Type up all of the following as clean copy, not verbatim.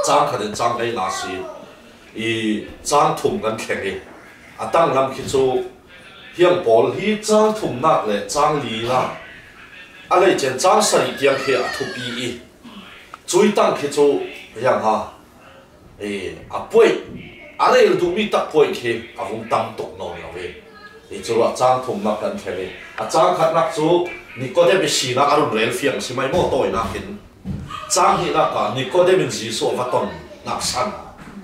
trang khát đến trang lấy là gì ý trang thùng ngân khen đi à tăng làm khi chú hiang bol hi trang thùng nát lệ trang lì là à lấy trên trang sợi tiếng khi à thu pi chui tăng khi chú hiang ha à bôi à lấy tụ mi tắc bôi khi à vùng tam tục nồi là về chú à trang thùng nát ngân khen đi à trang khát nát chú Nicodemus xí nát arun rel phiang xí mai mò tôi nát hin trang hi nát cả Nicodemus Giêsu vật tông nát san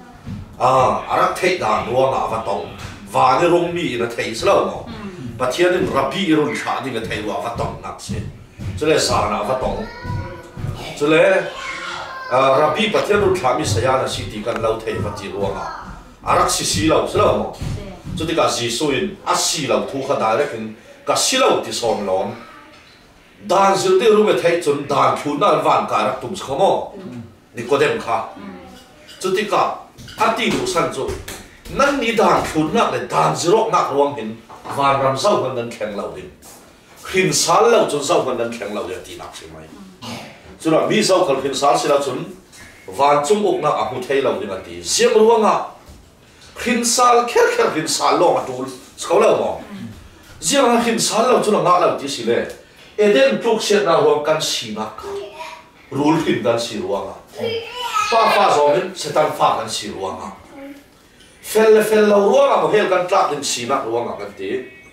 arak thấy đàn ruộng à vật tông và cái rong mi nó thấy sao mà và thiên nên Rabbi rong chả thì cái thấy ruộng vật tông nát xí cho nên sao nát vật tông cho nên Rabbi và thiên rong chả mi say na xí thì cần lâu thấy vật gì ruộng arak xí lâu sao mà cho nên cái Giêsu in xí lâu thu khát đại cái cái xí lâu thì son lon đàn sự tiêu rumah thấy chun đàn phun na van cả rak tum sao mà Nicodemus kha cho nên cái ati du san chu nan ni dan phun na le dan zero na ruang hin van ram sau kan nan kheng lau din hin sal lau chun sau kan nan kheng lau ya ti nak si mai chu la mi sau kal hin sal si la chun van chung ok na a hu thei lau din ati siam ruang a hin sal kher hin sal lo ma tul skau lau mo ziang hin sal lau chu la nga lau ti si le eden tuk set na ruang kan si na ka rul hin kan si ruang a pha zomin setan pha kan si ruang a fel lo ruang a mo hel kan tlak din si na ruang a kan ti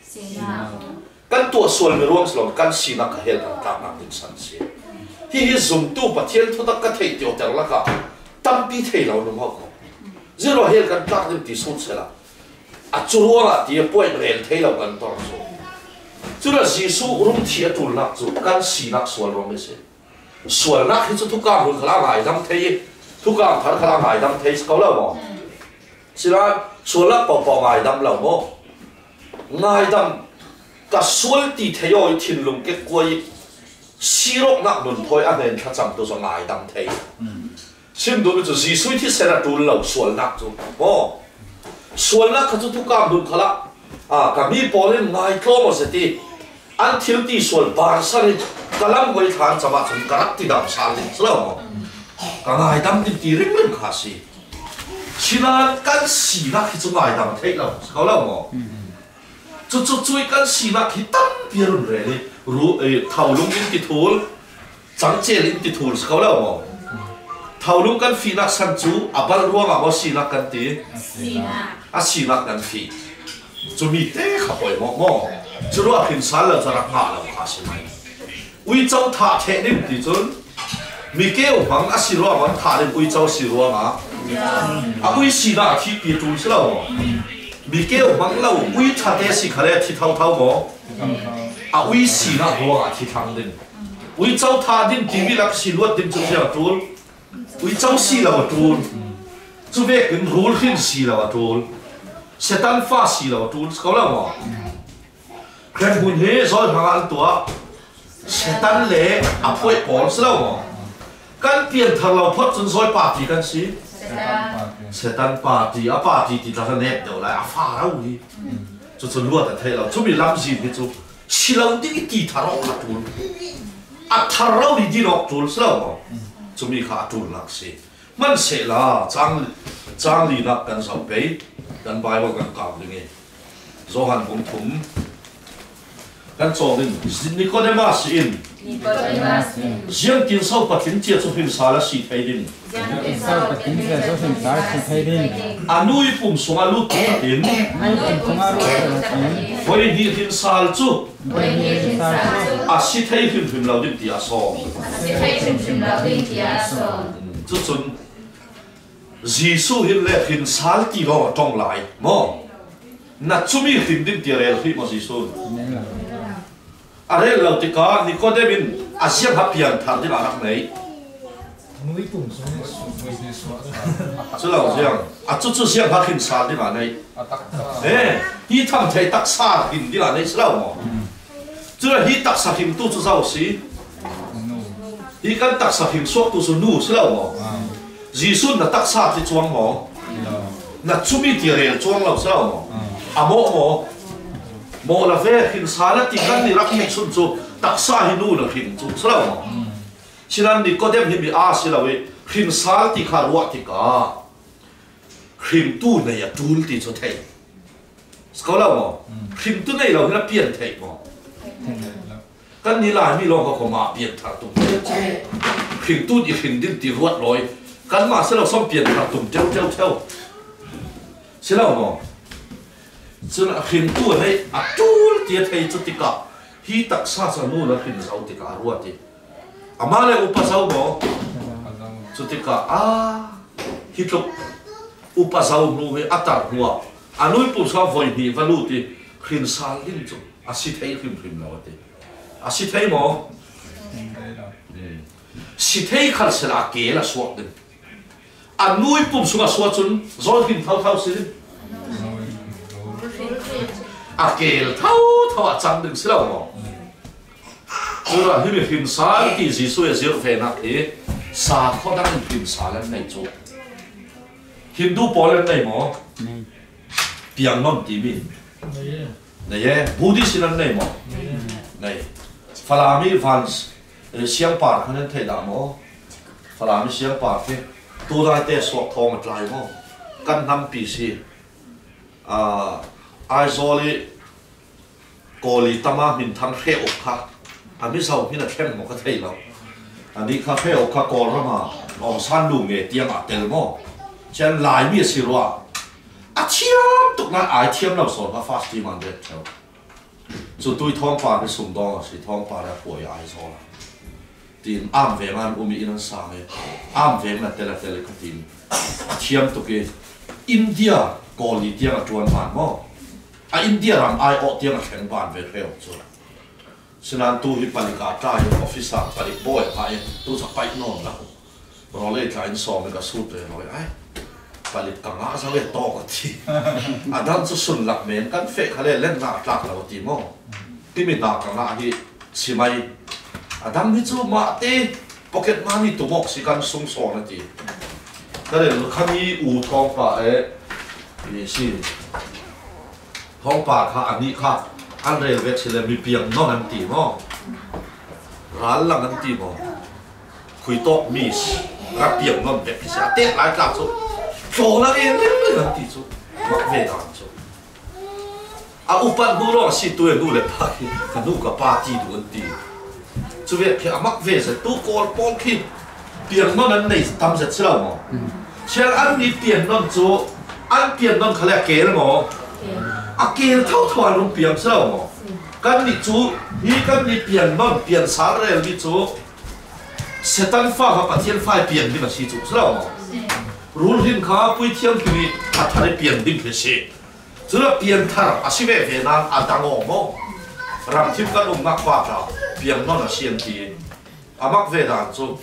kan tu sual mi ruang slon kan si na ka hel kan tlak na din san si hi zum tu pathian thu tak ka thei tio ter la ka tampi thei lo num ho ko zero hel kan tlak din ti sun sela a chu ruang a ti poi rel thei lo kan tor so chu la Giêsu rum thia tul nak chu kan si nak sual ruang me se sual nak hi chu thu ka hul khala ngai dam thei thu ka thar khala ngai dam thei ko lo mo sila sual nak po ngai dam lo mo ngai dam ka sual ti thei oi thin lung ke koi sirok nak nun thoi a nen tha cham tu so ngai dam thei sim du chu Giêsu thi sera tul lo sual nak chu mo sual nak chu thu ka hul khala ka mi polin ngai tlo mo se ti an thil ti sual bar sa ni kalam goi than chama chun karak ti dam sal ni slo mo ka ngai dam ti ring ring kha si sila kan si na khi chu ngai dam thei lo ko lo mo chu chui kan si na khi tam pi run re ni ru thau lung in ti thul chang che in ti thul ko lo mo thau lung kan fi na san chu abal ruang a mo si na kan ti si na kan fi chu mi te kha poi mo chu ro a phin sal la charak nga lo kha si mai ui châu thả thế đi thì chốn mi kêu bằng asi ruộng bằng thả đi ui châu si ruộng à ui si na thì bị trúng xí lâu mi kêu bằng lâu ui thả thế si khare thì thâu mo ui si na ruộng thì thang đến ui châu thả đi thì bị lắc si luat đến chung giang trốn ui châu si lâu trốn chú về cái rule hin si lâu trốn sẽ tan pha si lâu trốn có lâu mà khen buồn hết rồi mà ăn tua setan le apoi pol slo mo kan pian thar lo phot chun soi party kan si setan party a party ti ta ne do la a fa ra ui chu chu lu ta thei lo chu mi lam ji ni chu silong ti ti thar ro kha tu a thar ro di ro tu slo mo chu mi kha tu lak si man se la chang li nak kan so pe kan bible kan ka ni Johan bung thum kan chong in Nicodemus in Jiang tin sau pathin chia cho phim sala si thei din anui pum sunga lu tin voi ni tin sal chu a si thei phim lo din ti a so chu chun Giêsu hin le hin sal ti lo tong lai mo na chumi hin din ti rel hi mo Giêsu are lo ti ka Nicodemus asiam hapian thar din anak nei nuôi tùng xuống chu lo jiang a chu siam ha khin sa din anei hi tham thei tak sa hin din anei chu lo mo chu la hi tak sa hin tu chu zau si hi kan tak sa hin sok tu su nu chu lo mo Giêsu na tak sa ti chuang mo na chumi ti rel chuang lo chu lo mo amo mo la ve hin sala ti kan ni rak ni sun chu taksa hi nu la hin chu sala mo sinan Nicodemus hi mi a sila we khinh sal thì khá ruột thì cả khinh tu này à tu thì cho thầy có đâu mà khinh tu này là nó biến thầy mà cái này là mi lo có mà biến thằng tụng khinh tu thì khinh đến thì ruột rồi cái mà sẽ là xong biến thằng tụng theo sẽ là mà cho nên khinh tu này à tu thì thầy cho thì cả hi tak sa nu là khinh sau thì cả ruột thì mà lại upasau mo cho thì cả hi lúc upasau nu he atar nuwa anui pu sa voi ni valu ti khin sal din chu asi thei khim law ti asi thei mo si thei khal sela ke la suak din anui pu sunga suak chun zol khin thau si akel thau chang din sila mo rồi khi mình phim sáng thì gì xuôi gì về nè thế sa khó đang phim sáng lên này chỗ Hindu bỏ lên này mà tiếng non tí mi này Buddhist lên này mà này Falami fans siang par khăn thấy đã mà Falami siang par thế tu ra té sọc thong một lại mà căn năm PC ai rồi cô li tama mình thằng kheo khác anh biết sao khi là khen một cái thầy nào anh đi cà phê ở cà cồn mà ông san đủ nghề tiếng à tiền mà chân lại biết gì rồi chiêm tục nói ai chiêm nào sồn và phát đi mà được theo cho tôi thong pa cái sùng đong thì thong pa là của ai rồi tin am về mà umi in sang ấy am về mà tele cái tin chiêm tục cái India cô li tiếng ở chuan bàn mà India làm ai ở tiếng ở khen bàn về theo rồi Sinan tu hi palika trai officer palik boy pai tu sa pai non la role tlain so me ka sut le noi ai palik ka nga sa ve to ka ti adam chu sun lak men kan fe khale len na tlak la ti mo ti mi na ka nga hi simai adam hi chu ma te pocket money tu mok si kan sung so na ti ka le khani u thong pa ni si thong pa kha ani kha anh rèn về chỉ là bị biển nó ngắn tỉ mà rán là ngắn tỉ mà khui to mì gặp biển nó về cái sao tết lại cả số chỗ là em đấy ngắn tỉ số mặc về đàn số upan bu lo si tu nu le pa ki nu ka party du ngắn tỉ chú về cái mặc về rồi tu call ball khi biển nó ngắn này tâm rất sâu mà xem anh đi biển nó chỗ anh biển nó khá là kế mà kia thâu luôn biển sao mà cái này chú hi cái này biển non biển sáng rồi đi chú sẽ tan pha và bắt thiên pha biển đi mà si chú sao mà rule hin khá bui thiên thì thay biển đi phải si chú là biển thar si về Việt Nam đang ngủ mà làm thêm cái ông mắc qua cả biển non là xiên thì mắc về đàn chú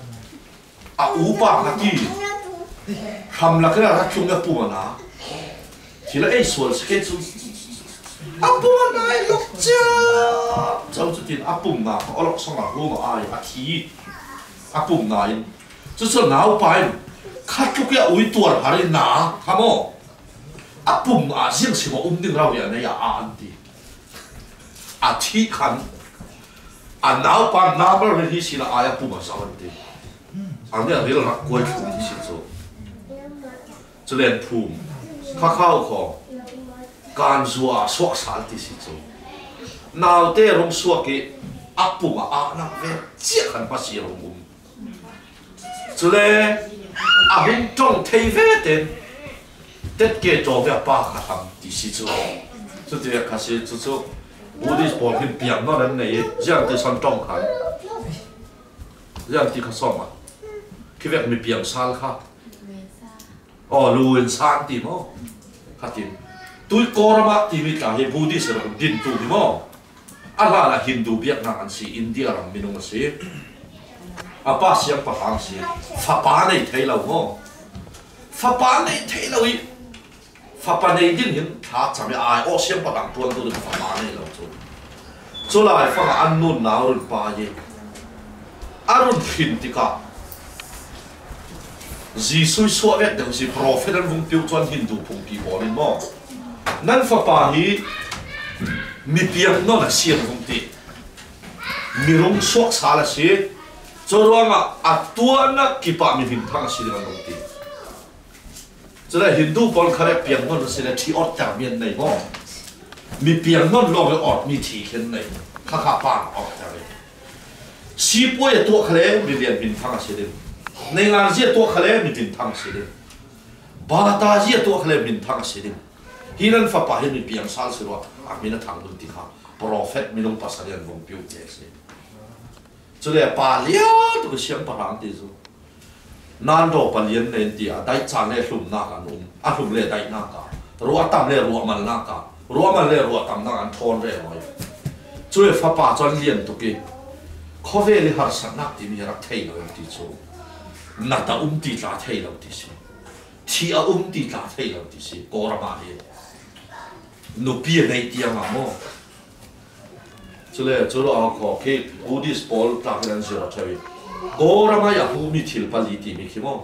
ú bạc là gì hầm là cái nào ra chung cái bùa nào chỉ là số cái chú bùa này lúc chưa cháu chú tin bùa nào có lúc xong là luôn mà ai thì bùa này chú sợ nào phải khát chút cái ủi tuột hà đi nà hả mô bùa riêng chỉ mà đi ra vậy này anh đi thì khăn nào phải nào bao giờ thì là ai bùa sao anh đi anh ấy là quay phim thì xin cho nên phùm khá khao khó can zua suak sal ti si chu nào te rong suak ki apu ma na ve chia khan pa si rong chu le hung trong thei ve ten tet ke to ve pa kha tham ti si chu chu ti kha si chu Buddhist bol hin piang no nan nei jiang te san trong khan jiang ti kha som ma ki ve mi piang sal kha luin sang ti mo kha ti tôi coi mà thì mình cả hệ Buddhist là điển tu đi mà, là Hindu Việt Nam anh sĩ India làm mình ông sĩ, ba xiang ba hàng sĩ, Pháp Ba này thấy lâu mà, Pháp Ba này thấy lâu ý, Pháp Ba này điển hiện thà chẳng biết ai, xiang ba hàng tuần tôi Pháp Ba này lâu rồi lại Pháp anh nôn nào rồi ba gì, anh hình thì cả, Jesus suy biết được gì prophet anh vùng tiêu chuẩn Hindu phụng kỳ bỏ lên mà nan fa pa hi mi piang no la sian hung ti mi rong sok sa la si cho ruang à tua na kipa mi hin thang si dengan dong ti cho là Hindu pol khare piang non se la thi ot ta mian nei mo mi piang non lo le ot mi thi khen nei kha kha pa ot ta le si po ye to khale mi lian hin thang si den nei ngan je to khale mi hin thang si den ba ta je to khale min thang si den hinan fa pa hin mi piang sal se ro a mi na thang dun ti kha prophet mi long pasalian vong piu je se cho le pa liao to siam pa rang ti zu nan do pa lien nen ti a dai chan le hlum na ka num a hlum le dai na ka ruwa tam le ruwa man na ka ruwa man le ruwa tam na an thon re moi chu le fa pa chon lien to ki kho ve li har san nak ti mi rak thei lo ti chu na ta ti tla thei lo ti si thi a ti tla thei lo ti si ko ra ma le no pi nei ti ma mo cho nên chỗ đó có cái Buddhist Paul ta cái gì đó chơi, có ra mà ya hu mi thil pali ti mi khi mo,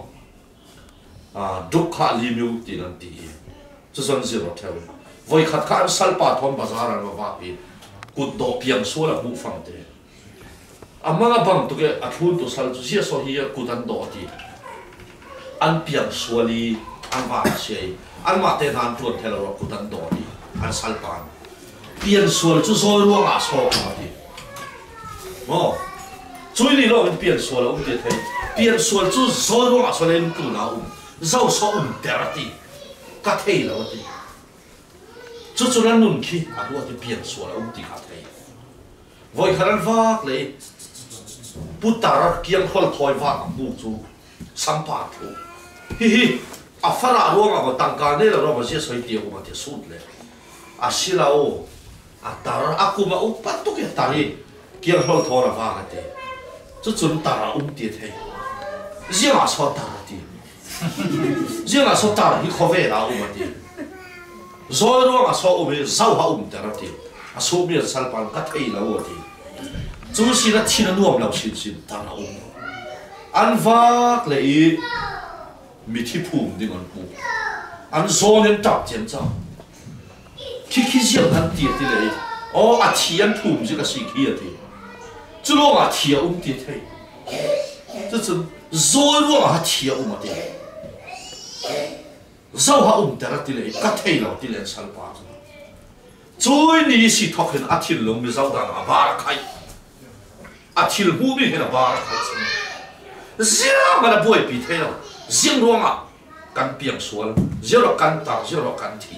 dukha li miu ti nan ti, cho nên gì đó chơi, voi khát khát salpa thom bazar an va pi, cút do piang số là mu phang te, amma bang tu cái athun tu sal tu sia so hi cút an do ti, an piang số li an va sei, an ma te nan tuan thela ro cút an do ti, an salpa pian sual chu soi ruang a so ka ti mo chui ni lo pian sual te thei pian sual chu soi ruang a so len tu na zau so terati ka thei lo ti chu chu ran nun khi a ru ti pian sual ti ka thei voi kharan vak le putara kiang khol thoi wa mu chu sampa thu hi a fara ruang a tangka ne lo ma se soi ti ko ma ti sut le a silao atar aku ma upat tu ke tari kiang hol thora va te chu chun tara ti the jiang a so tara ti jiang a so tara hi khove la ti zo ro a so me zau ha tara ti a so mi sal pan ka thei la ti chu si la thina nuam lo sin tara an vak le i mi thi phum ding an pu an zo nen tap chen cha khi riêng hắn tiệt thì lấy, thi anh thùng chứ cái gì kia thì, chứ lo thi tiệt thế, chứ rồi lo thi mà thì, rau ha ta ra thì lấy, cắt thay nào thì lấy sal pa, rồi ni si thóc hen thi lồng mi rau đằng ba khai, thi lồng mi hen ba khai, riêng mà là bồi bị thế nào, riêng lo căn piang sual, riêng lo căn tao, riêng lo căn thi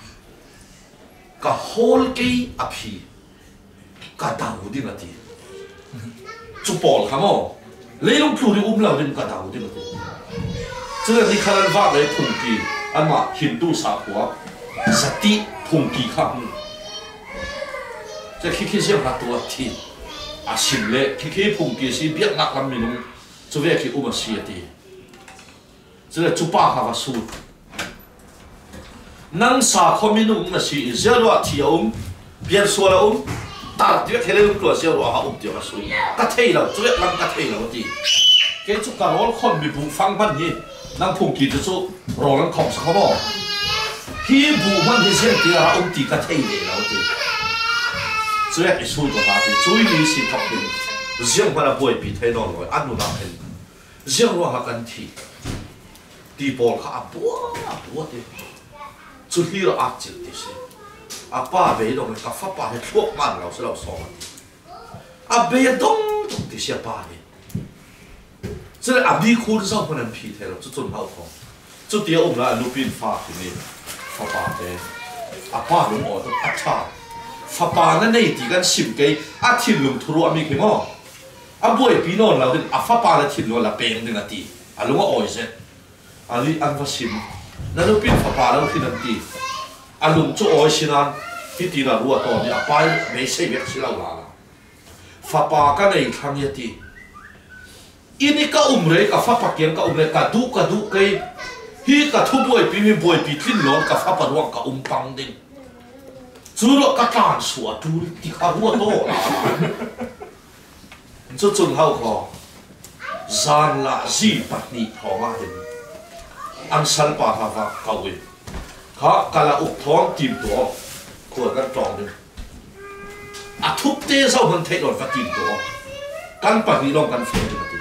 ka hol ke api ka dau di ngati chu pol khamo leilong phu ri lao din ka dau di ngati chu ni khalan wa le phung ki ama hindu sa khwa sati phung ki kha hu che khi sia ha tu thi a sim le khi phung ki si biak nak lam mi nu chu ve ki uma si ti chu le chu pa ha wa su nang sa khominung na si zero thi pian so la ta ti khele lu to zero ha ti ka su ka thei lo chu lam ka thei lo ti ke chu ka rol khon bi bu phang ban ni nang phung ki chu ro lang khom sa kho hi bu man hi se ti ha ti ka thei le lo ti chu ya isu to ha ti chu ni si thok ni ziang ba la boy pi thei no lo an nu na hen ziang ro ha kan thi ti bol kha bo ti chu hi lo ak chil ti se a pa ve dong ka fa pa he thuak man lo se lo so a be dong ti se pa he chu a bi khu zo phan an phi the lo chu chun hau kho chu ti la lu pin fa ti ni fa pa te a pa lu o to a cha fa pa na nei ti kan sim ke a thin lum thuru ami ke mo a boy pi non lo din a fa pa la thin lo la peng ding ati a lu oi se ali an va sim na lu pin fa pa lo khin ti alum chu oi sinan ti ti la ruwa to ni apai me sei vek si la la fa pa ka nei thang ya ti ini ka umre ka fa pa kian ka umre ka du kai hi ka thu boy pi thin lon ka fa pa ruang ka pang ding chu ro ka tan suwa tu ti ka ruwa to chu chun hau kho zan la zi patni thonga hin an sal pa ha va ka wi kha kala uk thong tim to ko ka tong ni a thup te sau han thei lon va tim to kan pa ni long kan fe ni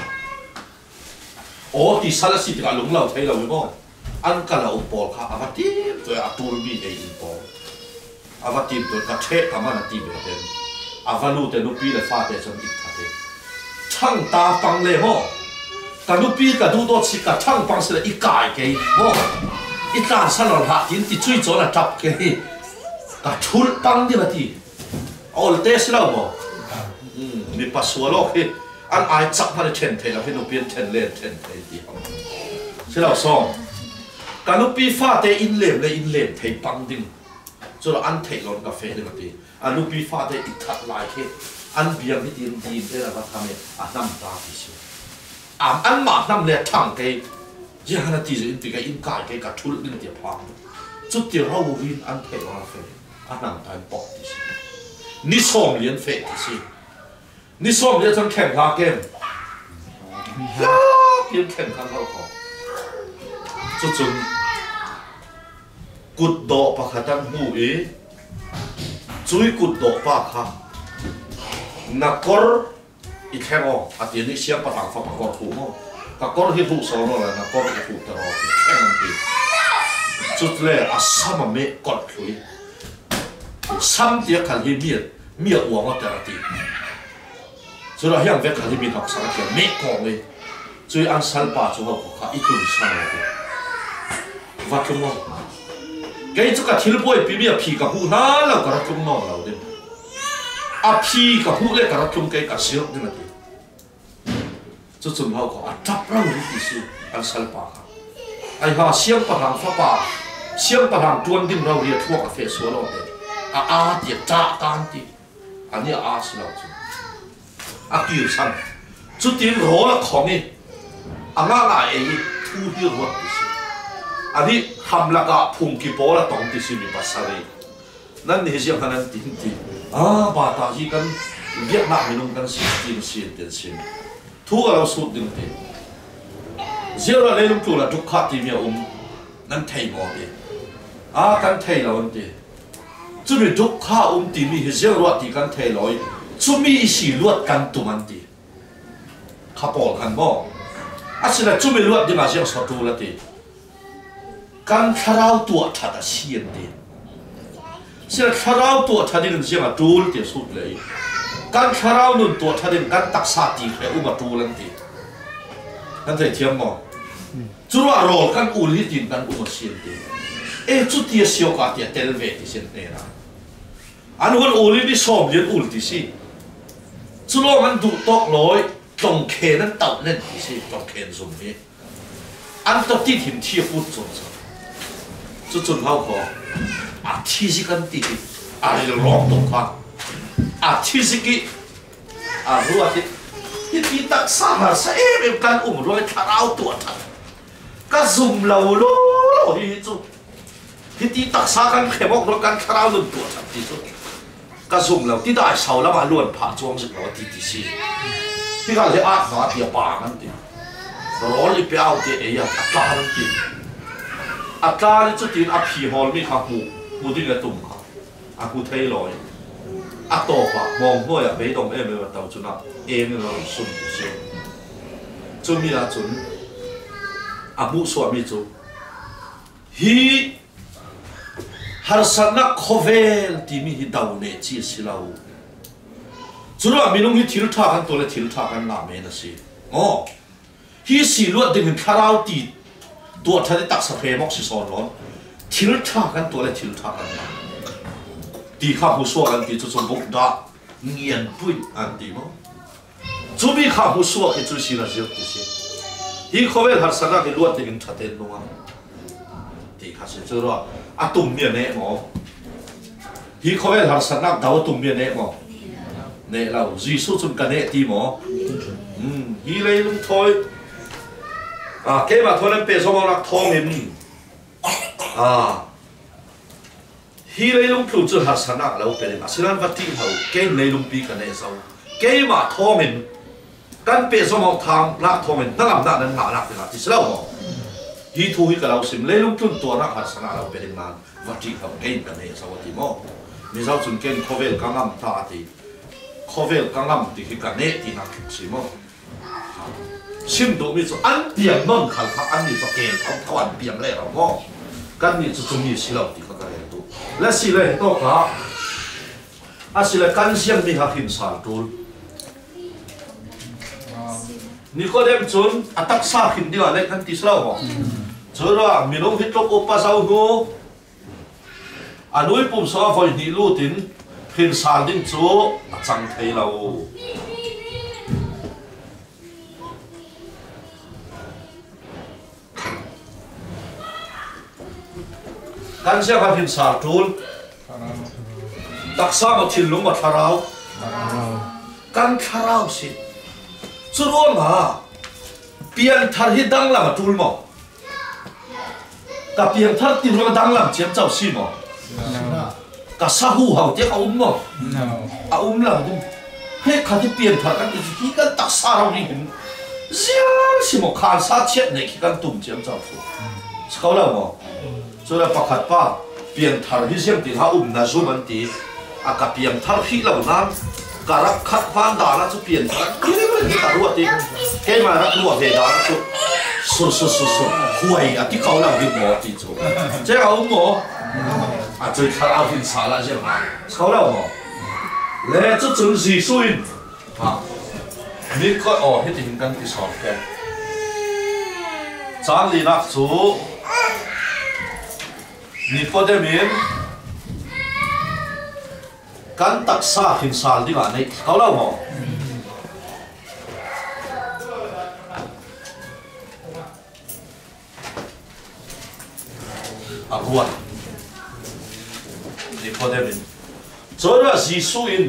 ô thì sao là xịt cả lúng lâu thấy lâu đúng không ăn cả lâu bò khá à tim tôi à tôi bị này bò à tim tôi cả chết cả mà là tim được thêm à lu thì nó bị là pha để cho ít thật đấy chăng ta bằng lệ ho cả nó bị cả đủ chỉ cả chăng bằng sẽ là ít cái ho ít ta sao là hạ tiến thì chui chỗ là chọc cái cả chul bằng đi mà thì all test lâu bò mình bắt số lo khi anh ai chắc mà nó chen thế là khi nó biến chen lên chen thế thì sẽ là xong cả lúc bị pha thế in lem thấy bằng đinh cho là anh thấy lon cà phê được thì anh lúc bị pha thế ít thật lại khi anh biếng cái tiền thế là bắt tham anh nằm ta thì xí anh mà nằm lên thằng cái giờ hắn thì giờ in cái in cái cả chul lên tiền phang chút tiền hậu viên anh thấy lon cà phê anh nằm ta bỏ thì xí ní xong liền phê thì xí ní xong liền trong kèm hoa kem biến kèm khăn hậu khó chút chung cụt độ bạc khát đang hú ý chui cụt độ bạc khát nạc cor ít khen o à tiền đi xem bạc hàng phật bạc thủ mo bạc cor hiệp vụ số nó là nạc cor hiệp vụ tao khen làm gì chút lệ à sao mà mẹ cọt lối xăm tiệt khăn hiệp miệt uống ở tao tiền cho là hiện việc khăn hiệp học sáng kiểu mẹ cọt đi chui ăn sắn bạc cho họ có ít tuổi sang rồi và chung nó cái chỗ cả thiếu bôi bị phi cả hũ na là cả chung nó là đấy à phi cả hũ lại cả chung cái cả xíu thế này chỗ chung họ có chắp ra một tí xíu ăn sắn bạc ai ha xiêm bạc hàng pha bạc xiêm bạc hàng tuôn đinh rau riết thuốc cà phê số lo đấy tiệt cha tan tiệt anh ấy xí lâu chứ kiểu san chút tiền rõ là khó nghe ngã lại thu hiu ruột tí xíu anh ấy hàm lạc à phùng kỳ bó là tổng tí xíu mình bắt sao đấy nên thì riêng hắn anh tin bà ta chỉ cần Việt Nam mình không cần xin tiền thu ở đâu sụt đừng tiền riêng là lấy lúc chủ là chúc khát thì mình nên thầy mò đi cần thầy là vấn đề chúng mình chúc khát thì mình riêng luật thì cần thầy nói chúng mình chỉ luật cần tụi mình đi khá bỏ khăn bỏ xin là chúng mình luật thì mà riêng sao tu là thì cần thao tuổi thật là xiên đi xin là thao tuổi thật thì riêng là tu thì sụt lấy cần thao nôn tuổi thật thì cần tác sát thì phải tu lên thì nên thầy thiêm mò chú là rồi cần uli tin cần xiên đi chú tiệt siêu cả tiệt tel về thì xiên này là anh muốn uli đi xóm liền uli thì xí chú lo anh đủ tóc lối trồng khen anh tạo nên thì xí trồng khen dùng đi anh tập đi tìm thiệp phút rồi chú chuẩn hậu khó thi sĩ cần tí đi lỏng đồng khoa thi sĩ kì rồi thì đặc sản là sẽ em cần rồi thao tuổi thật các dùng lâu lố thì chú thì đặc sản cần khép bọc nó cần thao luôn tuổi thật thì chú các dùng lâu thì đại sau là mà luôn phá chuông dịch nó thì xí thì cái này nó thì bà ngân thì rồi đi béo thì ấy ta nó thì ta đi chút tiền phi hòn mi khạc mù đi cái tùng khạc cụ thấy rồi tổ bà mong thôi mấy đồng em mà tàu chút nào em nó sung sung chút mi là chút mũ xóa mi chút hi har sana khovel thì mi hi đầu nè chỉ xí lâu chút nào mi nông hi thiếu thàกันตัวเลยthiếu thàกันlàm mấy nó xí hi xí luôn thì mình khao thìตัวท่านตักสเปรย์มอกสิสอนร้อนทิลท่ากันตัวเลยทิลท่ากันมาตีข้าหูสัวกันตีจุดสมบูรณ์ด่าเงียนปุ้ยอันตีมั้งจุบีข้าหูสัวไอ้จุดสิละเจียวตีสิฮีเขาเวลหัดสนาที่ลวดตีกันชัดเจนมั้งตีข้าเสียเจอว่าตุ่มเมียเนะมั้งฮีเขาเวลหัดสนาดาวตุ่มเมียเนะมั้งเนะเราจีสุจุนกันเนะตีมั้งฮีเลยลุงทอยcái mà thôi nên bề số bao lạc thong em hi lấy lông phù chu hạt sản nạc lâu bề mà xin anh vật tin hậu cái lấy lông pi cái này sao cái mà thong em căn bề số bao tham lạc thong em nó làm nạn nên hạ lạc thì là thì sao hậu hi thu hi cái lâu sim lấy lông phù tua nạc hạt sản nạc lâu bề mà vật tin hậu cái này sao thì mo mình sao chun cái cover căng ngâm ta thì cover căng ngâm thì cái này thì nạc xí mo sim do mi chu an piang non khal kha an ni cho ken thau an piang le ro mo kan ni chu chu mi si lo ti kha ka le tu la si le to kha a si le kan siang mi ha hin sal tul Nikodem chun atak sa hin dia le kan ti slo mo chura minung hitlok upa sau hu anui pum so voi ni lutin hin sal ding chu achang thei lo kan sia ka hin sal tul taksa ma thil lung ma tharau kan tharau si churuang ha pian thar hi dang la ma tul mo ka pian thar ti ro dang lam chiam chau si mo ka sa hu hau te ka mo a lam dum he kha ti pian thar kan ti kan taksa rau ri hin siang si mo khan sa chet nei ki kan tum chiam chau su skau la mo cho là pakhat pa pian thar hi siam ti ha na zu man ti a ka pian thar hi lo nan ka rak khat van da na chu pian thar ki ni ka ruwa ti ke ma rak ruwa ve da na chu su huai a ti kau la bi mo ti chu che ka mo a chui thar a hin sa la siam ha skau la mo le chu chung si suin ha mi ko o he ti hin kan ti so ke chang li nak chu Nicodemin kan taksa hin sal ding a nei kau lo mo a ruat Nicodemin chora Jisu in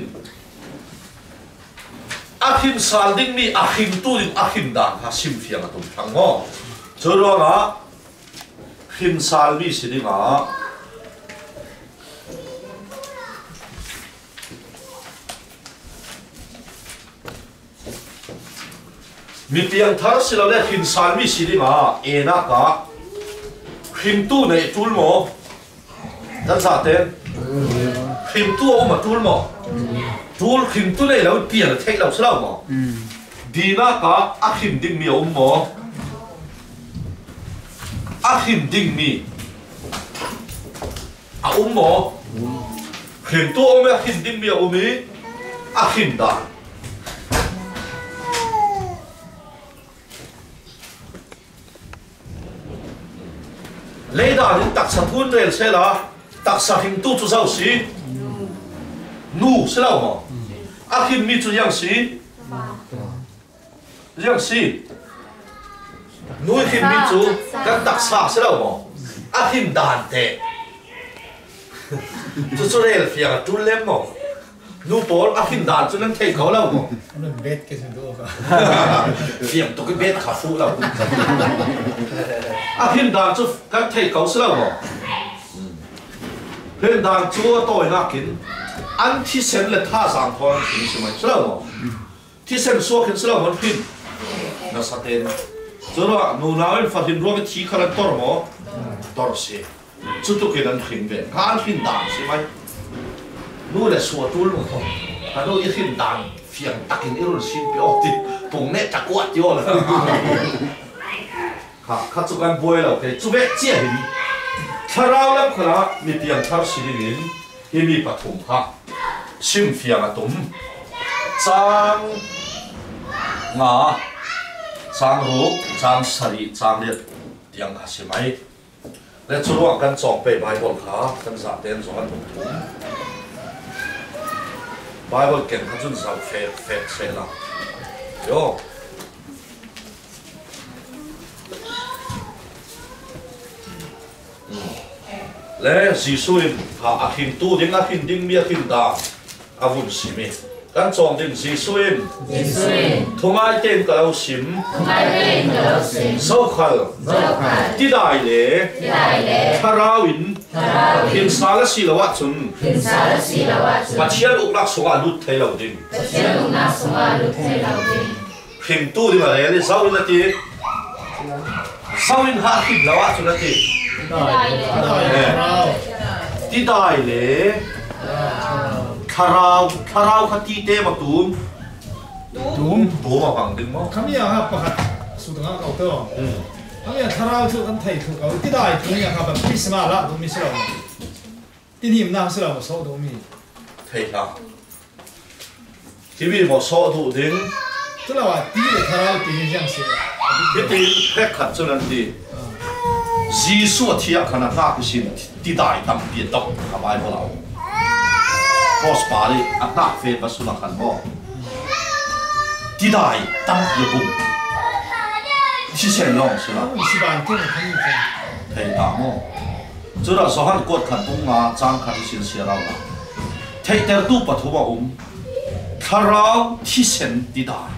a hin sal ding mi a hin tu ding a hin dan ha sim fiang atum thang mo chora nga hin sal mi sidinga mi piang thar silo le hin sal mi sidinga ena ka hin tu nei tul mo dan sa ten hin tu o ma tul mo tul hin tu nei lo piang thei lo slo mo dina ka a hin ding mi o mo Akhim ding mi a mo khim tu ome akhim ding mi a umi akhim da leida din taksa thun rel sela taksa him tu chu sau si nu sela mo akhim mi chu yang si nuôi khim mi chu kan taksa se lo mo a khim dan te chu rel fiang tu lem mo nu pol a khim dan chu nan thei ko lo mo nó bet cái gì đó fiang to cái bet kha fu lo a khim dan chu kan thei ko se lo mo khim dan chu toy na kin an thi sen le tha sang thon kin se mai se lo mo thi sen so kin se lo mo khim na sa ten Zora nu nawen fatin ruang thi khalan tor mo tor se chutu ke dan khim ve kan hin dan se mai nu le so tul mo tho ka do i hin dan fiang takin irul sin pi oti pung ne ta kwat yo la kha chu kan boi lo ke chu ve chia hin tharau lam khala mi piang thar sirin hi mi pathum ha sim fiang atum chang nga sang ru chang sari chang liat tiang kha se mai le churuang kan chong pe bible kha kan za ten zo an thum bible ken kha chun sa fe se la yo le Jisu in ha akhim tu ding akhim ding mi akhim da avun si me kan chong ding Jisu in thungai ten ka lo sim so khal ti dai le tharawin hin sala si lawa chun pachial uklak sunga lut thei lo ding khim tu ding a le zawin na ti zawin ha khim lawa chun na ti ti dai le tharau khati te ma tum ma bang ding mo kami yang apa su tanga kau to ami tharau chu kan thei thu kau ti dai thu nya ka ba pisma la do mi selo tin him na selo so do mi thei ta TV mo so du ding tu la wa ti le tharau ti ni jang se cái tin phép khẩn cho nên đi Giêsu thiệt khả năng ta cái xin đi đại tâm biệt động cả bài bao lâu Cross bar đi áp nát phê và số là khẩn mò đi đại tâm biệt bụng chỉ xem lòng chứ là mi si ban tu kan ni thầy ta mò chứ là số hắn quật khẩn bụng mà trang khẩn xin xia rau là thầy ta tu bắt thu bảo thà rau chỉ xem đi đại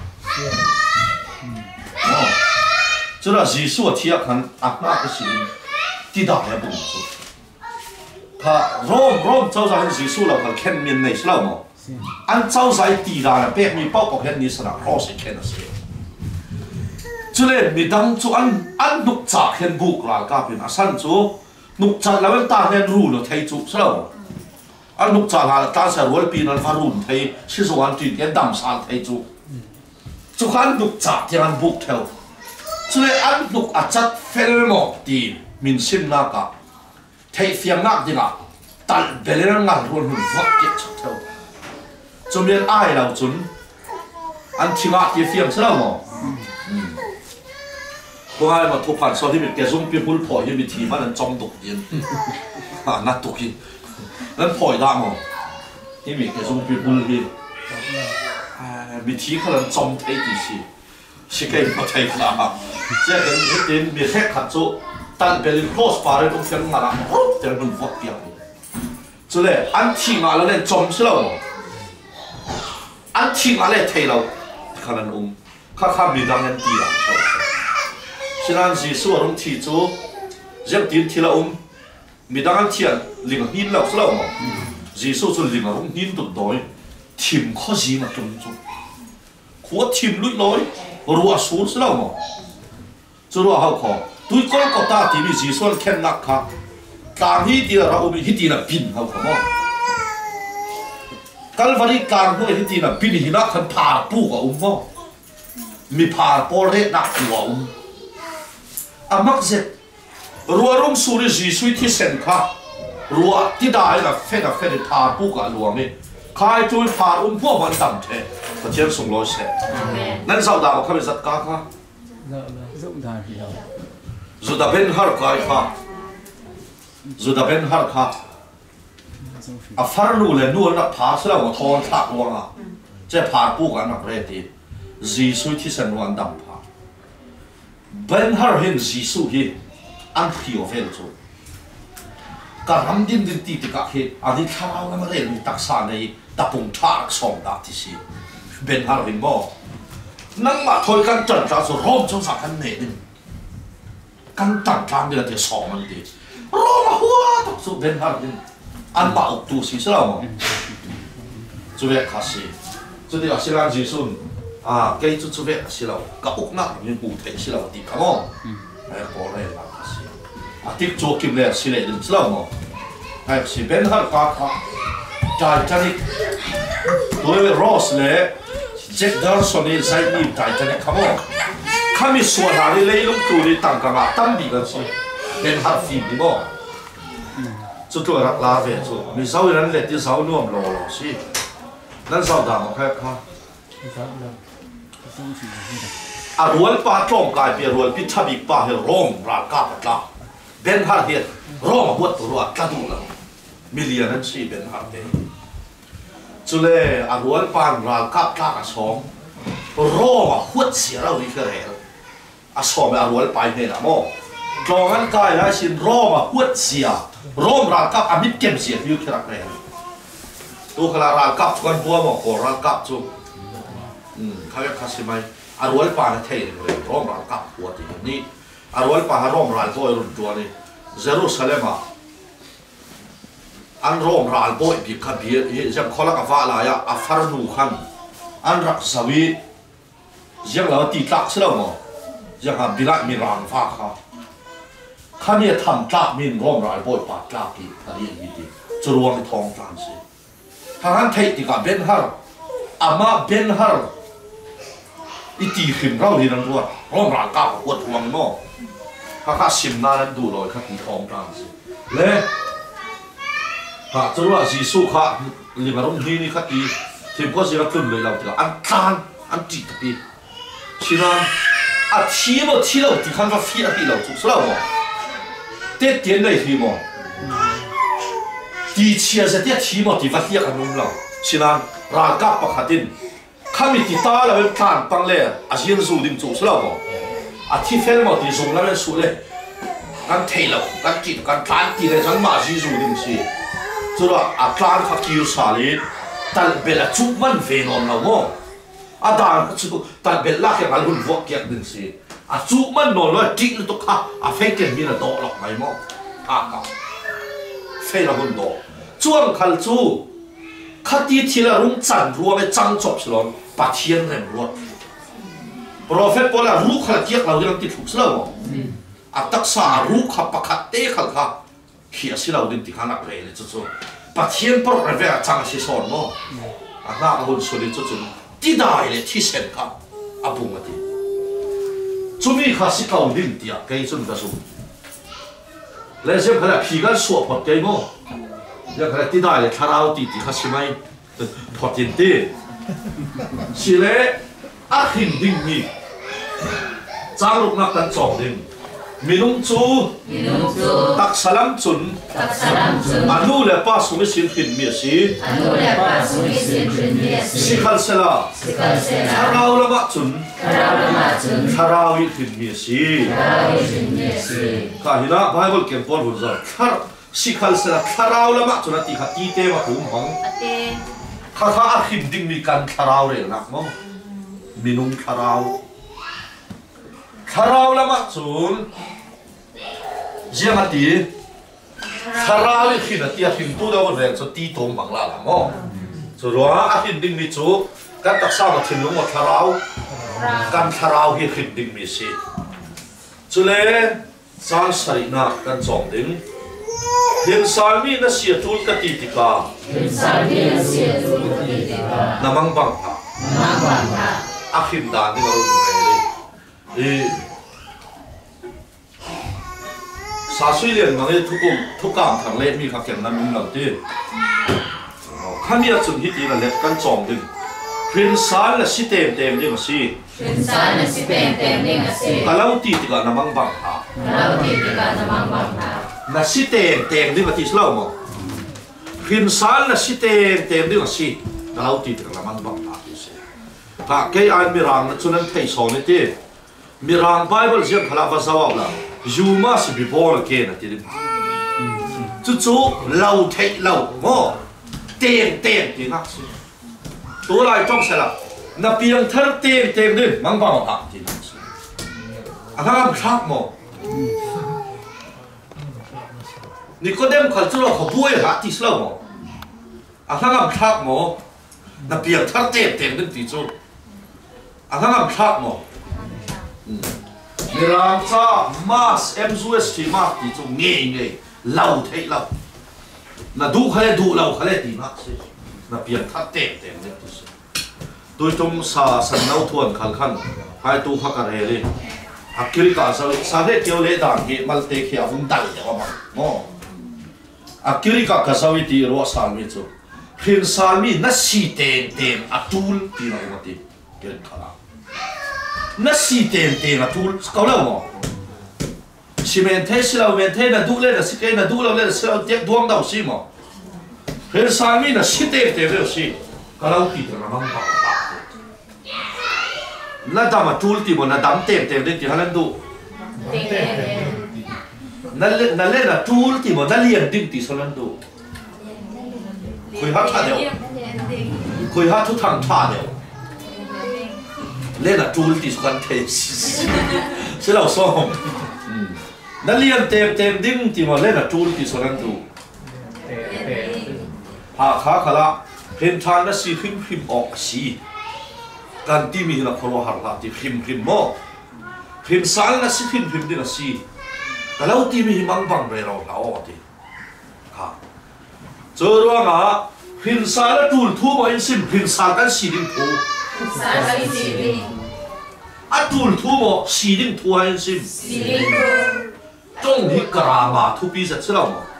这个技术体看啊，那个是地大也不错。他 rom 早上技术了，他看面内是了么？按早上地大了，白米包包看你是哪好些看的是。这里米当初按六杂看不来，那边啊，山猪六杂那边大年路了，太足是了么？按六杂那当时我边那发路太，其实我对点当山太足，就看六杂点按不跳。cho nên ăn lục chặt phèn một thì mình xin na cả thấy phiền nặng thì là tận về lên ngàn luôn mình vắt kiệt chắc theo cho nên ai nào chúng ăn chim ngạc thì phiền sao mà có ai mà thuộc phản so thì mình cái dùng bị bùn phổi thì mình thì mà nó trong đục yên nát đục yên nó phổi ra mà thì mình cái dùng bị bùn thì mình thì có lần trong thấy gì gì是给我睇啦，即係一點未識合作，但係你 cross 把你都聽下啦，就係咁發表。所以按聽下咧，裝出嚟，按聽下咧睇到，可能看未當人啲啦。現在是所有睇做，一點睇啦，未當人睇另外邊啦，出嚟嘛，是所做另外邊度來，甜開始嘛種種，我甜落來。ruột xuống xí đâu mà, cho ruột hao khó, tôi có ta thì bị gì xuân khen nặng khác, càng hít thì là ôm hít thì là pin hao khó mà, cái vấn đề càng nuôi hít thì là pin thì nặng hơn phá bu của mà, mi phá bò rết nặng của mắc gì, ruột rong xuống thì gì suy thì sen khác, ruột thì đại là phê phá bu của ruột mi, khai chui phá mua vẫn tầm thế. Có chuyện sung lối sẽ nên sau đó có biết giật cá không? Dù đã bên har cái khác dù đã bên har khác à phá nụ lên nụ nó phá sẽ là một thôn thác luôn à chứ phá bu cái nó cái gì gì suy thì sen luôn đâm phá bên har hiện gì suy thì ăn hiểu về rồi cả năm दिन thì cả khi anh đi thao nó mới lên đặc sản này tập bùng thác sòng đạt thì gì bên hà hình mò nắng mà thôi căn trần ra rồi rôm trong sạc căn nề đi căn trần ra đi là để sòng mình đi rôm mà hoa thật sự bên hà hình ăn bảo tu sĩ sao mà chú bé khá sĩ chú đi ở Sri Lanka xuân cái chú bé xí lâu cả ốc nặng những cụ thể xí lâu đi cả mò hay có này là khá sĩ tiếp cho kim lệ xí lệ đừng xí lâu mò hay xí bên hà khá trái trái đối Ross lệ Jack Dawson ni sai ni tai tane khamo khami suan ha ni lei lung tu ni tang ka ma tam bi ga chi ben har fi ni mo chu tu rak la ve chu mi sau ran le ti sau nuam lo lo si nan sau da ma kha rual pa tong kai pe rual pi thabi pa he rom ra ka pa la ben har he rom buat tu ruat ka du la million an si ben har te chú lệ ruột pan ra cáp cáp sóng rô mà hút xía ra cái này sóng mà ruột pan này là mò trong anh cái là xin rô mà hút xía rô ra cáp mít kem xía như cái này tu cái là ra cáp con bùa mà cổ ra cáp chú khai cái gì mai ruột pan thế này rô ra cáp hút thì ní ruột pan rô ra tôi rồi chua này Jerusalem à anh rôm ra bội bị khát bị giang khó là cả vạ lại à phá nụ khăn anh rắc sawi giang là tít lắc xí đâu mà giang hàm bị lại mình làm phá khá khăn này thầm lắc mình rôm ra bội bát lắc đi thật đi đi cho ruộng cái thòng phản xí thằng anh thấy thì cả bên har mà bên har ít tì khìm rau đi nằm ruột rong ràng cả quật hoàng nó khá xìm na nằm đủ rồi khá tì thòng ràng gì lẽ hả cho là gì số khá liền mà rong hi ni khá tì thêm có gì là tuầnเลยเราthì ăn than ăn chỉ tập đi chỉ là thi mà thi đâu thì khăn vào phi là phi lâu chút sao mà tết tiền này thì mà đi chia sẽ tết thi mà thì phát hiện cái nông lâu chỉ là ra cáp bạc hạt tin khăm thì ta là bên than bằng lệ riêng dùng điểm chút sao mà thi phèn mà thì dùng là bên số lệ ăn thay lâu ăn chỉ ăn than thì là chẳng mà gì dùng điểm gì cho là than phát kiêu xả lên tal bela chút man về non nào mà đàn chú tal bela cái ngal hun vok kiệt đừng xí chút man non là trích nó tốt ha phê tiền mi là đỏ lọc mày mà cả phê là hun đỏ chuang khal chú khát đi thì là rung chăn rùa với trăng chọc xíu bắt thiên này rùa prophet bảo là rú khal kiệt là cái làm tiệt phục xíu mà tất cả rú khap bạc khát tê khal khá khi xíu là cái tiệt khăn nặng về này chú bắt thiên bảo là về trăng xí son mà ngã hồn số đi chú tí đại là tí sen khá bung cái chú mi khá xí cầu đinh tiệt cái chú ta số lấy xem cái là phi gan sụp bọt cái mà giờ cái tí đại là thà rau tí khá xí mai bọt tiền tê xí lẽ hình đinh mi trang lúc nãy tan chọn đinh minung chu tak salam chun anu le pa sumi sin khin mi si si khal sela tharau lama chun tharau i khin mi si ka hina bible kem por hul za thar si khal sela tharau lama chun ati kha ti te ma hum hong kha kha a khim ding mi kan tharau re nak mo minung tharau lama chun riêng hạt tí thara đi khi là tia phim tu đâu có rèn cho tí tôm bằng là làm không rồi đó khi đinh mi chú các đặc sao mà thiên lũng một can tharau khi khi đinh mi xí cho nên sang sari na can chọn đến hiện sai mi nó xia tu cái tí cả nằm bằng bằng khi đàn đi vào rồi sa suy liền mà cái thu cảm thằng lệ mi khắc kèm năm mình làm tiền, khám nhà chuẩn hít đi là lệ căn tròn đừng, khuyên sáng là xí tem tem đi mà xí, cả lâu tì thì cả nằm bằng bằng hả, là xí tem tem đi mà tì lâu mà, khuyên sáng là xí tem tem đi mà xí, cả lâu tì thì cả nằm bằng bằng hả thì xí, cả cái ai mi rang nó cho nên thấy sầu này tiền, mi rang Bible riêng khá là vào sao là Yuma sẽ bị bỏ lại kia là thế đấy, chú lâu thấy lâu, ngô tiền thì ngắt xí, tối lại trong xe là, na piang thar tiền đi, mang vào hạng thì ngắt xí, thằng em khác mà, Nicodemus khẩn chú là khó bùi hạt thì sao mà, thằng em khác mà, na piang thar tiền đi thì chú, thằng em khác mà. Mirang cha mas MZS thì mắc thì chúng nghe lâu thấy lâu na du lâu khale thì mắc xí na biển thắt tẹt đấy tôi trong sân lâu thuần khăn hai tu khắc cái này akiri cả sao đấy tiêu lệ đàn hệ mal tê kia vùng đại vậy mà akiri cả cái sao thì rồi sao mi chú khi sao mi nó xì tên atul thì nó mà thì cái khala nó xì tên là tu câu lâu mà xì men thế xì lâu men thế là tu lên là xì cái là tu lâu lên là xì lâu tiếc duang đầu xì mà thế sao mi là xì tên là xì câu lâu thì là mang bạc nó đam mà tu thì mà nó đam tên đến thì hắn tu nó lên là tu thì mà nó liền đinh thì sao hắn tu khơi hát thà đều khơi hát thu thằng thà đều lên là trul thì xuất thế sẽ là sao nó liên tem đinh thì mà lên là trul thì xuất tu khá là hiện thang nó xì phim ọc xì can ti mi là kholo har la ti phim mo phim sáng nó xì phim đi là xì cái lâu ti mi mang bằng về rồi lão thì rồi ngà phim sáng nó trul thu mà in sim phim sáng cái xì đinh thu atul thu mo siding thu hai sim trong hi karama thu pi zat selo mo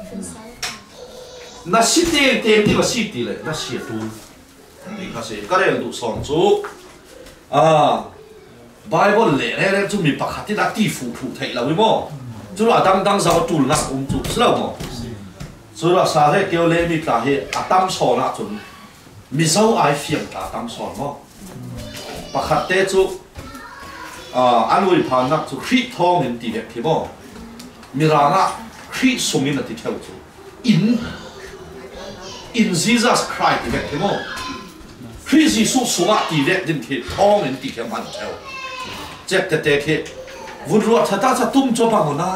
na site te ti ba siti le na sia tu ni ka se karel du song chu Bible le le chu mi pakhati na ti fu fu thei lo mo chu la dang zaw tul na chu selo mo chu la sa le kêu le mi ta he atam so na chun mi zaw ai fiam ta tam so mo pakhate chu anui phan nak chu khri thong in ti le thi mo mi ra na khri sumin na ti theu chu in Jesus Christ ti le thi mo khri Jesus sunga ti le din thi thong in ti ke man theu check te ke vun ro tha ta cha tum cho bang na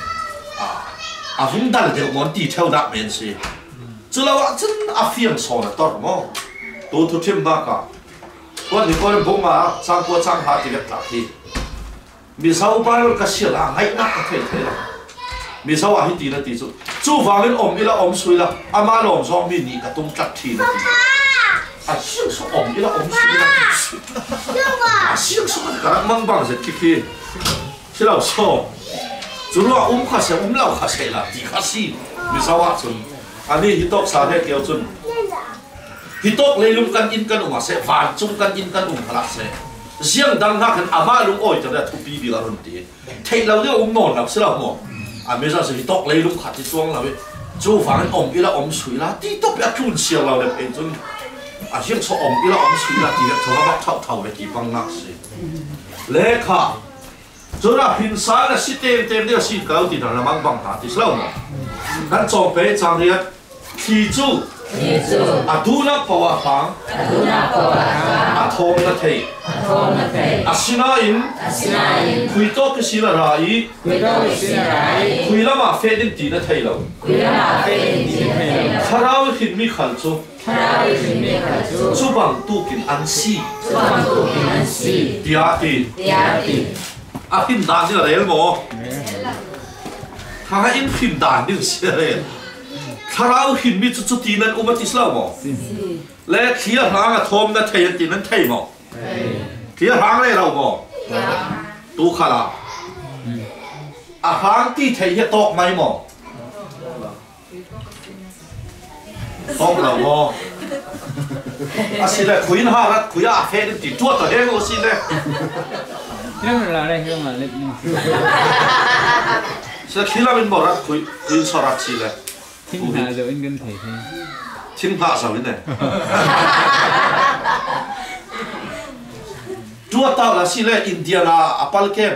vung dal de mon ti theu da men si chu la chen fiam so na tor mo to thu thim na ka quan thì coi bố mà sang qua sang hạ thì việc là thì vì sao bao nhiêu cái sự là ngay nát có thể thế là vì sao à thì là tí chú vàng lên ôm đi là ôm suy là ama ôm xong mình đi cả tung chặt thì là siêu số ôm đi là ôm suy là siêu số cái đó mang bằng sẽ kiki thế là số chú lo khá sẽ lâu khá sẽ là thì khá gì vì sao à chun anh đi hít xa thế kiểu chun hitok leilum kan in kan uma se van chung kan in kan phala se ziang dang na kan ama lung oi ta thu pi bi la ron ti thei lo de non la sela mo a me sa se hitok leilum khat ti chuang la we chu van ila sui la ti to pya chun sia la le pen chun a ziang so ila sui la ti le thoa ba thau thau le ti bang nak se le kha chura hin sa la si tem de si ka ti na mang bang ta ti sela mo kan chong pe chang riat thi chu aduna pawa hang athom na thei asina in khui to ke sila rai khui lama fe din ti na thei lo kharau hin mi khal chu chu bang tu kin an si dia ti a hin dan ni rel mo ha in hin dan ni se re Kharau hin mi chu ti nan umati slau mo le khia hang a thom na thei ti nan thei mo khia hang le ro mo tu khala a hang ti thei he tok mai mo tok la mo a si le khuin ha rat khuya a fe ti tu to he go si le Không là đây không là lên se khila min bo rat khuin sorat si le Thiên hạ rồi anh gần thấy thế. Thiên hạ sao thế này? Chúa tao là xí lệ India là apal kem.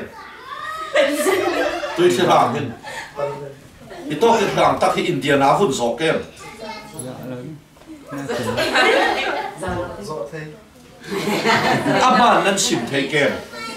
Tôi sẽ làm hình. Thì tôi sẽ làm tắc thì India là vun gió kem. Ama nên xỉm thấy kem.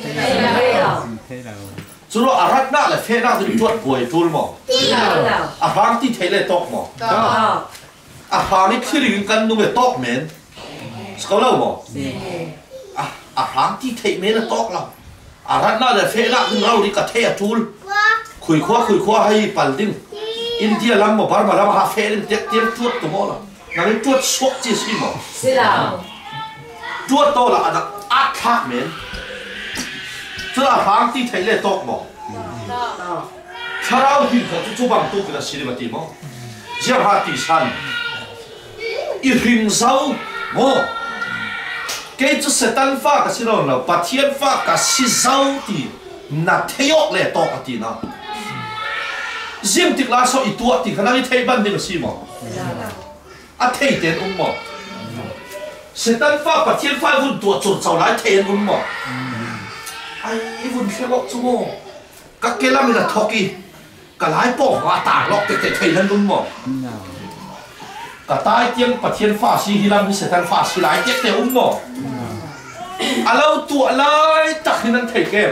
Chú nó arat na là phê na thì chuột bùi chul mò. Vang thì thấy là tóc mò. Vang thì khi riêng căn nung là tóc men. Sao lâu mò? Vang thì thấy men là tóc lâu. Arat na là phê na thì ngau đi cả thế chul. Khui khoa hay pal đinh. India lắm mò bar mà lắm ha phê lên tiếc chuột tụi mò là. Nó lên chuột suốt chi xí mò. Chuột to là ăn ác khác men. Chú là phang tí thấy lệ tóc mò Kharau hin khá chú bằng tu kìa xí đi bà tí mò Giang hạ tí sàn I hình dâu mò Cái chú sẽ tân phá cả xí đâu nào Bà thiên phá cả xí dâu tí Nà thế ốc lệ tóc bà tí nào Giang tích lá sao I tuột tí khá năng I thấy bắn đi bà xí mò À thấy tên mò Sẽ tân phá bà thiên phá vun tuột chuột cháu lái tên mò ai vun khe lok chu mo ka kela mi la thoki ka lai po wa ta lok te thei lan dun mo ka tai tiang pathian fa si hilam mi setan fa si lai te mo alo tu alai tak hinan thei kem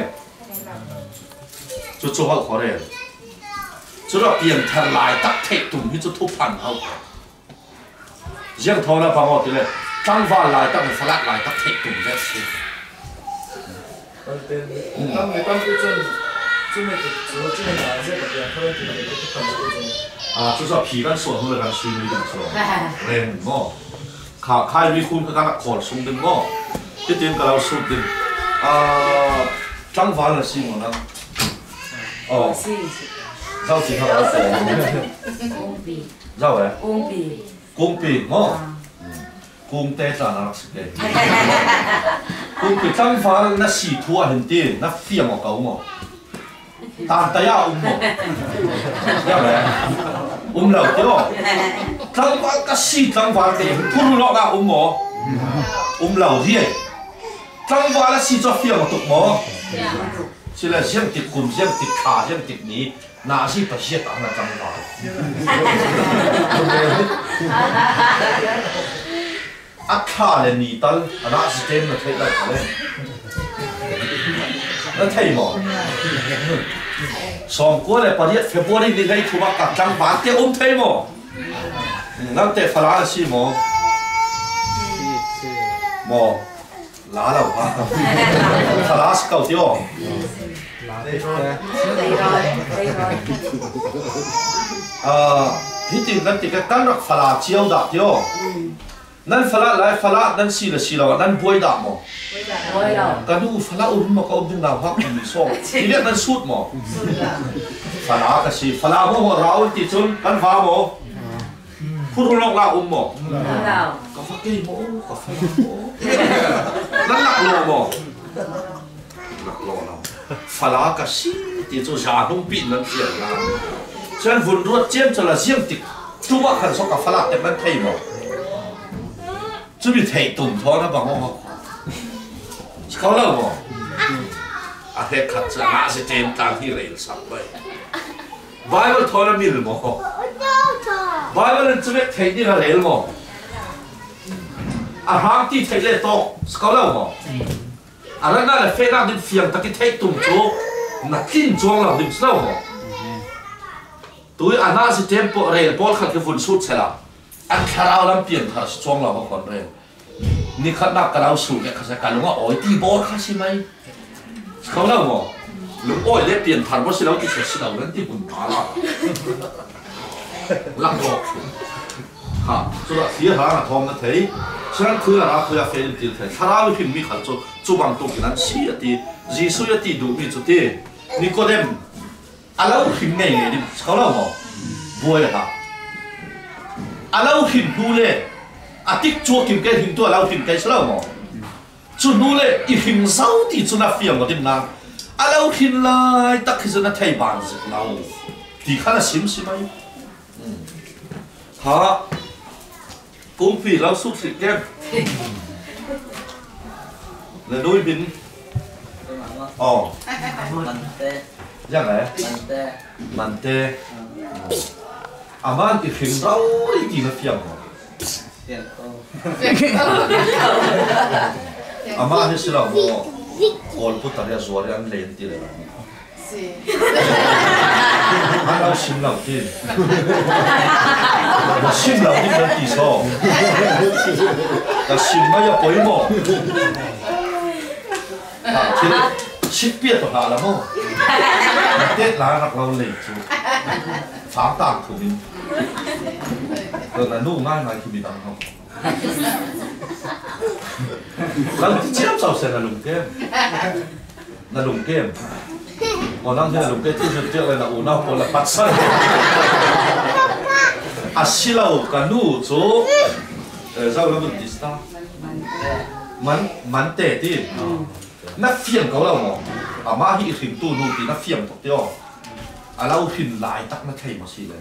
chu hal khore chu ra pian thar lai tak thei tum hi chu thu phan hau jiang thona pa mo ti le tang va lai tak falat lai tak thei tum ve si 当你当地这么主这么哪些个边，可能就那个不可能就是皮干说后来干水没得说，人么，开开微坤个干那考送的么，一点个老送的， trăng vàng là gì mà nó rau gì hả rau ấy cung bì ngó cung tê trả nó sẽ cung bì trăng vàng nó xì thua hình tiền nó phiền ở cậu mà tàn tay à mà rau ấy lẩu tiêu trăng vàng cái xì trăng vàng thì thu lọ nào mà lẩu gì trăng vàng là xì cho phiền ở tục mà chỉ là riêng tiệt cùng riêng tiệt khá riêng tiệt ní nào chỉ phải siết tạm là trăng vàng khá là ní tal nào chỉ tên là thấy là đấy nó thấy mà song qua lại bây giờ February đi ngay thu bắc trăng vàng thì thấy mà năng tệ phá là gì mà lá đâu hả? Phá lá sẽ cầu tiêu. Hít thì năng thì cái căn rắc phá lá chiêu đạp tiêu. Năng phá lá lại phá lá năng xì là năng bôi đạp mà. Cái đu phá lá mà có ông nào hoặc mình so. Thì biết năng sút mà. Phá lá cái gì phá lá mà rau thì chun căn phá mà. Phút lọc là mà. Có phát cây mổ, có phát mổ. Nó lạc lộ nào phá lá cả xí thì cho già đông bị nó tiền là cho nên vốn ruột chiếm cho là riêng tịch chú bác hẳn sau cả phá lá thì nó thấy mà chú bị thấy tùng thôi nó bằng không có lâu mà hết khát cho hạ sẽ chém tăng thì lấy sắp vậy vài lần thôi nó mì mà vài lần chú biết thấy như là lấy mà hàng tí thấy lệ to, có lâu mà nó là phê ra đến phiền ta cái thấy tùng chỗ là kinh choang là đến lâu mà tôi nó sẽ thêm bộ rễ bộ khát cái vốn sút sẽ là khá lao làm biển thật choang là một con rễ ni khát nạp cái lao sút cái khát cái lúc mà ôi tí bộ khát xí mấy có lâu mà lúc ôi lấy biển thật bộ xí lâu thì sẽ xí lâu nên tí bùn phá là lắc lọc ha, cho là phía hàng là thong nó thấy cho nên khơi là khơi là phê đến thấy thà ra với mình khát cho bằng tụng cáiนั้นxí thì Giêsu thì đủ mình cho thì Nicodemus lâu hình này đi có lâu mà vui hả lâu hình đủ lệ tích chúa kim cái hình tua lâu hình cái sao mà chú đủ lệ hình sáu thì chú là phiền của tim nào lâu hình lại tất khi chú là thay bàn gì nào thì khá là xím xí mấy hả cũng vì lâu suốt sự kem là đôi bên dạng này mặn tê mà thì hình rau thì nó phiền mà hết sự là một còn phụ tải rồi ăn lên thì là anh đâu xin lòng tin xin lòng tin là gì sao là xin mấy giờ quấy mỏ thì xin biết được hả lắm không Tết là gặp lâu lệ chú phá tàng của mình rồi là nụ ngay này thì bị đắng không là chiếm sao sẽ là lùng kem còn đang là lùng kem thì trước này là ủ nào còn là bắt sợi xí lâu cả nụ chú rau nó được gì sao mắn tệ đi nó phiền có đâu mà mà hi hình tu nụ thì nó phiền thật tiêu lâu hình lại tắc nó thay mà xí này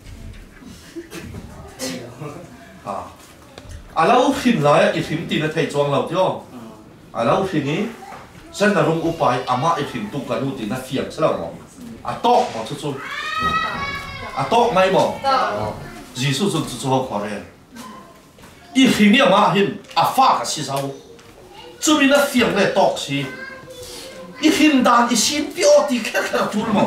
lâu hình lại ít hình thì nó thay choang lâu tiêu lâu hình ấy sen là rung upai mà ít hình tu cả nụ thì nó phiền sao mà to mà chút to ngay mà Giêsu chút học khó rồi ít hình này mà hình phá cái gì sao chú mình là phiền này to gì ít hình đàn ít xin biểu thì khác là chút mà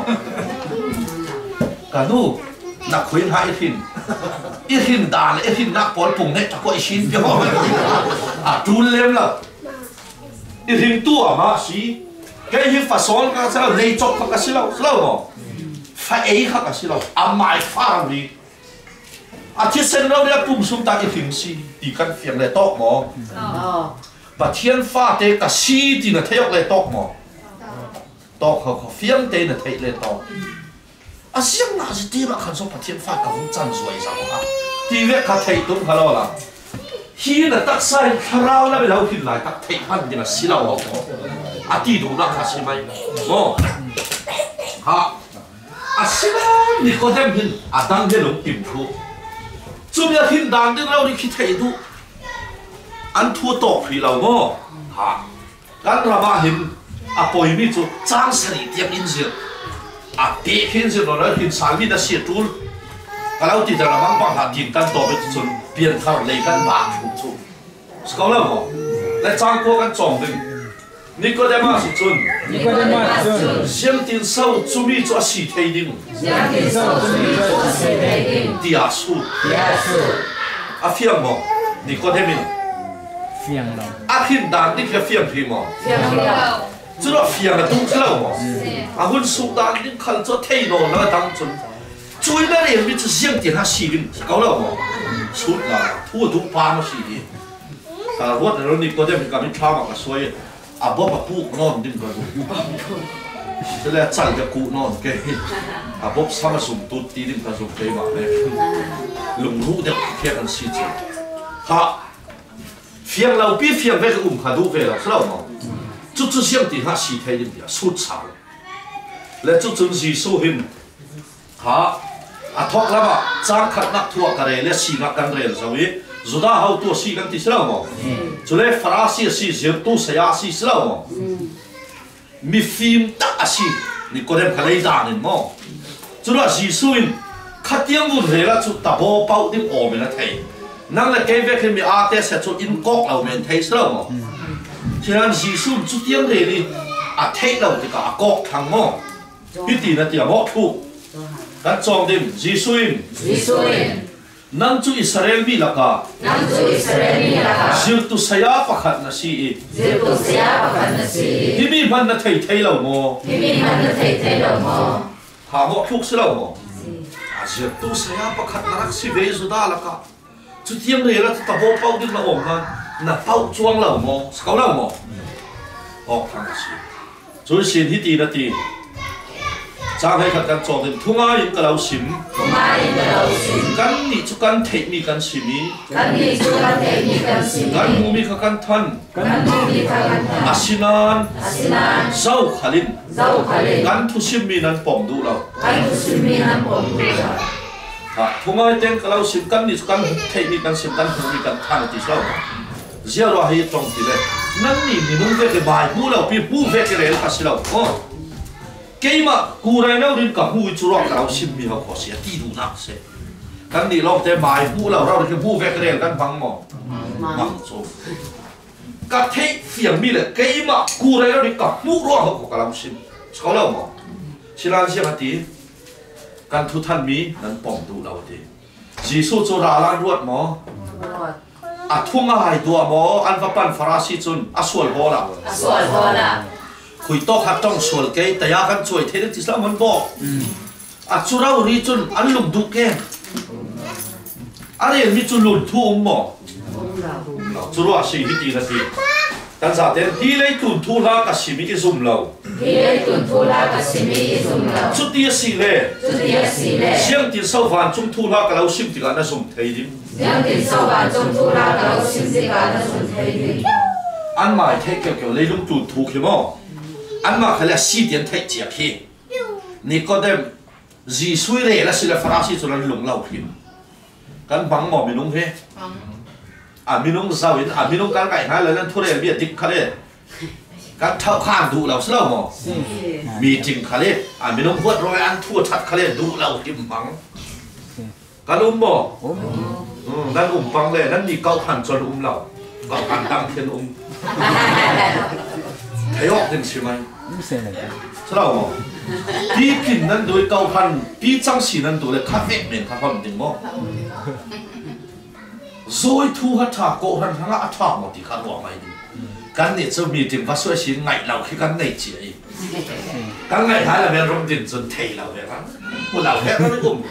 cả nụ là khuyên hai ít hình đàn ít hình nạp bón bùng này có ít xin biểu chút lên là ít hình tua mà gì cái hình phát son cái sao lấy chọc cái gì đâu mà phải ấy cái gì đâu mai phá đi thiết sen đâu là bùng xuống ta ít hình gì thì căn phiền này to mà bà thiên pha tê cả si thì là thấy học lại tóc mò tóc họ phiếng tê là thấy lại tóc à riêng là gì tí mà khăn số bà thiên pha cả vốn chân rồi sao hả thì việc cả thấy đúng khá lo là khi là tắc sai rau là bị lâu khi lại tắc thấy ăn thì là xí lâu học à tí đủ là khá xí mày mò ha à xí lâu thì có thêm hin à đang cái lồng tìm thu chúng ta hin đang cái lâu đi khi thấy đủ anh thua tổ phi lâu mò ha gan ra mà hin à bồi mi chú trang sari tiệm in gì à tiệm hin gì rồi hin sáng mi đã xịt trốn cái lâu thì là mang bằng hạt tiền căn tổ với chú biến thảo lấy căn bạc chú có lâu mò lại trang qua căn tròn đình Nicodemus chun riêng tiền sau chú mi cho xịt thấy đình tia su à phiền mò Nicodemus phiền đâu à phiền đàn đi cái phiền phi mò chú đó phiền là tung cái lâu mò à hun su đàn đi khăn cho thấy nó là đang chun chui ra liền bị chú riêng tiền ha xịt đình có lâu mò suốt là thua đủ ba nó xịt đi à vót rồi Nicodemus cảm thấy thao mà cái xoay à bố bà phụ non đừng có thế là chẳng cái cụ non cái à bố sao mà dùng tốt tí đừng có dùng cái mà này lùng lũ được kia ăn xịt ha phiền lâu biết phiền về cái khá đủ về là sao mà chút chút riêng tiền ha xịt thấy đi suốt sáng là chút chút gì số hình ha à thoát lắm à trang khát nát thua cái này là xịt ngắt cái này rồi dù đã hậu tua xịt cái tí sao mà cho nên phá xịt xịt tu xây xịt sao mà mi phim ta xịt Nicodemus cái này ra nên mà cho nên gì số hình khát tiếng buồn thế là chút tập bao bao tiếng ồn mình là thấy năng là cái việc mình à thế sẽ chút in cốc là mình thấy sao mà cho nên gì số chút tiếng thế đi à thấy đâu thì cả cốc thằng mà biết gì là tiếng mỏ thu các trong đêm gì số hình năng chú Israel bi laka zil tu saya pakhat na si himi man na thei lo mo ha mo phuk se lo mo a zil tu saya pakhat na rak si ve zu da laka chu tiang re la ta bo pau dik la om na pau chuang lo mo skau lo mo ok thang si chu sin hi ti na ti trang hay thật căn tròn đến thung ai in cái lâu xím căn ni chú căn thấy mi căn xím căn mu mi khá căn thân asinan zau khalin căn thu xím mi nan pom du lâu thung ai tên cái lâu xím căn ni chú căn thấy mi căn xím căn mu mi căn thân thì sao giờ rồi hay trong thì đấy năn ni nung về cái bài bu lâu pi bu về cái đấy là gì lâu cái mà cú này nó đến cả mùi chú rong lão xin mi học khó xé tí đủ nặng xé cái này lo thế bài bu lão rau cái bu về cái này cái vắng mỏ vắng số cái thế phiền mi là cái mà cú này nó đến cả mũ rong học cả lão xin có đâu mỏ chỉ là gì mà tí cái thu thân mi nên bỏng đủ lão thế chỉ số cho ra lan ruột mỏ à thung ai đùa mỏ ăn vấp pan farasi chun asual bola khui to khát trong suol cái tay kan chuối thế được chỉ sao muốn bỏ à chú rau ri chun ăn lùng đục cái anh em mi chun lùn thu mỏ chú rau xì hít đi là gì tan giả tên hi lấy tuần thu la cả xì mi cái zoom lâu chút tia xì lệ xiang tiền sau vàng chung thu la cả lâu xìm thì cả nó zoom thấy đi ăn mày thấy kiểu lấy lùng tuần thu kia mỏ anh mà khai là xí tiền thấy chả khi Nicodemus gì suy rẻ là xí là phá xí cho nó lủng lâu phim căn bằng mỏ mình nung thế à mình nung sao vậy à mình nung căn cái hai lần thua rẻ biết tích khai đấy căn thao khang đủ lâu sao mỏ mì chỉnh khai đấy à mình nung vớt rồi ăn thua chặt khai đấy đủ lâu kim bằng căn mỏ nan bằng này nan đi câu hẳn cho lâu câu hẳn đăng thiên thấy họ thêm xíu mày, sao mà, bí pin nên đối câu hành, bí trang sĩ nên đối là khát vẹn mình khát hoàn tình mò, rồi thu hết thà cổ hành thằng á thà một thì khát hoảng mày đi, cái này cho mình tìm phát xuất hiện ngày nào khi cái này chỉ ấy, cái ngày hai là mình rong tiền dần thầy nào vậy đó, một nào hết nó cũng,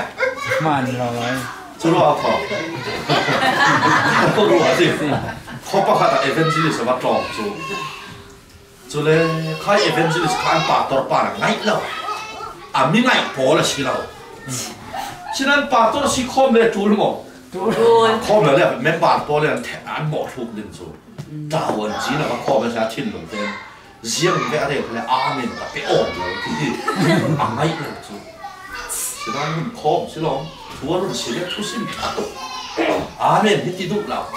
màn rồi, chú lo không, không lo gì. khó bắt hạt evangelist mà tròn cho nên khai evangelist khai pastor pa là ngay đâu mình ngay bỏ là xí đâu cho nên pastor xí không để chul mò không là đấy mấy pastor là ăn bỏ thuốc đến rồi đào anh chỉ là không là sẽ thiên lùng tên riêng cái ở đây là amen là cái ổn rồi thì ngay được rồi cho nên mình không xí đâu chúa luôn xí cái thu sim amen hết tí đủ nào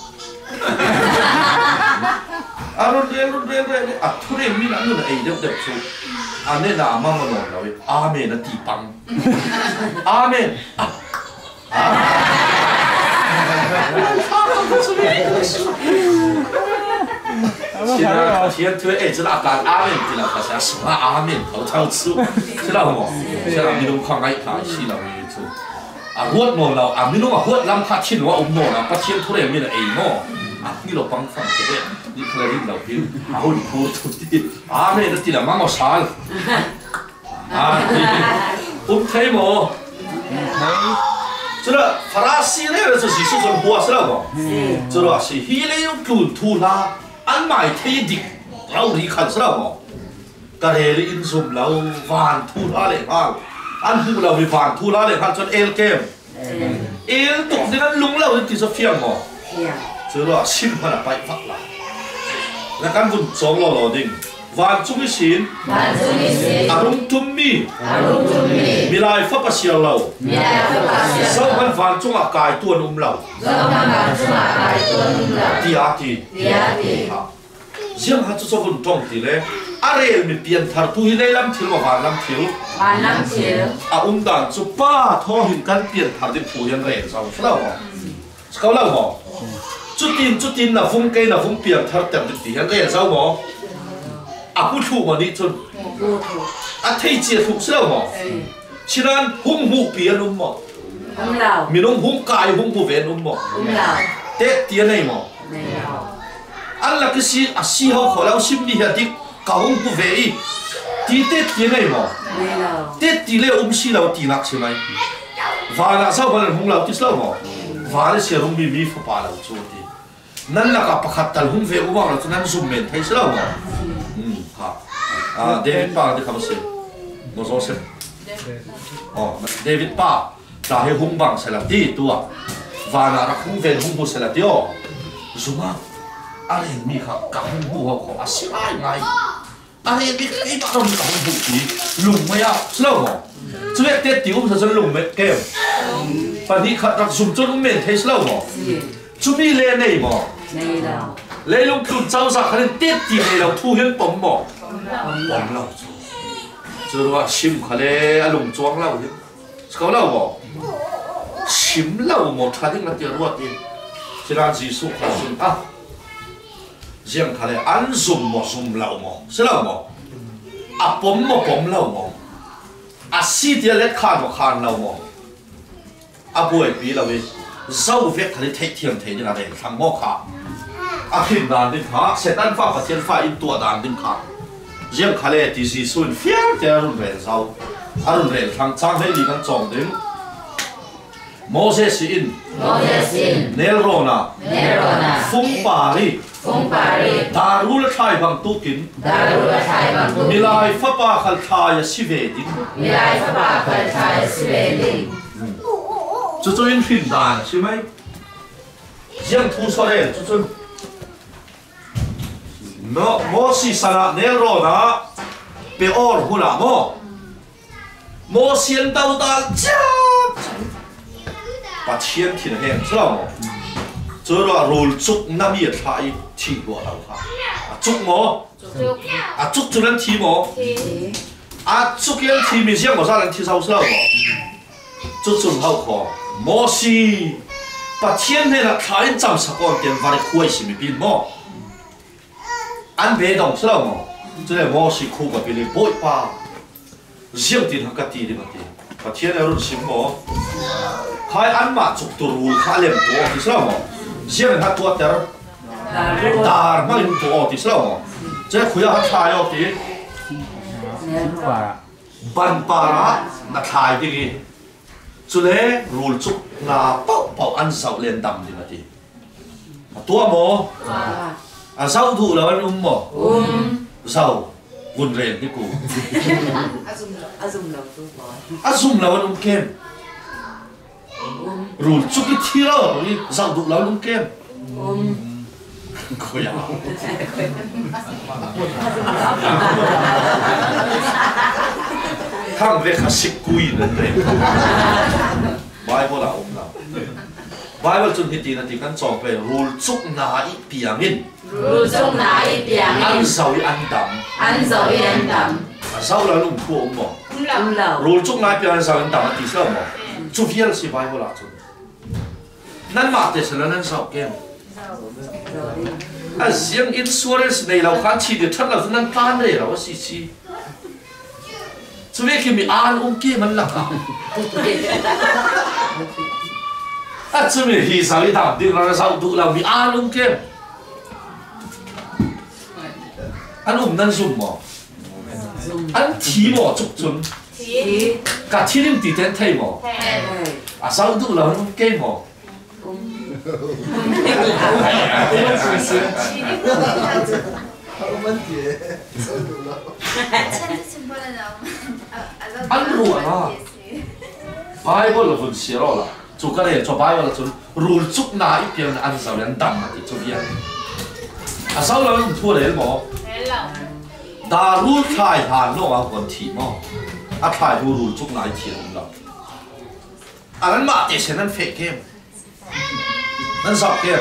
rồi thu này mình ăn được ấy được được số nên là mà nói rồi amen là tỷ bằng amen现在推哎，这那干阿门的了，他想什么阿门，头超吃，知道不？现在你都看爱看戏了，你做。หัวโน่เราไม่รู้ว่าหัวลำพัดทิ้งว่าโน่เราพัดทิ้งทุเรียนมีอะไรโน่นี่เราฟังฟังเด็กนี่คือเราเราพิมพ์เอาดิพูดทุกทีไม่ได้ที่ละมั่งเอาสารเทโม这个法拉西那个就是说话是了不？这个是希腊有古图啦，安买天地，老李看是了不？กระเทยอินซุมเราฟานทูลาเลยฮะอันผู้เราไปฟานทูลาเลยฮะจนเอลเกมเอลตกที่นั้นลุงเราที่จะเฟียงมั้งเจอว่าชิมขนาดไปฟักละแล้วกันคุณสองเราดิ่งฟานจุมิสินอารมณ์จุมมีมีลายฟักปัสยาเราเศร้ากันฟานจุงอากายตัวนุ่มเราตีอาตียังหาจุดสกุลตรงที่เลยอะไรมีเปลี่ยนทาร์ตุฮิเลลำทิลว่าลำทิลด่านจุป้าทอหินกันเปลี่ยนทาร์ดิผู้ยันเรียนสาวเล่าบ่เขาเล่าบ่จุดดินน่ะฟุ้งเกยน่ะฟุ้งเปลี่ยนทาร์แต่ดิยันเรียนสาวบ่ผู้ถูกวันนี้จนเที่ยเจียถูกเล่าบ่ฉะนั้นหุ้งหูเปลี่ยนบ่มีน้องหุ้งกายหุ้งผู้เวนบ่เตะเตี้ยไหนบ่อันละก็สิเขาขอแล้วชิมนี่ฮะดิเก่าผู้เวอีตีเตะตีไหนบ่เตะตีเลยสิเราตีนักใช่ไหมวาระเศร้าวันหุ่งเราที่เศร้าบ่วาระเสียรุ่งมีฟ้าป่าเราโจดีนั่นละกับประคัตตัลหุ่งเวอุบาเราจะนั่นซุ่มเมนให้เศร้าบ่เดวิดป้าที่เขาเสียโนโซเซเดวิดป้าจะให้หุ่งบังเสร็จตีตัววาระรักหุ่งเวหุ่งผู้เสร็จตีอ๋อซุ่มอะไรมีครับกับหุ่งผู้เขาขออาศัยไงอะไรมีไอ้บ้าเรามีกับหุ่งผู้ที่ลุงไม่เอาเศร้าบ่ช่วยเตะติ๋วมันจะลุงไม่เก็บปัจจุบันรักสุ่มจนเมนเทสเล่าบ่จุมีเล่นไหนบ่เล่นลงทุนเจ้าสักคนเตะติ๋วเราทุ่งเงินปมบ่ปมเราจะรู้ว่าชิมเขาเลยลุงจ้วงเราเนี่ยเขาเล่าบ่ชิมเราหมดทันทีเราเดี๋ยวรู้ว่าที่ฉะนั้นจีสุขสุนเจียงเขาเลยอันสุ่มบ่สุ่มเราบ่ใช่เล่าบ่ปมบ่ปมเราบ่สีเดียเล็ดขานบ่ขานเราบ่ป่วยปีเราเว้ยเจ้าเวกเขาได้เที่ยงนี่นะเด็กทางหม้อขาขึ้นด่านดินขาเสร็จนั้นฟ้าประเทศฟ้าอินตัวด่านดินขาเยี่ยมเขาเลยที่ซีซุนเฟี้ยเจ้ารุ่นเรียนเจ้ารุ่นเรียนทางจ้างให้ดีกันจงดึงโมเสสอินเนลโรนาฟุงปารีดารุลชายบางตุกินมิลายฟ้าป่าขัลทายสิเวดินจุดอินฟินดานใช่ไหมยังทูสเรนจุดโมซิสนะเนโรนะเปออร์หุลาโมเซียนดาวดาจ้าปัจเจียนที่ไหนเห็นใช่ไหมเจอว่าโรลจุกน้ำเย็นไทยที่หัวเราค่ะจุกหมอจุกจุดนั้นที่หมอจุกยันที่มีเสียงภาษาอังกฤษเขาใช่ไหมจุดเขาขอโมซีปัจเจียนเนี่ยนะทายจำสักคนเดียววันนี้คุยสิมีปีนหมออันเบดองใช่ไหมจะได้โมซีคู่กับปีนบ่อยป่าเสียงตีนหักตีดีมาตีปัจเจียนเนี่ยรุ่นสิบหมอใครอันมาจุกตัวรูข้าเลี้ยงตัวที่ใช่ไหมเสียงหักตัวแต่ดาร์มาเลี้ยงตัวที่ใช่ไหมจะคุยหักทายเอาที่บันปาระนักทายที่นี่สุดเลยรูลจุกนาเป่าอันเสาเลียนดำดีมาที tua mo à sao thủ là anh mo sao vun rèn cái cụ azum là anh kem rồi chúc cái thi đó rồi sao thủ là anh kem coi à thằng về khá xích cùi lên đấy Bible là ông nào Bible chuẩn hiện tiền là thì căn chọn về rule chúc nái piamin ăn giàu ăn đậm sau là lùng thua ông bỏ rule chúc nái piamin giàu ăn đậm thì sao mà chúc hiền là Bible là chuẩn nên mà để cho nên giàu kem à riêng insurance này là khá chi để thật là nên tan đấy là gì chi chú biết khi mình ăn ông kia mình là à chú biết khi sao đi làm thì nó sao tụ là mình ăn ông kia ăn ông nên dùng mà ăn thí mà chúc chun cả thí điểm tí tên thay mà à sao tụ là ông kia mà ăn ruộng à Bible là phần xí rồi là chú cái này cho Bible là chú rule chúc na ít tiền ăn giàu ăn đậm mà thì chú biết à sao là mình thua đấy mà ta rule khai hàng nó mà còn thì mà à khai rule chúc na ít tiền không đâu à anh mà để xem anh fake game anh sao game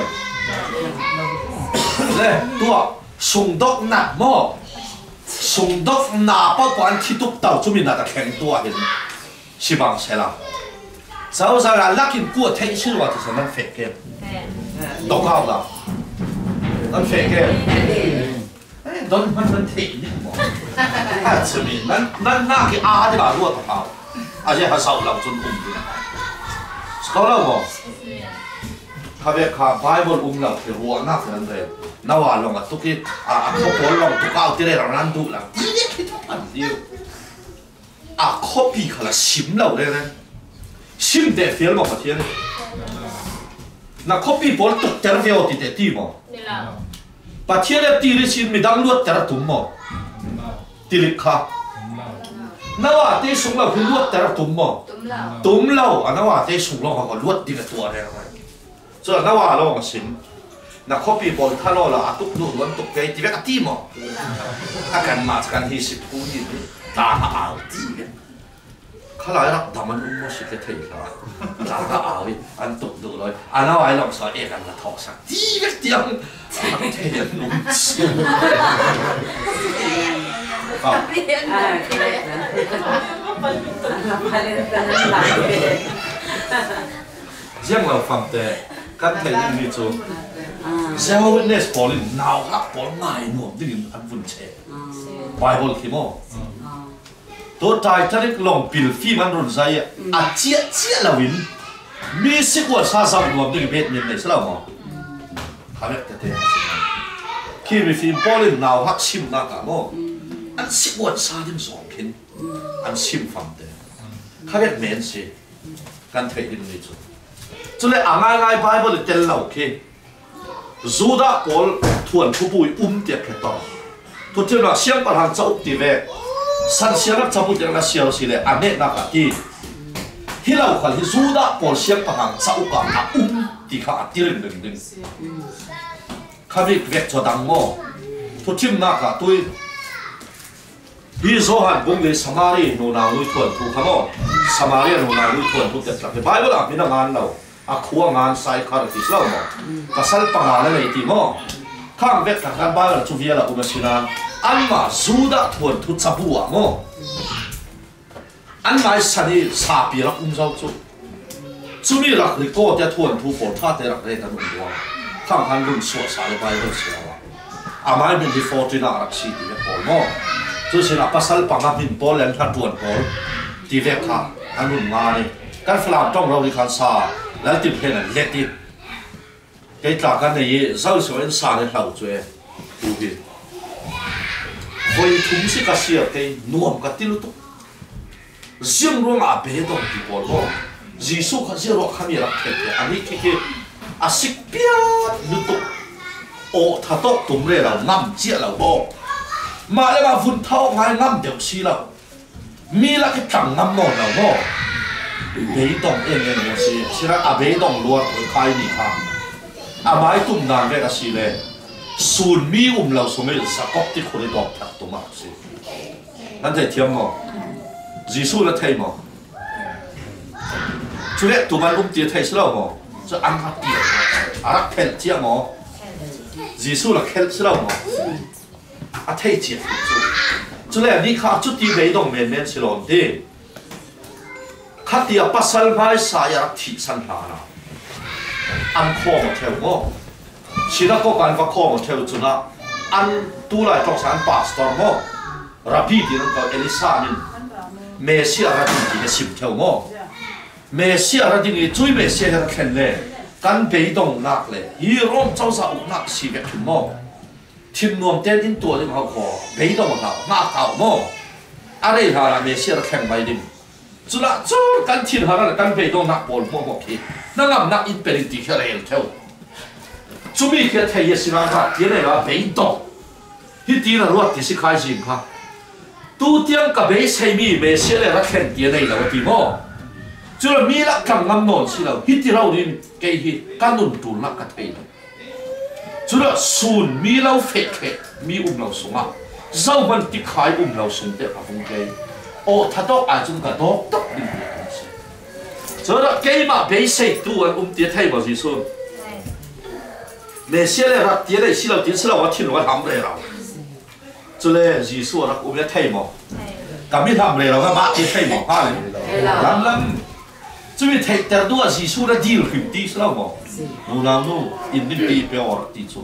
này tua sùng đốc nạp mà sùng đốc nạp bao quan thi tục tàu chúng mình là khen tua hiện si bằng xe là sao sao là lắc in cua thấy chưa vào thì sao anh fake game đọc học là anh fake game đón mình thấy nhỉ mà à chúng mình nên na cái a thì bảo luôn học à chứ họ sao làm chuẩn không được sao đâu màเขาเรียกข้าไบเบิลเราคือหัวนักนั่นเลยน่าว่าลงอ่ะทุกทีเขาพอลงทุกเอาที่ได้เรานั่นดูหลังที่นี่คิดว่าเดียวเขาปีเขาละชิมเราเลยนะชิมเด็ดเฟี้ยวมาเทียนน่ะเขาปีบอลตกเจอเฟี้ยวติดเด็ดที่มั้งปัจเจียนตีริชิมไม่ดังลวดแต่ละตุ้มมั้งตีริข้าน่าว่าเตะส่งเราคือลวดแต่ละตุ้มมั้งตุ้มเราน่าว่าเตะส่งเราเขาลวดตีละตัวเลยส่วนน่าว่าเราก็ชิมน่ะคอปีบอลถ้าเราละตุกดูล้วนตุกเกยที่เวกตีมั้งอาการมาจากการที่สิบปูนี่ตาเอาตีข้าหลายรักทำมันอุ้มสิเกยละตาเอาอันตุกดูเลยอันน่าว่าเราสอนเอกกันละทอสักตีเวกเตียงเทียนนุ่มชิมriêng là phạm tệ các thầy những người chú Zero witness Paulin nào các Paul ngài nuông đi ăn vun chế Bible khi mò tôi Titanic lòng pil phim ăn run say à chia là win mi sĩ quân sa sang nuông đi biết nhìn này sẽ là mò khá biết cái thế khi mi phim Paulin nào hắc sim na cả mò ăn sĩ quân sa đến sòng kín ăn sim phạm tệ khá biết mến gì các thầy những người chú cho nên ngay ngay Bible là tên lâu khi Judah Paul thuần thu bùi tiệt cái to thu tiêu là xiang bản hàng châu tì về san xiang các châu bùi tiệt là xiao xí lệ anh ấy na cả ti hi lâu khoan hi Judah Paul xiang bản hàng châu cả à tì khá ti lên đừng khá việc việc cho đăng mò thu tiêu na cả tôi hi Johan bung le Samari no na nuôi thuần thu khá mò Samari no na nuôi thuần thu tiệt là cái Bible là mình đang ăn lâu à khua ngan sai khá là tí lâu mà pasal pangalan này thì mo khang vek các bạn là chú vía là umasina anh mà Judah thuần thu chabu à mo anh mai sani sapi là rau chú mi là cái cô để thuần thu phổ thát để là cái cái đúng không khang han lung suốt sai bài đó xíu à mai mình đi phổ trên là xí thì cái phổ mo chú xin là pasal pangalan mình phổ lên thắt thuần phổ thì vek khá anh lung ngan cái phàm trongเราđi khán xaแล้วติดเพลนเล็ดดิไอ้ตากันในยี่เจ้าสวยสารในเหล่าจ้วยดูดิคอยทุ่มสิกเสียไปนวมกันติลุตุเสียงร้องอาเบดองที่ปอลว่าจีสุขเสียร้องขมีรักเทปอันนี้คือ à xích biết nước tục ô thà tốt tụng đây là ngâm chia là bộ mà lại mà vun thau ngay ngâm đều xí là mi là cái thằng ngâm mòn là bộ bế đồng em một xí là à bế đồng luôn với khai đi khang à mãi tụng đàn đây là xí lệ xuân mi lâu xuống ấy sa cốc tí khối đọc thật tụng mà xí anh thấy thiam mò Giêsu là thầy mò chú lệ tụi bạn tiệt thầy xí đâu mò cho ăn hạt tiệt à rắc khen chia mò Giêsu là khen xí đâu mò à thầy tiệt chú lệ đi khá chút tí bế đồng men xí lộn đi khát tiệt bắt sal mai sa ya thị san hà nào ăn kho một theo mò chỉ là có cái kho một theo chú na ăn tu lại trong sáng pastor mò Rabbi thì nó có Elisa nên Messia ra thì cái xịt theo mò Messia ra thì cái chui Messia ra khen lệ căn bế đồng nạc lệ hi rom cháu sao nạc xì vẹt thùng mò thiên nuông tên in tuổi thì họ có bế đồng họ nạc họ mò ở đây là Messia ra khen bài đêm chú là chú căn thiên hà là căn bế đồng nạc bồn mò mò kia nó làm nạc in bền thì cái này theo chú mi cái thầy Yesu ra cái này là bế đồng hi tí là ruột thì sẽ khai gì ha tu tiang cả bế xây mi bế xe này là khen tiền này là cái gì mò chú là mi là cầm ngâm nón xí là hít thì lâu đi cái hi căn nôn tụt là cái thầy chú là xuân mi lâu phết phết mi lâu sung à sau mình tí khai lâu sung để mà phong cái ô thật đó ai chúng ta đó tất đi chú là cái mà bế xây tu anh tiền thầy bảo gì xuân bế xe này là tiền này xí là tiền xí là我听我喊来了chú lệ gì xuân là cũng biết thầy mà cảm biết làm này là các bạn chỉ thầy mà ha lắm lắm chú biết thầyแต่ตัวgì xuân là deal hình tí sao mà nô nào nô in đi bị béo tí chú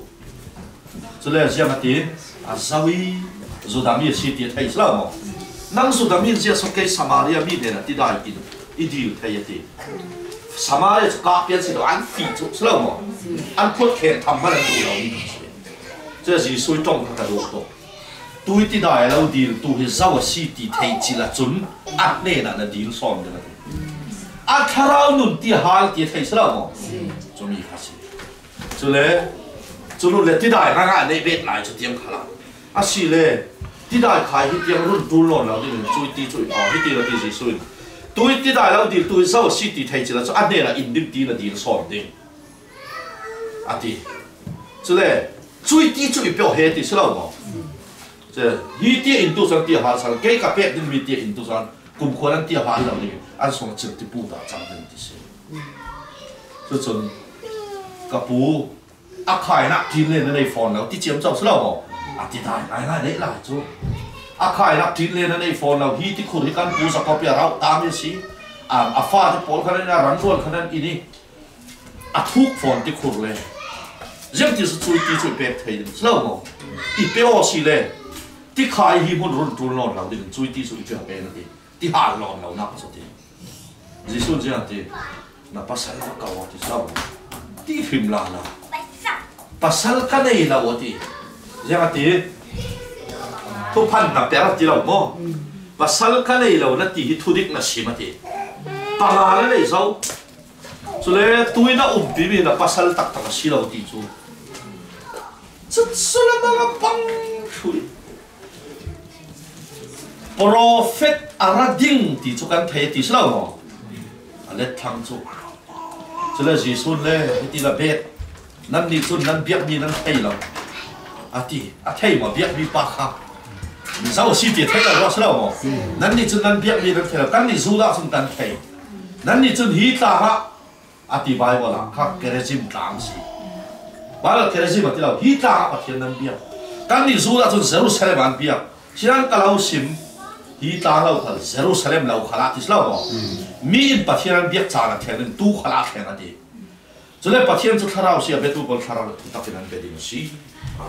chú lệ gì mà tí à sao ý rồi đam mê xí tí thầy sao mà năng rồi đam mê gì sao cái Samaria mi này là tí đại in deal thầy tí Samaria các bên sẽ ăn phí chú sao mà ăn cốt kẹt thầm mà là đủ rồi这是属于中国的路途。对地大老地，都是早时地提起了准，按内那的地算的了。啊，他老nun地下地提起了么？就没开始。就嘞，就弄嘞地大那那边来就点开了。啊是嘞，地大开一点论多乱了，你们最低最高，一点了地是算。对地大老地，对早时地提起了，就按内那印地地了地算的。啊地，就嘞。最低最表现的是了么？这一点印度上地下上，几个别的没点印度上，共可能地下上的，按说这的不大长的这些，这种个不啊开那今年的那房了，地尖走是了么？啊地大来你来做，啊开那今年的那房了，一地苦的干不是个别绕大面些，啊发的包可能那人多可能一年，啊土房的苦嘞。人就是最低最白睇的，知道冇？一表示咧，啲开希望轮转浪流的最低最白白嗰啲，啲下浪流那咗啲，你说这样的，那把山都搞我的知道冇？啲偏烂啦，把山干你啦我的，这样的，都判那别个啲了冇？把山干你了，那啲土地那什么的，把那来收。所以对那比比那把山打打死了地主。这是那个帮出的 ，Prophet Arading 地主干睇地是了么？啊，来听住，这个是说嘞，地那边，咱地主咱别米咱睇了，啊地啊睇嘛别米巴哈，你找我细节睇了我是了么？咱地主咱别米咱睇了，咱地主那是咱睇，咱地主一打哈。啊，地白我啦，他给他进当时，完了给他进嘛，地了，一打把天能变，刚你说那种Jerusalem变，现在个老心，一打老他Jerusalem老卡拉，你知道不？米把天能变咋了？天能都卡拉天了的，这来把天就卡拉些，别都不卡拉了，他给人别定西，啊，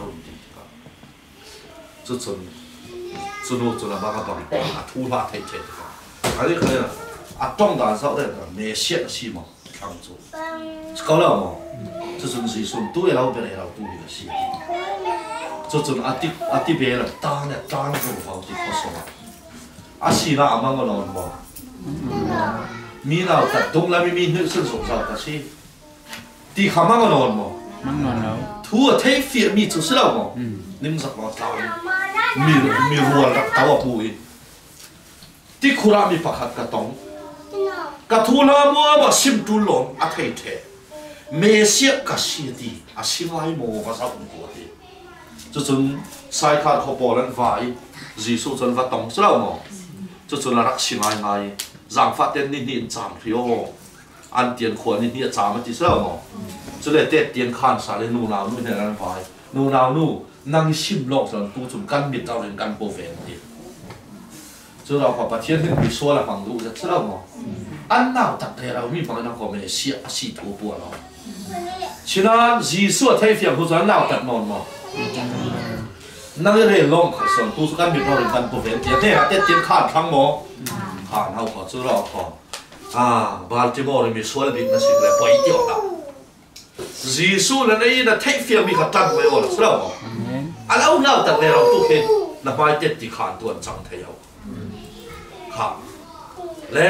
这种，这路做了嘛个帮，啊，土法太太的，还有个啊，壮大少的没写是嘛。帮助，搞了嘛？这种是说都要老别来老都有些，这种阿弟别了，当了当做好的可说嘛。阿是那阿妈个老嘛，米老在东那边米很顺手找的是， ตีขามันก็นอนมั้งมั่งนอนแล้วทั่วเทฟีมีจุดสิเรามั้งนิ่มสักว่าตามีรัวรักตาวปุยที่คุรามีประคัดกระตองกระทูนามัวมาชิมตุลงอาเทเทเมเซียกสีดีอาชิไลโมมาสาวอุ้งกัวดีจนสายขาดเขาปอลันไฟจีสุจนวัดตองสิเรามั้งจนรักชิไลไงจางฟ้าเต้นนี่จามพิโออันเตียนขวนี่จามมันที่สิเรามั้งจะเลยเตะเตียนขานสาเลนูนาวนู่นเนี่ยนั่นไฟนูนาวนู่นั่งชิมโลกจนตู้จุ่มกันมิดเอาเรื่องกันโปรเฟนดีจะเราขอประเทศหนึ่งมีส่วนละฝั่งดูจะสิเรามั้งอันน่าตัดแต่เรามีฝั่งนั้นก็ไม่เสียสีทัวปัวเราฉะนั้นจีสุไทยเฟียงผู้ชายน่าตัดนอนมั้งนั่งเรียนลงขัดส่วนตู้กันมิดเอาเรื่องกันโปรเฟนเตียนเนี่ยเตะเตียนขานทั้งมั้งขานเอาขอจะเราขอบาลติมอร์มีส่วนบิดนั่นสิเลยไปเดียวละจีสุนั่นไอ้นั่นไทยเฟียงมีขัดตั้งไว้หรอสิเรามั้งอันเอาน่าตัดแต่เราตู้เห็นนับไปเตะที่ขานตัวจังไทยเอาครับและ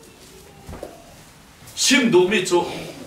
ชิมดูมิจู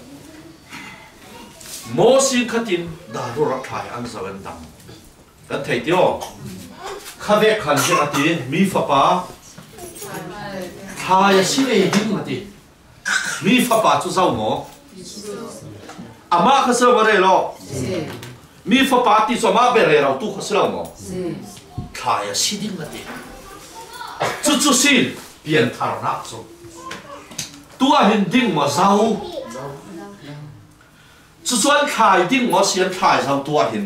โมสินขัดินดารุรักไทยอันสวรรค์ดำกันไทยเดียวข้าเด็กขันเจ้าตีมีฟ้าป่าทายสิเอดิ้งมาตีมีฟ้าป่าจุดเจ้าหมออามาข้าเสือมาเร่หรอมีฟ้าป่าที่สมาเบเร่เราตู้ข้าเสือหมอทายสิดิ้งมาตีจุดสิเปลี่ยนทางนักสู้ตัวเห็นดิ้งมาเศร้าส่วนขายดิ้งมาเสียนขายเศร้าตัวเห็น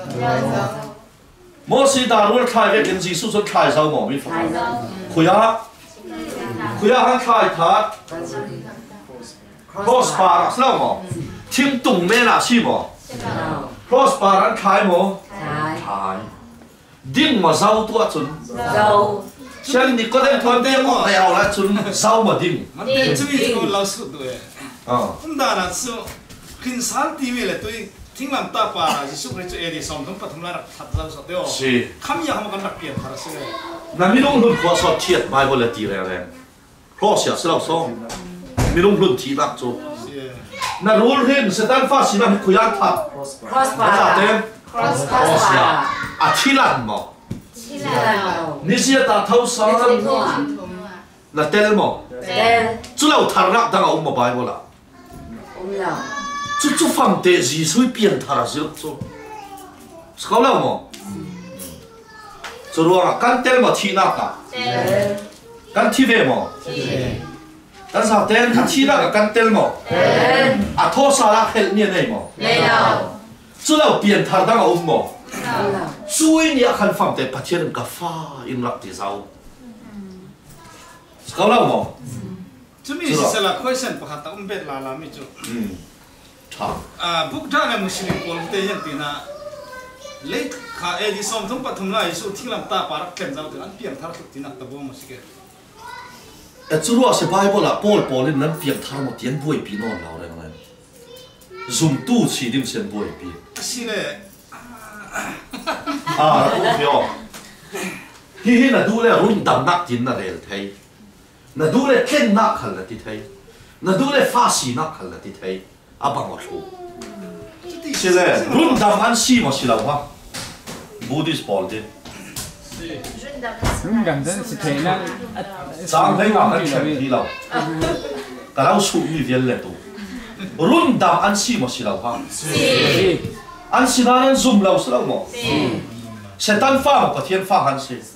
มอสีดารุนขายเรื่องจีสุส่วนขายเศร้าหมอมีฝันคุยหันขายทัดโรสปาร์เศร้าหมอทิ้งตุ่มแม่น่ะชีหมอโรสปาร์หันขายหมอขายดิ้งมาเศร้าตัวจนเช่นนี้ก็ได้ทนเต็มหมดแล้วละจนเศร้าหมดดิ้งมันเป็นชีวิตของเราสุดด้วยคุณดานัทสุขึ้นสันติเมล์ตัวทิ้งลำตาป่าจิสุกริจเอดีสมต้องปฐมรักทัดเราสุดเดียวคำยาเขามันรักเกียรติพระเสด็จนั่นมีลุงรุ่นขวสอดเทียดไบเบิลตีแรงเพราะเสียสละซ้อมมีลุงรุ่นทีนักจูนั่นรู้เห็นสแตนฟาสินันคุยอันทัดเต็มเสียอาทิลันหมอนี่เสียตาเท่าสามน่ะเตลหมอจุเราทารักดังเอามาไบเบิลละจุฟังเตจีสุยเปลี่ยนทาราสิลจูสกอลแล้วหมอจุรู้ว่ากันเตลหมอทีนักกันทีเวหมอกันสาวเตลกันทีนักกันเตลหมออาโทสาระเฮลเนี่ยไหนหมอจุเราเปลี่ยนทาดังเอาหมอช่วยเนี่ยคันฟังเตพัชเชนกับฟ้าอินรักที่เจ้าสกอลแล้วหมอจะมีสิ่งละคุยเส้นประคัตเบ็ดลาลามิจูพวกท่านมุสลิมคนที่ยังตีน่ะเล็กข้าเอดิสอมทุ่งปฐมไลสุทิ้งลำตาปารักเข็มเจ้าตัวอันเปลี่ยนทารุตีนักตะบัวมุสลิมจุรู้ว่าเสบายบ่ละปอลนั้นเปลี่ยนทารุตีนบุยปีนอนเราเลยนะซุ่มตู้ชีดิมเส้นบุยปีสิเลยรู้เพียวที่น่ะดูแลรุ่นดำนักจินน่ะเรื่องไทยน่ะดูแลเข่นนักขันละที่ไทยน่ะดูแลฟ้าสีนักขันละที่ไทยอาบังวัดลูใช่เลยรุ่นดำอันซีมาสิเราฮะบูดิสบอลดิรุ่นดำนั้นสิเทน่ะสามเพลงอ่ะกันแข่งที่เราแต่เราสู้มีเวียนเลยตัวรุ่นดำอันซีมาสิเราฮะอันซีนั้นซุ่มเราสิเราหมอเซตันฟ้ากับเทียนฟ้าหันสิ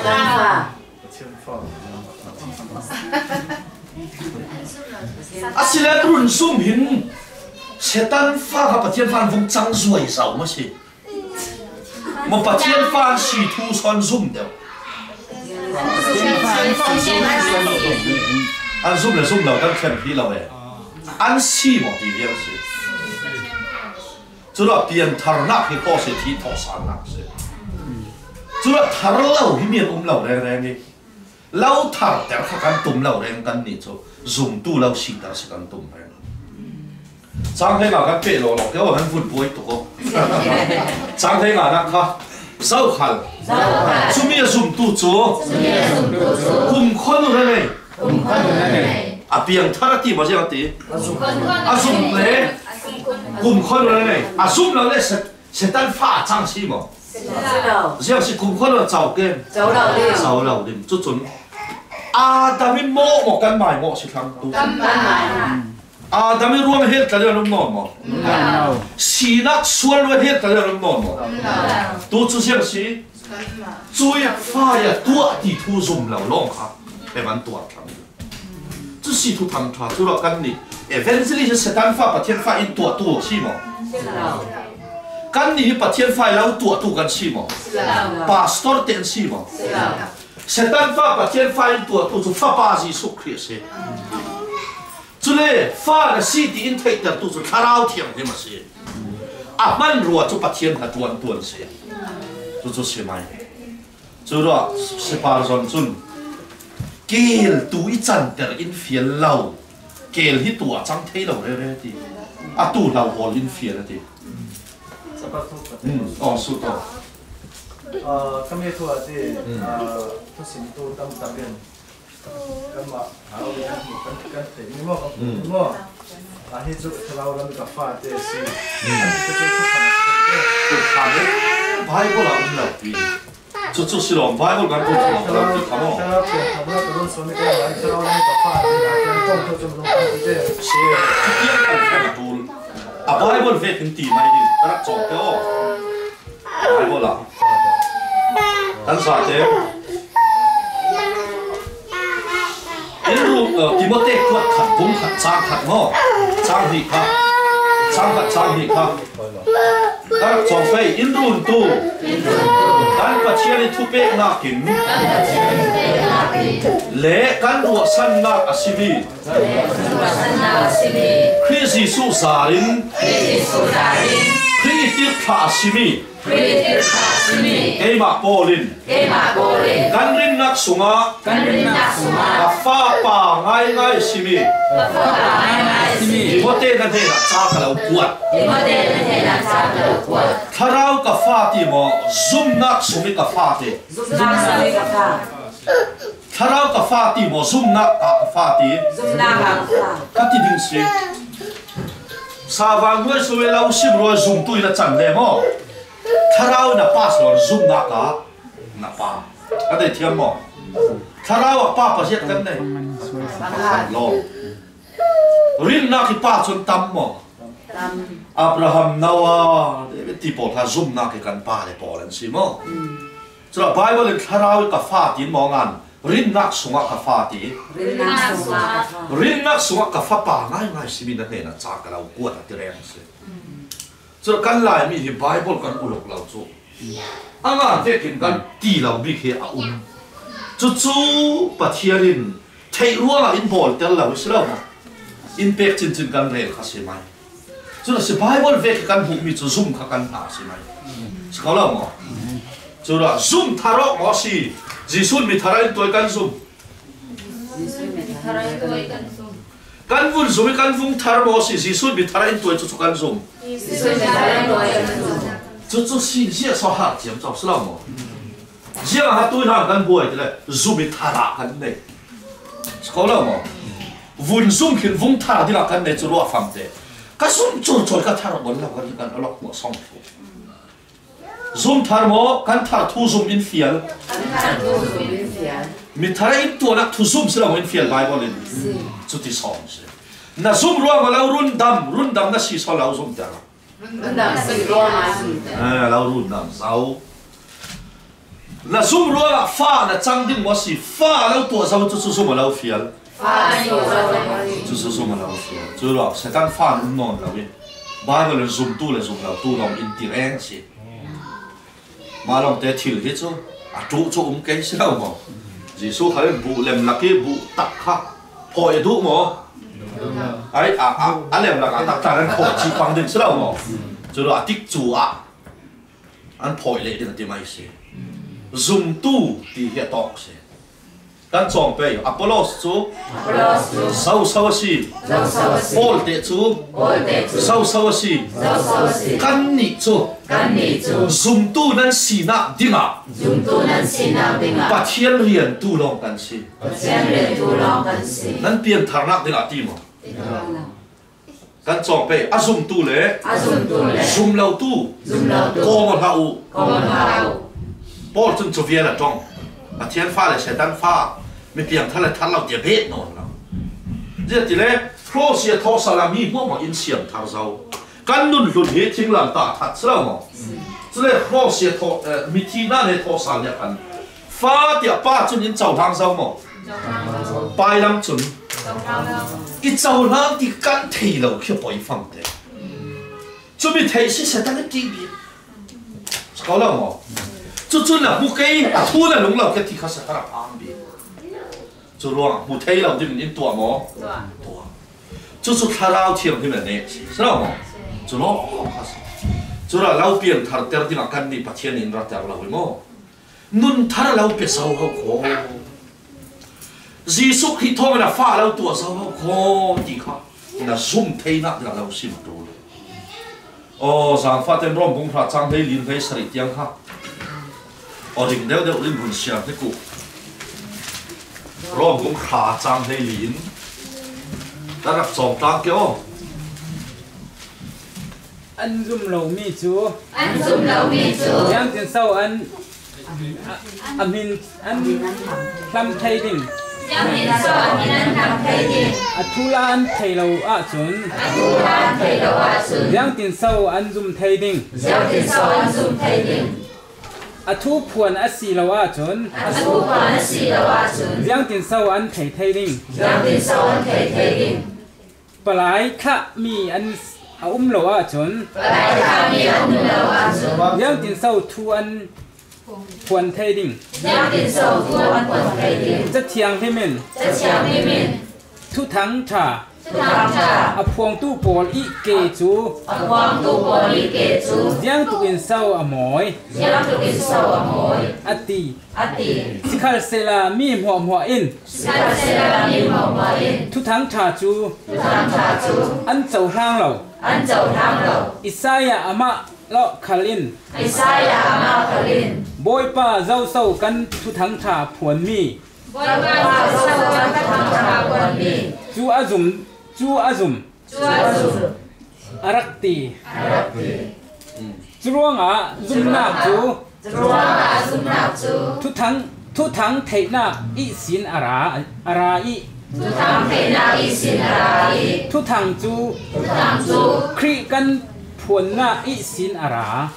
อาศิลป์รุ่นซุ่มหินเซตันฟ้ากับปะเทียนฟ้าวงจังสวยสาวมาสิมันปะเทียนฟ้าสีทูซอนซุ่มเดียวอันซุ่มเลยซุ่มเราตั้งแคมป์ที่เราเองอันสีหมดดีเดียวสิจุดว่าเปลี่ยนทาร์นักให้พ่อเสียทีทอสานนักสิจุดว่าทาร์เราที่มีเราแรงๆนี่เราทาร์แต่ข้ากันตุ่มเราแรงกันนี่จูซุ่มตู้เราสีตาสกันตุ่มแรงจ้างให้งานกันเป๊ะหรอกแค่ว่ามันฝุ่นป่วยตัวจ้างให้งานนะครับเศร้าขันซุ่มมีซุ่มตู้จูคุ้มคนนั่นเอง à biếng thà ti mà gì ti à zoom lệ cùng con này à zoom là lệ sẽ tan pha trang xí mà riêng chỉ cùng con là giàu cái giàu đầu đi chút chút à đam mê một căn bài một sự thắng tu à đam mê ruộng hết cái lúc ngon mà xí nát xuân luôn hết cái lúc ngon mà tu chút riêng xí chui pha ya tua thì thu zoom lâu long khác để bạn tua thắng chút xí thu thắng thà chút là căn này eventually sẽ tan pha bắt thiên pha in tua xí mà căn này bắt thiên pha lâu tua căn xí mà pastor tên xí mà sẽ tan pha bắt thiên pha in tua chút pha ba gì số kia xí chút lệ pha là xí thì in thấy được chút khá rau thiêng thế mà xí à man ruột chút bắt thiên là tuần xí chút xí mai chút đó sẽ ba rồi chút kêu túi chân để in phiền lâu kêu hít tua chẳng thấy lâu đấy thì à tu lâu hồ in phiền đấy thì suốt đó kami tu ada tu sini tu tam ben kama harus kan ni mo akhir tu kalau orang kafa ada si kita tu kan Bible là ông lập vì chút xíu lòng Bible kan tu làm gì kamu kamu terus suami kan kalau orang kafa ada kan tu cuma orang itu si dia kan kan tu à Bible về kinh tìm này đi rất trọng yếu Bible là tan sao thế Ilu Timothy kuat khát vung khát trang khát ngõ trang hỉ khát tan trọng phải Ilu tu tan bắt chia đi thu bê ngã kín lẽ can ruột san ngã asibi Christ Jesus sarin Christ tiếp thả asibi Ema Polin Gan rin nak sunga Kafa pa ngay simi Timote na thế là cha ka lau kuat Tharau kafa ti mo zoom nak sumi kafa ti Tharau kafa ti mo zoom nak kafa ti Kati ding si Sa vang nuôi suy lau sim rồi zoom tui na chan le mo Tharau na pas lor zoom na ka na pa ade thiam mo Tharau pa pa siat kan nei lo rin na ki pa chon tam mo Abraham Noah ti po tha zoom na ki kan pa le po lan si mo chra Bible in Tharau ka fa ti mo ngan rin nak sunga ka fa ti rin nak sunga ka fa pa ngai si mi na ne na cha ka lau kuat ti reng si cho căn lại mi thì Bible căn ulok lau chu anga te kin kan ti lau bi khe a chu pathiarin thei ruanga in bol tel lau slo in pek chin kan re kha se mai chu la se Bible ve kan hu mi chu zoom kha kan ta se mai skala mo chu la zoom tharo mo si jisun mi tharai toy kan zoom kan vun zoom kan vung thar mo si jisun mi tharai toy chu kan zoom chú xin giết sao hạt chiếm trong slau mà giết hạt tôi hàng gan bùi thế này zoom bị thả đá gan này có đâu mà vun zoom khiến vung thả đi là gan này chú lo phạm thế cái zoom chôn cái thả bẩn là gan gan lọc một song phụ zoom thả mỏ gan thả thu zoom in phiền mình thả ít tuổi nát thu zoom sẽ là in phiền bài bao lên chú thì song na zoom ruộng mà lau run đam na xì sao lau zoom chả lau run đam sao na zoom ruộng là pha na trăng đinh mà xì pha lau tua sao chú zoom mà lau phiền chú zoom mà lau phiền chú rồi sẽ tan pha nung non lau đi bài mà zoom lau tu lòng in tiếng Anh xí mà lòng té thiểu hết chứ chú cái sao mà chỉ số hay vụ làm là cái vụ tắc khác hỏi đủ mà ấy anh em là các ta đang khổ chỉ bằng được sao mà cho đó tích chủ anh hỏi lại được thì mấy gì dùng tu thì hiện tộc sẽ kan chong pe Apollos chu sau si Paul te chu sau si kan ni chu zum tu nan sina dinga pathian rian tu long kan si nan pian tharnak dinga ti mo kan chong pe azum tu le zum lau tu ko mon hau Paul chun chu via la tong pathian fa le setan fa mi piang thala thala dia bet non la je ti le cross ya tho salami mo mo in siam thar zau kan nun lun he thing lam ta that sra mo le cross ya tho mi thi na le tho sal ya kan fa dia pa chun in chau thang zau mo pai lam chun i chau lang ti kan thei lo khia poi phang te chu mi thei si setan le ti bi ko la mo chu chun la bu kai thu la lung lo ke ti kha sa ta pang bi chu luang mu thei lo dim in tua mo tua chu chu tharau thiam hi ne sra mo chu lo chu ra lau pian thar ter ding kan ni pathian in ra ter lo mo nun thar lau pe sau ho ko Giêsu khi thong na fa lau tua sau ho ko ti kha na zum thei na la lau sim tu o sang fa tem rom bung pha chang thei lin thei sari tiang kha o ding deu deu lin bun sia te ku rom cũng khá trang hay lín ta gặp sòng ta kêu anh zoom lâu mi chú yang tiền sau anh làm thay đình thu la anh thay lâu à chun yang tiền sau anh zoom thay đình thu phuan asi lawa chun yang tin sau an thei ding palai kha mi an lawa chun yang tin sau thu an phuan thei ding cha thiang he men thu thang tha a phuang tu pol I ke chu yang tu in sau a moi ati sikhal sela mi mo in thu thang tha chu an chau hang lo Isaiah ama lo khalin boy pa zau sau kan thu thang tha phuan mi chu azum arakti chuanga zumna chu thu thang theina I sin ara I thu thang chu khri kan phuan na I sin ara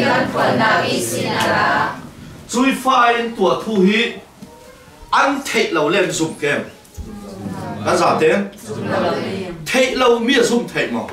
chui fine tua thu hi an thei lo len zum kem kan za te thei lo mi zum thei mo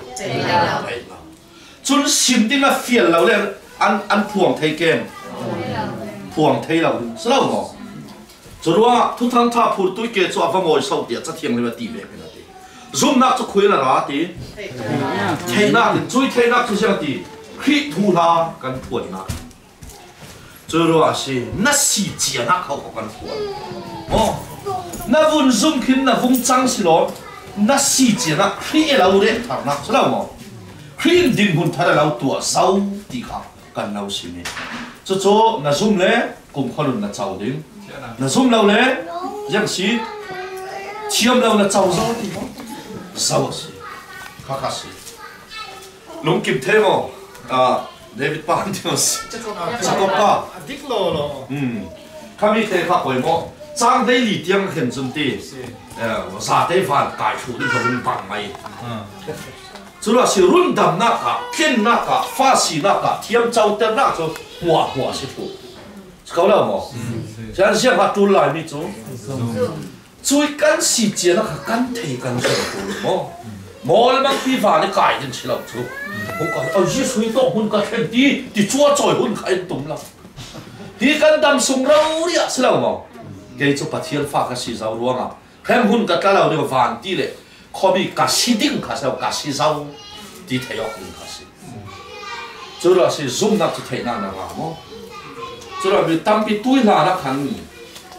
chun sim ding a fial lo len an phuang thei kem phuang thei lo slo mo churwa thu thang tha phur tu ke chu ava moi sau dia cha thiang le ti ve na ti zum na chu khui la ra ti thei na chui thei na chu sia ti khi thu la kan phuan na churwa si na si chia na khau kan phuan o na vun zum khin na vung chang si lo na si chia na khi lo re thar na slo mo khi din hun thara lo tua sau ti kha kan lo si ni chu na zum le kum kholun na chau ding na zum lo le yang si chiam lo na chau zo ti mo sau si kha si lung kim the mo David Pantios Chakopa Diklo kami te kha koi mo chang dei li tiang khen zum ti sa dei fan kai thu ni ko run pang mai chu la si run dam na ka ken na ka fa si na ka thiam chau ter na chu hua si thu ko la mo jan sia ha tu lai mi chu chui kan si chia na ka kan thei kan so tu mo mol mang pi va ni kai jin chilo chu hun ka ji sui to hun ka khen ti chua choi hun khai tum la ti kan dam sung rau ria silo mo cái chỗ bắt thiên pha cái gì giàu luôn à, hem hun cái lao được vàng tí lệ, có bị cả xí đinh cả sao cả xí giàu, tí thấy học hun cả xí, chỗ đó là zoom nắp thì thấy nào là vào mò, chỗ đó bị tam bị tuổi là nó khăn,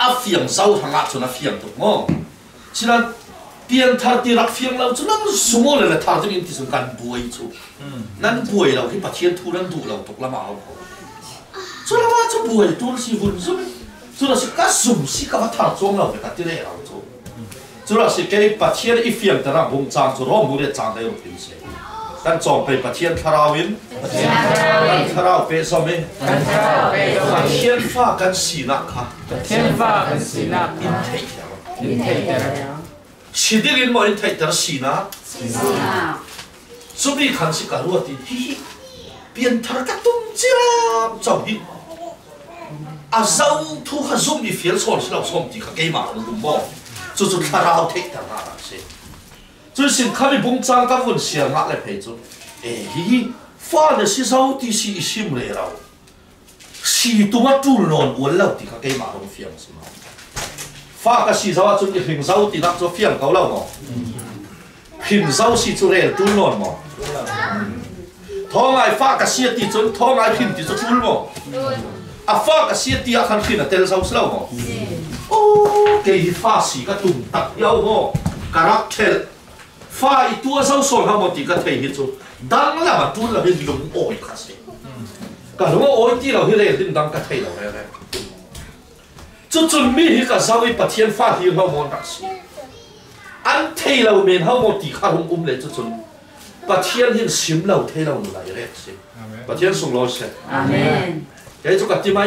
a phiang sau thằng ngã chun a phiang tục ngô chỉ là tiền thar tiền rắc phiang lâu chun nó sumo lên là thar cho mình thì sung can buổi chu nan buổi lâu khi bắt thiên thu nan đủ lâu tục làm ảo chu là mà chu buổi tu si vun chu chu là si cá sum si cá thar chuông lâu cái cái này lâu chu là si cái bắt thiên ít phiang ta ra bung chang chu rom mua để chang đây rồi tiền xeกันจองไปประเทศคาราวินกันคาราเปซอมเอประเทศฟ้ากันสีนักค่ะอินเทคชิดิลินมออินเทคแต่สีนักสุบีขันสิการัวตีฮิเปลี่ยนทาร์กตุ้มเจ้าจอมฮิอาเจ้าทุกขซุ่มอีเฟียลส่วนที่เราส่งที่เขาเกี่ยมาเราดูมองจุดคาราเทคแต่ละเสีย就是看你碰脏个问题啊，来陪着。哎，发的是手的是心来了，是多么主乱我老的个给马龙飞是吗？发个是手啊，就是平手的那做飞高了嘛，平手是做来主乱嘛。汤爱发个是的做汤爱平的做主嘛，啊发个是的啊看平的得手是了嘛。哦，给发是个动tác要么，character。ฟ้าอีตัวเสาส่วนเขาหมดที่ก็เทียบจูดังแล้วมาตุ้นเราเป็นลุงโอยค่ะสิก็ลุงโอยที่เราที่เรียนดิ้นดังก็เทียบเราเลยจุดมีที่ก็เสาอีปะเทียนฟ้าที่เขาหมดรักสิอันเทียบเราเมนเขาหมดที่ข้าลุงเลยจุดปะเทียนที่สิมเราเทียบเราหลายเรื่องสิปะเทียนส่งเราเสร็จอาเมนแกจุกัดที่ไหม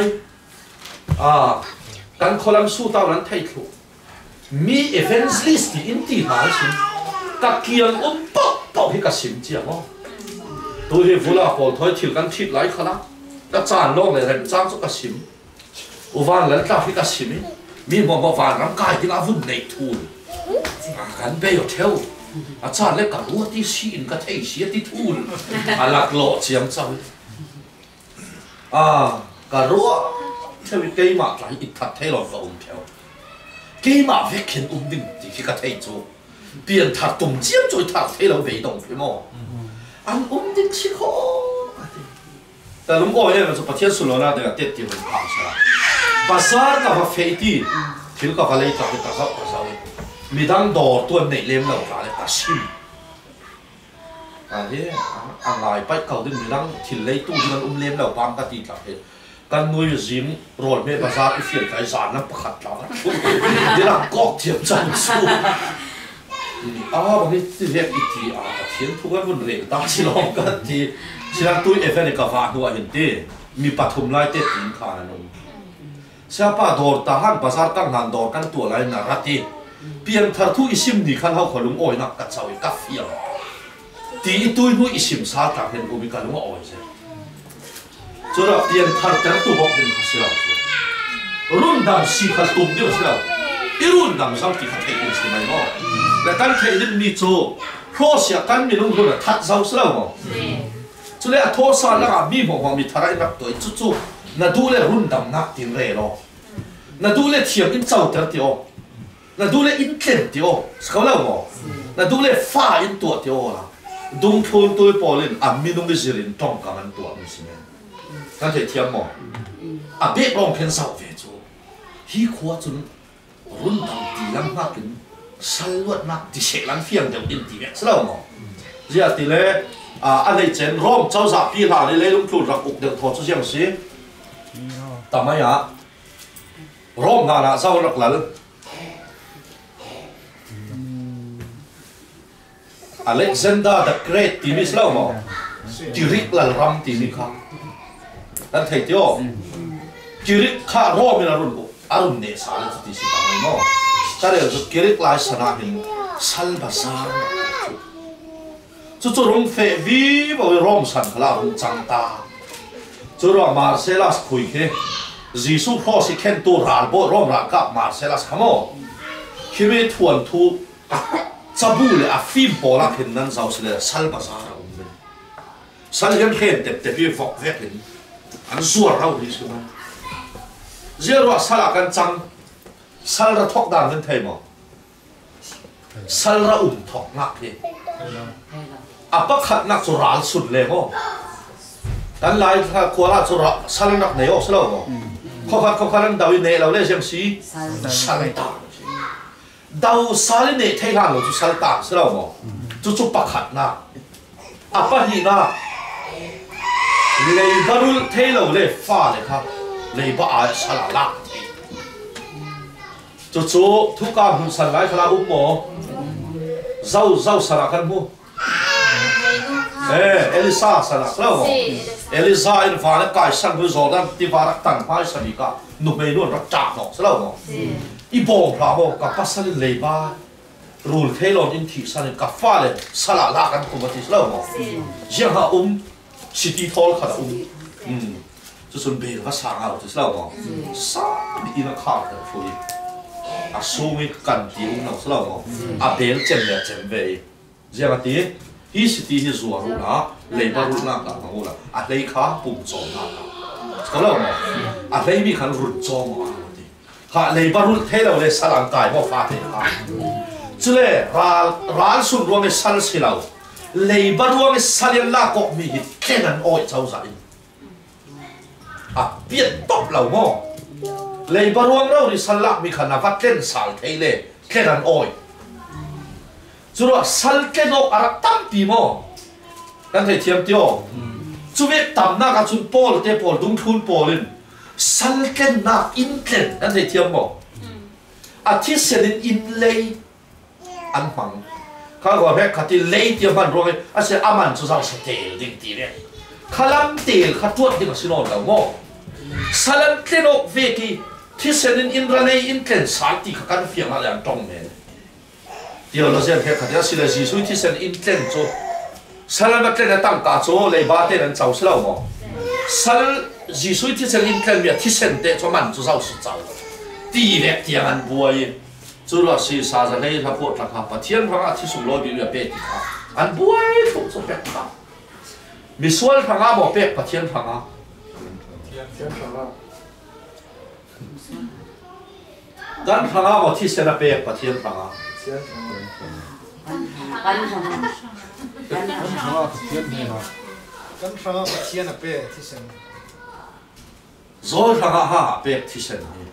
การคนละสู้เต่านั้นเทียบถูกมีเอเวนส์ลิสต์ที่อินที่หาสิตะเกียงป๊อกให้กับสิมเจียงอ๋อตัวเฮฟุลาพอถอยถิ่นกันทิศไหลขนาดแล้วจานโลกเลยเห็นจ้างสุกสิมอุวานแล้วตับให้กับสิมมีหมอมาฟันร่างกายที่น่าวุ่นในทูนกันไปอยู่เท่าอาจารย์เล็กกับรู้ที่ชีนกับเที่ยเสียที่ทูนหลักหล่อเจียงเจ้ากับรู้เท่าเกี่ยมาหลายอิทธิเท่าหลอกกับเท่าเกี่ยมาเวกเข็นดึงที่กับเท่าจูเปลี่ยนถัดตุ่มเจียมจอยถัดให้เราไปตรงไปมั้งอันดิ้งชิโคแต่ลุงโอ้ยเนี่ยมันจะประเทศสุโรนาเดี๋ยวเด็ดที่มันพังใช่ไหมภาษากับเฟตี้ที่เราก็เลยตัดไปตัดเข้าภาษามีดังดอตัวในเล่มเราก็เลยตัดชิมอันนี้อะไรไปเก่าดึงมีดังที่เลยตู้ที่มันเล่มเราบางก็ตีตัดเหตุกันมวยจิมโรดเมภาษาที่เขียนไกสารนั้นประคัดเราเดี๋ยวเราก็เทียมจังสู้บางทีที่เรียกอีกทีเขียนทุกวันเรียนตามที่ลองกันทีที่นั่นตุ้ยเอฟเอ็นกับฟ้าหัวเห็นตีมีปฐมไล่เตะทีมขานั่นองเชื่อป่ะโดนทหารภาษาตั้งนานโดนกันตัวไรนารัติเปลี่ยนทัดทุกอิสิมนี่ขันเขาขลุงโอยนักกัดเสาอีกกัฟเฟียตีตุ้ยนู้อิสิมซาตักเห็นกูมีกันลุงโอยใช่จนเราเปลี่ยนทัดแต่ตัวบอกเป็นภาษารุ่นดำสีขัดตุ่มเดียวใช่ไหมอีรุ่นดำสาวที่ขัดเทกินใช่ไหมมั้งและการเทดินมีโจเพราะเสียการมีลุงคนทัดเสาใช่ไหมมั้งจุดเลยทศแล้วก็มีหัวมีทารายนักตัวจู่ๆน่าดูเลยรุ่นดำนักทิ้งเลยหรอน่าดูเลยเทียมอินเจ้าเต๋อเดียวน่าดูเลยอินเข็มเดียวสเขาแล้วมั้งน่าดูเลยฟ้าอินตัวเดียวละดงพูนตัวปอลินมีนุ่งวิจิรินต้องกับมันตัวมุสลิมการเทียมมั้งเบ็ดลองเพียงเสาเวจูฮีขวาจนรุ่นดำตีลังมากขึ้นสลวดนักที่เชลังเฟียงเดียวอินทีเว็กซ์แล้วมั้งเจ้าตีเลยอะไรเจนร่มเจ้าสาวพี่หลานเลยลุงพูดรักอุกเดือดทอดเสียงสิทำไมร่มงานเจ้ารักหลานอเล็กซานดรา the Great ทีมิสแล้วมั้งจิริกหลานรำทีนี้ครับนั่นเที่ยวจิริกข้าร่มมีนารุ่นอารมณ์เนี่ยสารที่สิทำไมมั้งแต่เดี๋ยวจิริกหลายสนาหินสัลบาซาจู่ๆรุ่งเฟวีบอกว่าร่มสันขลารุ่งจังตาจู่ๆมาร์เซลัสคุยกันจีซูพอสิเข็นตัวรัลโบร่มรักกับมาร์เซลัสขโมยคิดว่าทวนทูจับบุเลยฟิล์มโปลักเห็นนั่นเจ้าสิเลยสัลบาซาเราเป็นสัลกันเข็นเต็มฟอกเวกินอันส่วนเราดีสุดมั้ยเจ้าว่าสัลกันจังสัลระทอกดังเป็นไทยมั้งสัลระทอกนักเนี่ยapa khat nak sural sud le mo dan lai kha khwala sura sal nak ne yo slo mo khó khăn đào nè lâu lên xem xí sal ta đào sal nè thấy hàng rồi chú sal ta sẽ đâu mà chú bạc hạt na apa gì na lấy barul thấy lâu lên pha lên ha lấy ba ai sal la chú thu cam hùng sal lại khla mò zau sal kan mu Elisa sal đâu Elisa in phá cái sang với Jordan thì phá cái tảng phá sang đi cả nụ mày luôn rất chặt nó sao đâu ibong phá bộ cả phát sang lấy ba rule thế luôn in thị sang cả phá lên sao là cái công ty sao đâu riêng họ city hall khá là cho xuân về nó sang nào thì sao đâu sang đi nó khác được phơi số mấy cần tiền nó sao đâu đến chân về riêng cái tí hi city hi zuwa ru na leiba ru na ka ngula a lei kha pum chom na ka lo a lei mi khan ru chom a ti ha leiba ru thelo le salang kai mo fa te ha chule ral sun ruang e sal silau leiba ruang e salian la ko mi hit kenan oi chau za in a piet top lau mo leiba ruang ro ri sal la mi khan na va ken sal theile kenan oi chú đó sal cái nóc ở tam pi mò, anh thấy thiam tiêu, chú biết tam na cái chú Paul thế Paul đúng thun Paul lên, sal cái na in lên, anh thấy thiam mò, à thiết sẽ đến in lay, anh phẳng, các gọi về cái lay tiêu man rồi, anh sẽ aman chú sao sẽ tiền đỉnh tiền đấy, khai làm tiền khai tuột đi mà xin nói đâu mò, sal cái nóc về cái thiết sẽ đến in ra lay in lên sal thì các anh phiền là trong này. điều là gì thế? Cái gì là gì suy thì sen intent cho, sal mà cái này tăng cả cho lấy ba tên anh giàu sao mà, sal gì suy thì sen intent việc thì sen để cho mình cho giàu sự giàu, đi về tiếng anh bùi, cho là sự sao ra đây là bộ đặc hợp, thiên phang thì sủng lôi bị lừa bệt cả, anh bùi cũng cho bệt cả, mi xuân phang à bỏ bệt, thiên phang à, gan phang à bỏ thì sen là bệt, thiên phang à. Kan phanga pathian ape thi sen Rồi phanga ha pe thi sen ni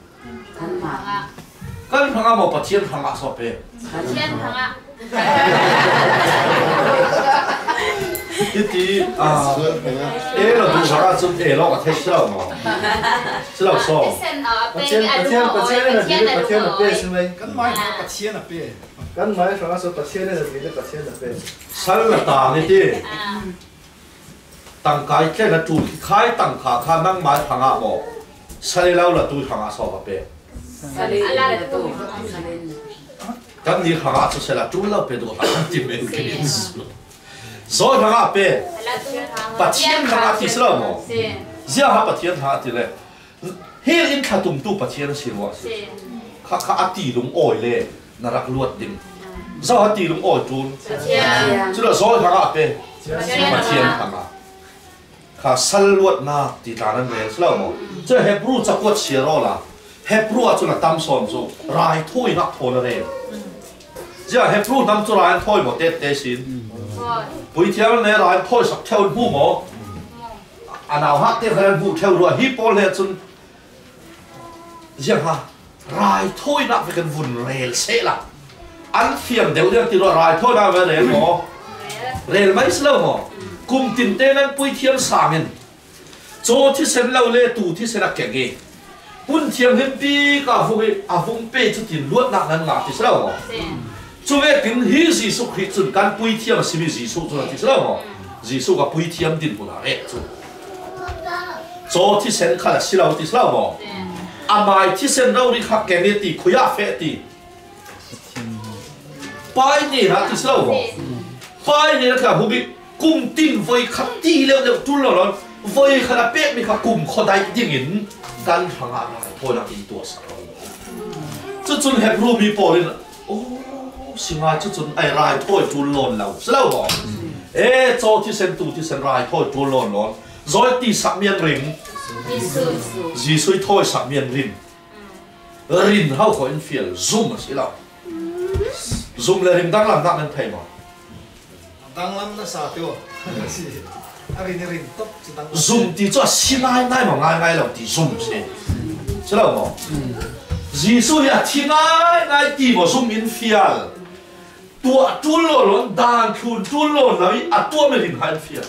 kan phanga mo pathian phanga so pe pathian phanga ti lo du phanga zum lo ka thai sao mo sao so pathian là pe xin mày kan mai pathian ape kan mai phanga so pathian là gì đấy pathian là pe sal là ta ni ti tăng cái là chủ khai tăng khả năng mai phanga mo sal lao là tu phanga so pe kan ni phanga so sala tu lao pe do phanga ti men ke rồi phanga pe pathian phanga ti sao mo zia ha pathian ha ti le hel in kha tum tu pathian silwa kha ati lung oi le narak luat ding zo ati lung oi tun chu la zo phanga pe pathian phanga kha sal luat na ti tanan le slow mo che hebrew chakot siro la hebrew a chu la tam som zo rai thoi nak thon re ja hebrew nam chu rai thoi mo te sin bui thiam ne rai thoi sak theu bu mo anaw ha te khan bu theu ro hi pol le chun ja ha rai thoi nak ve kan vun rel se la an fiam deu deu ti ro rai thoi na ve rel mo rel mai slow mo cùng tin tên anh bùi thiam sang en, cho thi sen lâu lê tu thi sen kẹt nghe, bùn thiam hem pi cả vùng pe cho tin luat nặng nặng ngã thì sao mà, cho về tin hi gì số khi chun can bùi thiam mà xem gì số cho thì sao mà, gì số cả bùi thiam tin bùn à hết cho thi sen khá là xí lâu thì sao mà, à mai thi sen lâu đi khắc kẹt nghe thì khuya phê thì, bài này là thì sao mà, bài này là cả vùng bị cùng tin với khát ti leo leo tu lò lò với khát bếp mi khát cùng khó đại tiếng in gan phẳng lại thôi là in tua sao chút chút Hebrew mi bỏ lên ô xin ai chút chút ai rai thôi tu lòn lâu sao bỏ cho thì sen rai thôi tu lòn lòn rồi ti sạc miên ring gì suy thôi sạc miên ring hao khỏi in phiền zoom mà xí lâu zoom là ring đang làm nên thầy mà đang làm nó sao tiêu zoom thì cho xin ai ngay mà ngay là thì zoom xe chứ đâu mà Giêsu ya thi ngay thì mà zoom in fial tua tuôn lộn đàn thun tuôn lộn lấy tua mình hình hai fial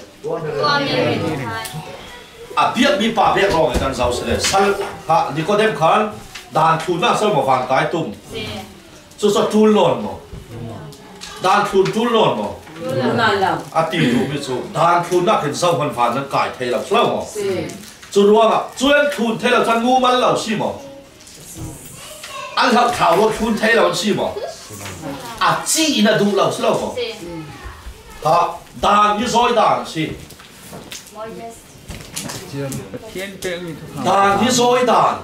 biết bị bà biết rồi cái giàu sẽ sal đi có đem khán đàn thun na sao mà vàng cái tum cho tuôn lộn mà đàn thun tuôn lộn mà tí đủ biết số đàn thun na cái giàu hoàn phản nó cải thay là sao mà chú luôn chuyên thun thay là chân ngu mal là gì mà anh học thảo luận thun thay là gì mà chỉ là đủ là sao mà đàn như rồi đàn gì đàn như rồi đàn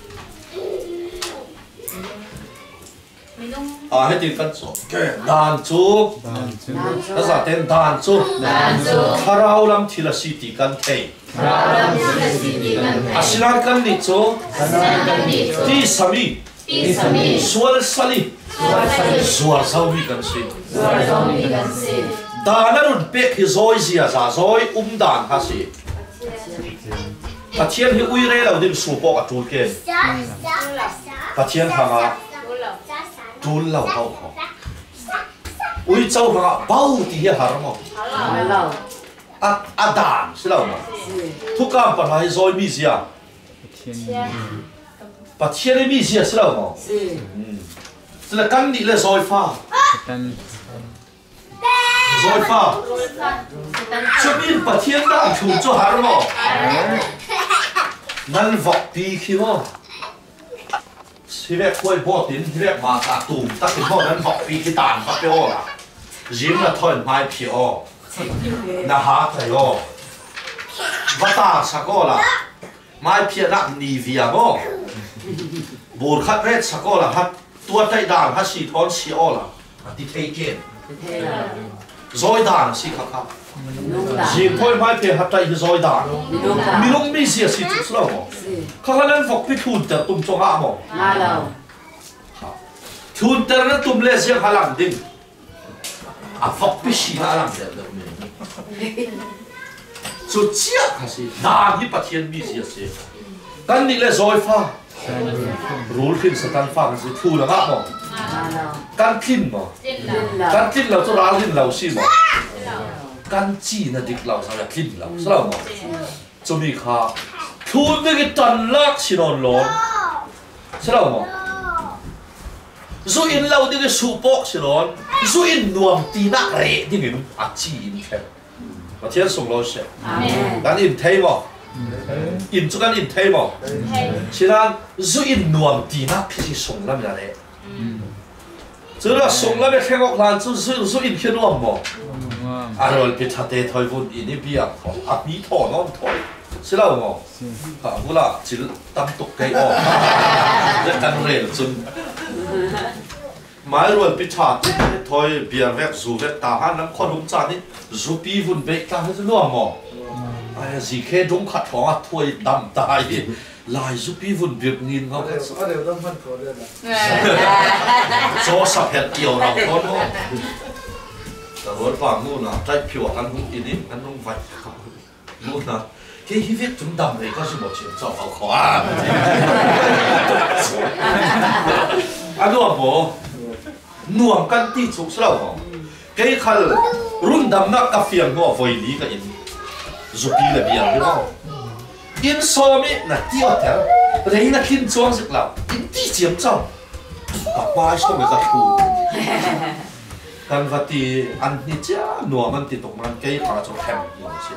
hết tiền cân số đàn chú nó giả tên đàn chú kharao lam thì là sĩ tỷ cân thầy asilan cân đi chú ti sami sual sali sual sau mi cân sĩ đàn nó run bek hi rồi gì à rồi đàn ha sĩ thiên hi uy re lâu đêm sụp bọ cả chuột kia thiên hàng à chuột lâu hậu họ uy châu hàng à bao thì hi hả mà đàn xí lâu mà thu cam bản hay rồi mi gì à thiên ấy mi gì à xí lâu mà xí là căn đi là rồi pha rồi pha cho mình thiên đàn chuột cho hả mà nan vọc pi khi mà si vẹt quay bỏ tiền si vẹt mà ta tùm ta cái bỏ nan vọc pi cái tàn phát béo là dính là thôi mai pi o na há thầy o và ta sao có là mai pi là nì vía mo bồn khát rét sao có là hát tua tay đàn hát xì thon xì o là đi thấy kiện rồi đàn xì khắc khắc Jim thôi mai pe hấp tay rồi đàn, milong mi xia xịt chút lâu, các anh vọc bị thun ter tum cho ngã mò, thun ter nó tum lê xiang hà làm đinh, vọc bị xì hà làm đinh được, so chia cái gì, đàn đi bắt thiên mi xia xia, căn đi lê rồi pha, rule phim sát tan pha cái gì thun là ngã mò, căn tin mò, căn tin là cho ra tin lâu xí mò. Căn chi là địch lão sao là kinh lão sao mà cho mình khá thun với cái tần lạc xin on lon sao mà rồi in lâu thì cái sụp bọc xin on rồi in nuông tí nát rẻ thì mình chỉ in thêm và thiên sung lo sẽ đàn in thêm mà in cho đàn in thêm mà xin anh rồi in nuông tí nát thì sung lắm là đấy chứ là sung lắm cái ngọc lan rồi in cái nuông mà rồi bị chặt tê thôi vốn ini biar mi thọ nó thôi, xí lâu mà, cũng là chỉ tâm tục cái rất căng rèn chun, mai rồi bị chặt thôi biar vét dù vét ta han nắm con đúng chặt đi, dù pi vốn vét ta hết luôn mà, ai gì khe đúng khát thọ thôi đầm tai lại dù pi vốn việc nghìn không, cho sập hết kiểu nào con không. Rồi bằng luôn là trái phiếu ăn không in đi ăn không phải luôn là cái việc chúng đầm này có sự một chuyện cho hậu khóa ăn luôn bộ nuông căn ti chụp sao cái khăn run đầm nát cà phê ngõ vội lý cái in giúp đi là biếng đúng không in so mi là tiêu theo đấy là kinh choang dịch lão in ti chiếm trong cả ba số người cả thù kan vati an ni cha nuo man ti tok man kei kha cho hem lo si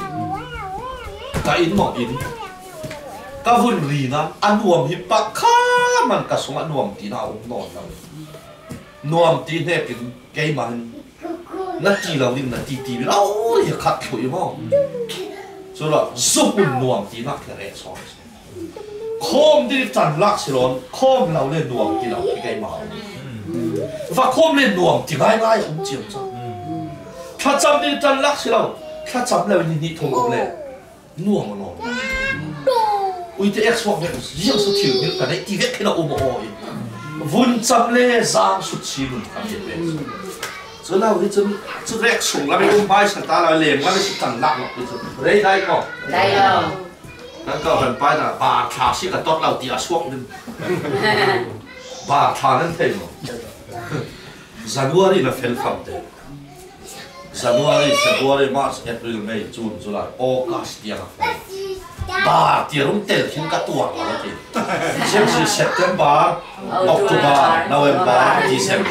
ka in mo in ka vun ri na an nuam hi pa kha man ka sunga nuam ti na ong non la nuam ti ne pin kei man na ti lo din na ti lo hi khat thui mo so la zup nuam ti na ka re so khom đi chan lak silon khom lo le nuam ti lo kei ma và khom lên nuông thì ngay ngay không chịu cho, khát chăm đi chân lắc xí đâu, khát chăm là nhìn thùng ốp lên, nuông mà nó, ui thì export này riêng số thiếu như cái này thì biết cái nào ôm oi, vun chăm lên giang sút xí luôn cái gì vậy, chỗ nào thì chú rét sủng là mấy bài sản ta là liền là chỉ chẳng lặng được chú đấy đây không đây đâu nó có phần bài là bà thả xí cả tốt đầu tỉa xuống lên bà thả lên thêm January là phèn phẩm đấy January, February, March, April, May, June, July, August dia là bà tỉa rung tel khiến cả tuồng là gì xem September, October, November, December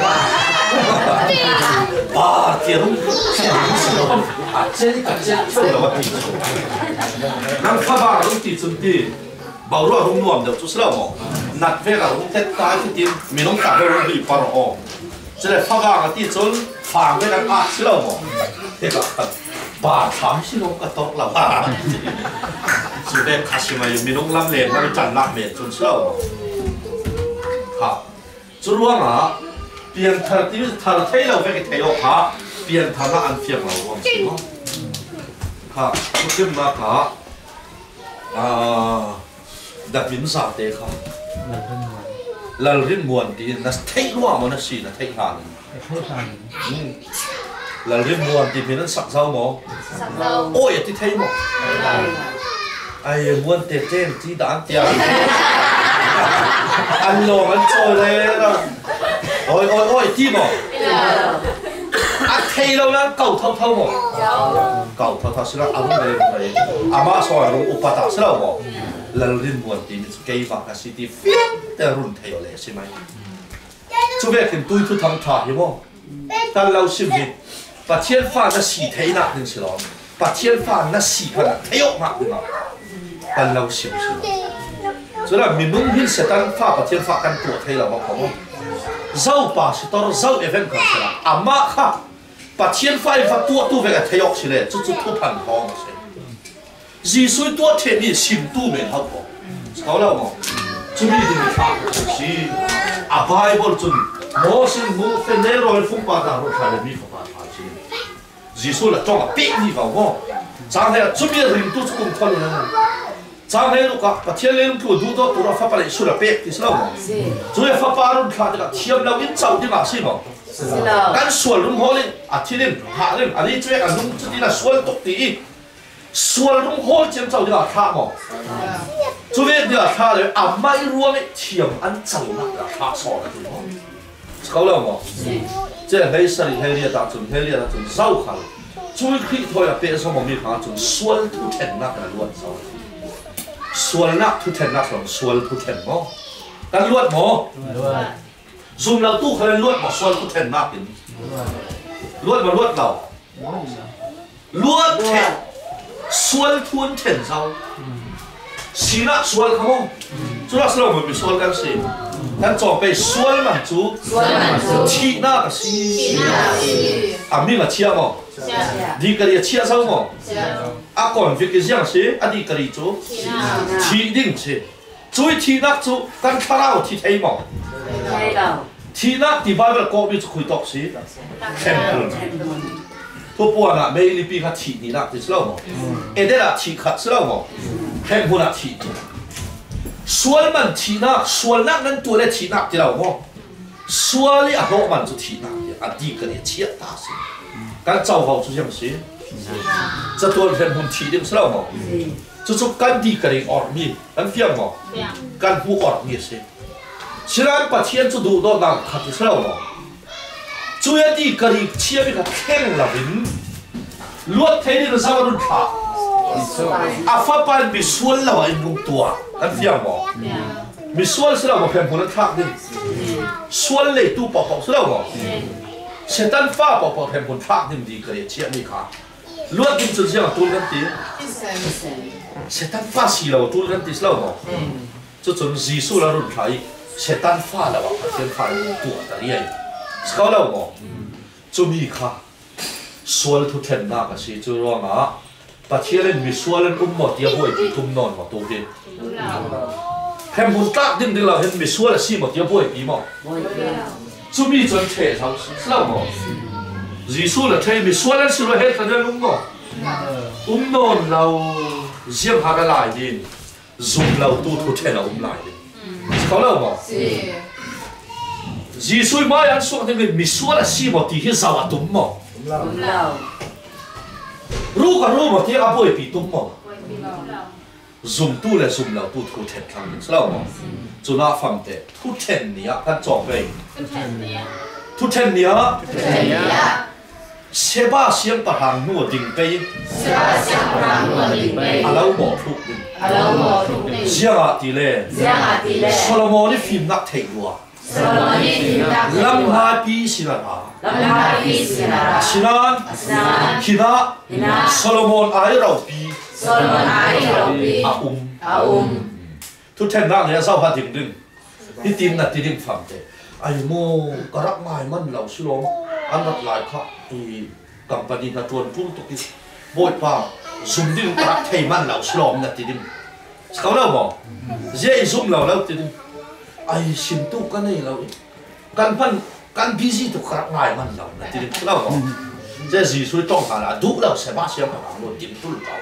bà tỉa rung nang pha ba rung ti chun ti bảo rồi rung nuam được chút xíu mà nát về cả rung tết tai thì tim mình không cả rung bị phá rồi cho nên pha ba cái ti chun phang về cái ác xíu mà thế cả bà thám xíu không cả tốt là bà cho nên khai mà mình không làm liền mà chẳng làm liền chút xíu hả chú luôn à biến thật thì thật thấy là về cái thấy rồi hả biến thật là ăn phiền là không đúng không hả cái mà hả đặc biệt sao thế hả lần riêng muộn thì nó thấy luôn mà nó xì nó thấy hẳn lần riêng muộn thì mình sắc dâu mà ôi thì thấy mà ai muộn tết trên chỉ đã tiền ăn lồng ăn trôi lên rồi ôi chi mà thấy lâu lắm cầu thâu mà cầu thâu xí là ăn lên này ama soi rồi upata xí là mà lần riêng muộn thì mình cây vàng cái xí thì phiến để run thấy rồi xí mai chú bé thì tôi thu thằng thà hiểu không ta lâu xí gì把天发那洗thấy nặng đừng xí đó把天发那洗开了thấy ốc nặng đừng nào ta lâu xí xí đó cho nên mình muốn hiện sẽ tăng pha把天发căn tuổi thấy là bao không dâu bà sẽ tao dâu event còn sẽ là ama ha把天发发tuổi tu về cái thấy ốc xí này chút thu phản phong xí gì suy tuổi thiên nhiên xin tu mình học không sao đâu mà chúng đi đừng phá xí Bible chun Moses mu Phêrô phong ba ta rồi khai mi phong ba phá Jesus là trong biết đi vào không chẳng hay chuẩn bị hình tu cũng thôi nữa chẳng hay lúc cả thiên lên của du đó tu pháp lại sửa biết thì sao rồi pháp ba luôn khai cái thiêm lâu in châu đi mà xí mà cái sửa luôn hồ lên thiên lên hạ lên đi chơi cái luôn chút đi là sửa tục tí sửa luôn hồ chiếm châu đi là khai mà chú biết đi là khai rồi mai ruộng ấy thiêm ăn châu là khai sọ cái gì mà câu nào mà这黑色的黑列大准黑列大准绕开最可以拖呀别说我们看准酸土田那个乱烧酸那土田那种酸土田么但乱么dùngเราตู้เคยลวดมาส่วนทุกเทนมากกินลวดมาลวดเราลวดเทนส่วนทุนเทนเราสีน่ะส่วนเขาจุดนั้นเราไม่มีส่วนกันสิท่านจอไปส่วนมันจูที่น่าก็สีมีมาเชี่ยมั้งดีกรีเชี่ยเศร้ามั้งก่อนวิกฤตยังสิดีกรีจูที่ดิ้งสิจุยที่นักจูกันข้าวที่ไทยมั้งที่นักที่บ้านเราก็มีจะคุยตอกสิเทมเพลทุกวันน่ะไม่รีบขัดที่นี่นักที่เรามั้งเดี๋ยวละที่ขัดเรามั้งเทมเพลที่ส่วนมันที่นักส่วนนักนั้นตัวเล็กที่นักที่เรามั้งส่วนนี้เรามันจะที่นักดีกรีเชี่ยตาสิกันเจ้าเขาจะยังสิจะตัวเทมเพลที่ดิ้งเรามั้งจะกันดีกรีออกมีกันเฟี้ยงมั้งกันผู้ออกมีสิฉะนั้นประเทศจะดูโดนดังขัดที่เราเนาะช่วยดีกรีเชี่ยไปกับแข่งละวินลวดเทนี่เราสามารถขาฟ้าปานมีส่วนเราไอ้มุงตัวกันเฟี้ยงมั้งมีส่วนเรามาเพิ่มผลทักดิส่วนเลยตู้ปอกของเราเนาะเช่นนั้นฟ้าปอกเพิ่มผลทักดิดีกรีเชี่ยนี่ค่ะลวดดินจะเชี่ยตัวกันตีเช่นนั้นฟ้าสีเราตัวกันตีเราเนาะจะจนจีสูเรารุ่นไทยเช่นนั้นฟ้าเราว่าเช่นฟ้าตัวแต่เรียนเขาเราบอกจะมีค่ะส่วนทุกเทนนักสิจะร้องประเทศนั้นมีส่วนนั้นหมดที่ห่วยที่ทุ่มนอนมาตัวเดียวแค่บุญตักดิ้งเราเห็นมีส่วนละสิหมดที่ห่วยปีมั้งจะมีจนเฉยเขาเราบอกจีสูเราใช้มีส่วนนั้นสิเราเห็นกันเรื่องมั้งนอนเราเยี่ยมหากันหลายดินซุ่มเราตู้ทุกเทนเราหลายดินเขาเล่าบอก Jesus mai an suak dengan misuala si mo ti hi zawa tum mo. Ru ka ru mo ti apo e pi tum mo. Zoom tu le zoom lau tu thu thet thang ni slau mo. Chuna pham te thu then nia kan chok bei. Thu then nia. Seba siang parang nu ding bei. Seba siang parang nu ding bei. Alau mo thu ding. Alau mo thu ding. Siang ti le. Solomon ni phim nak thei wa. Lam ha pi sinara. Sinan. Hina. Solomon ai rau pi. Thu then nak le sau ha ding ding. Hi tim na ti ding pham te. Ai mo karak mai man lau silom. An rat lai kha i company na tuan tu tu ki boy pa zoom din karak thei man lau silom na ti ding. Skau lau mo. Je zoom lau lau ti ding. Ai sim tu kan nei lau. Kan busy tu karak mai man lau na ti ding lau mo. Je ji sui tong ha la du lau se ba siam pa lo tim tu lau.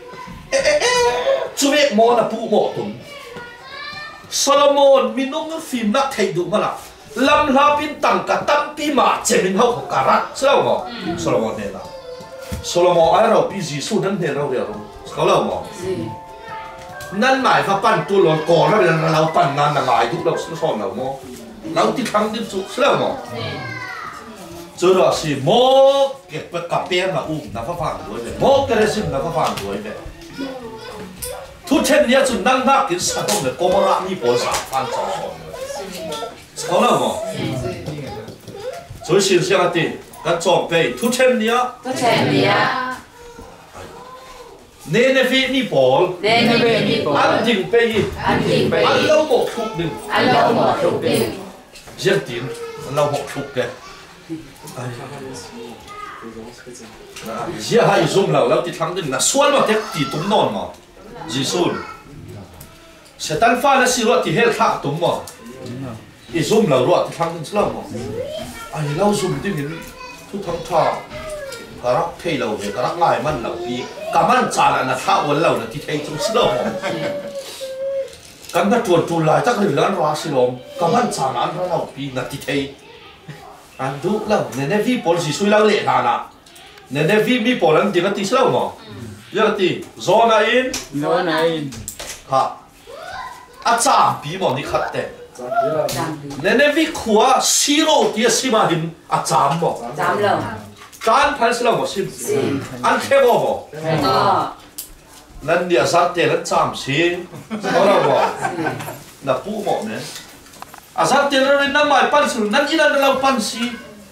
Chu me mo na pu mo tum. Solomon minung film nak thei du mala. Lam lapin tangka tampi ma cemin hau karat selalu mo Solomon nela Solomon ai rau busy su dan ne rau rau selalu mo nan mai fa pan tu lon ko ra la lau pan nan na ngai du lau son lau mo lau ti thang din su selalu mo cho đó si mo ke ka pe na na fa phang đuổi về mo ke resim na fa phang đuổi về thu chen nia chu nang na kin sa dong le ko mo ra ni po sa phan sa son好了嘛，所以现象的，咱装备突前的啊，你那飞你包，安定备，安老莫出的，热点，老莫出的，热还用老老的汤的，那酸嘛得地东南嘛，热酸，是单发的是落地黑卡东嘛。I zoom lau ruat thang tin slam mo ai lau zoom tin hin thu thang tha karak thei lau ve karak ngai man lau pi kaman chan na tha wal lau na ti thei chung slo mo kan na tuan tu lai tak ri lan ra silom kaman chan an ra lau pi na ti thei an du lau ne vi pol si sui lau le na ne vi mi pol an ti na ti slo mo ya ti zona in ha acha pi mo ni khat te nên vì khua siro tia sima hin a cham mo kan phal sila mo sim an khe mo nan dia sa te lan cham si ora mo na pu mo ne a sa te rin na mai pan sul nan ina na lau pan si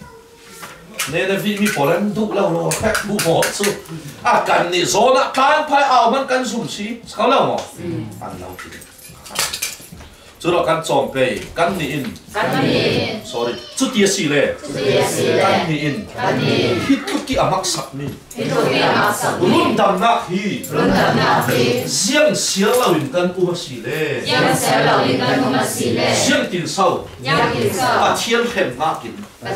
nên vì mi polan du lau lo kha bu mo su a kan ni zona kan phai au man kan zum si sao lau mo an lau ti cho đó căn tròn về căn ni in sorry chút tia xì lệ căn ni in hít chút kia mắc sặc ni luôn đầm nát hi riêng xía lâu in căn u xì lệ riêng tiền sâu à thiên hem nát in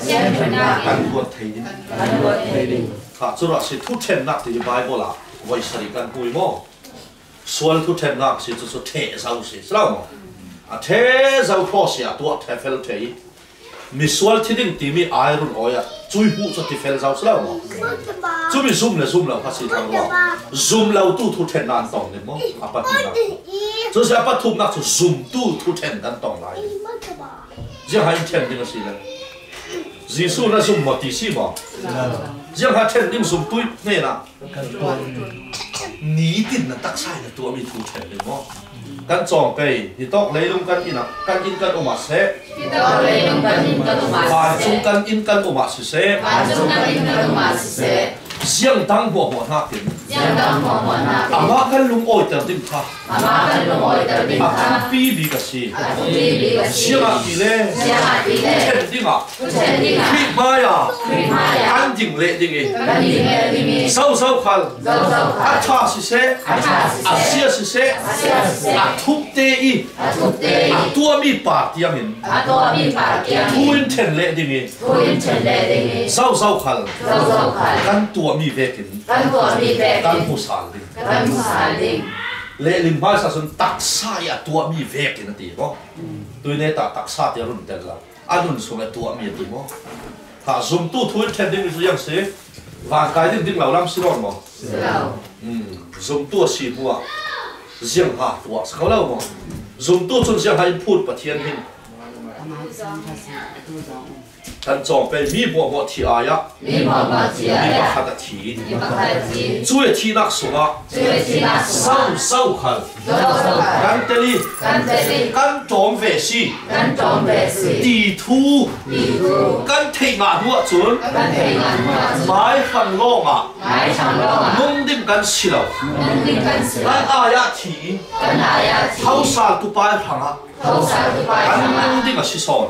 căn buồn thấy đi ha cho đó sẽ thu thêm nát thì Bible là vậy sao căn bùi mò xuân thu thêm nát sẽ cho thể sâu sẽ sao à thế giàu khó xia tua thế phèn thế mi sual thi đinh tì mi ai run oya chui hu cho thì phèn giàu sao mà chui mi zoom là phát sinh thằng lo zoom lâu tu thu thèn nan tòng này mo apa tu na cho sẽ apa thu na cho zoom tu thu thèn nan tòng lại riêng hai thèn đinh là gì này Giêsu là zoom một tí xí mà riêng hai thèn đinh zoom tui này là ní tin là tắc sai là tua mi thu thèn này mo căn tròn cây thì tóc lấy lông căn in căn ôm mặt xe và chung căn in căn ôm mặt xe riêng tăng bộ một nát tiền mà căn lung oi tờ tim tha căn pi bị cái gì riêng tỷ lệ thêm đi mà khi mai ăn dừng lệ dừng sâu khăn ăn cha xe xia xe thúc tê y tua mi bạc tiêm mình thu in tiền lệ dừng sâu khăn căn tua mi về kín căn bù sàn đi lệ linh mai sa sun tak sa ya tua mi ve kin ti bo tui ne ta tak sa ti run tel la anun sungai tua mi ti mo ta zoom tu thui then ding zu yang se và cái ding lau lam silon mo zoom tu si bua ziang ha tua sa lau mo zoom tu chun ziang ha input pathian hin tan chong pe mi bo thi aya mi ba kha da thi chui thi nak sunga sau khal kan teli kan chom ve si ti thu kan thei nga hu chun mai khang long a nung dim kan silo kan aya thi hau sa tu pai phanga kan nung dim a si son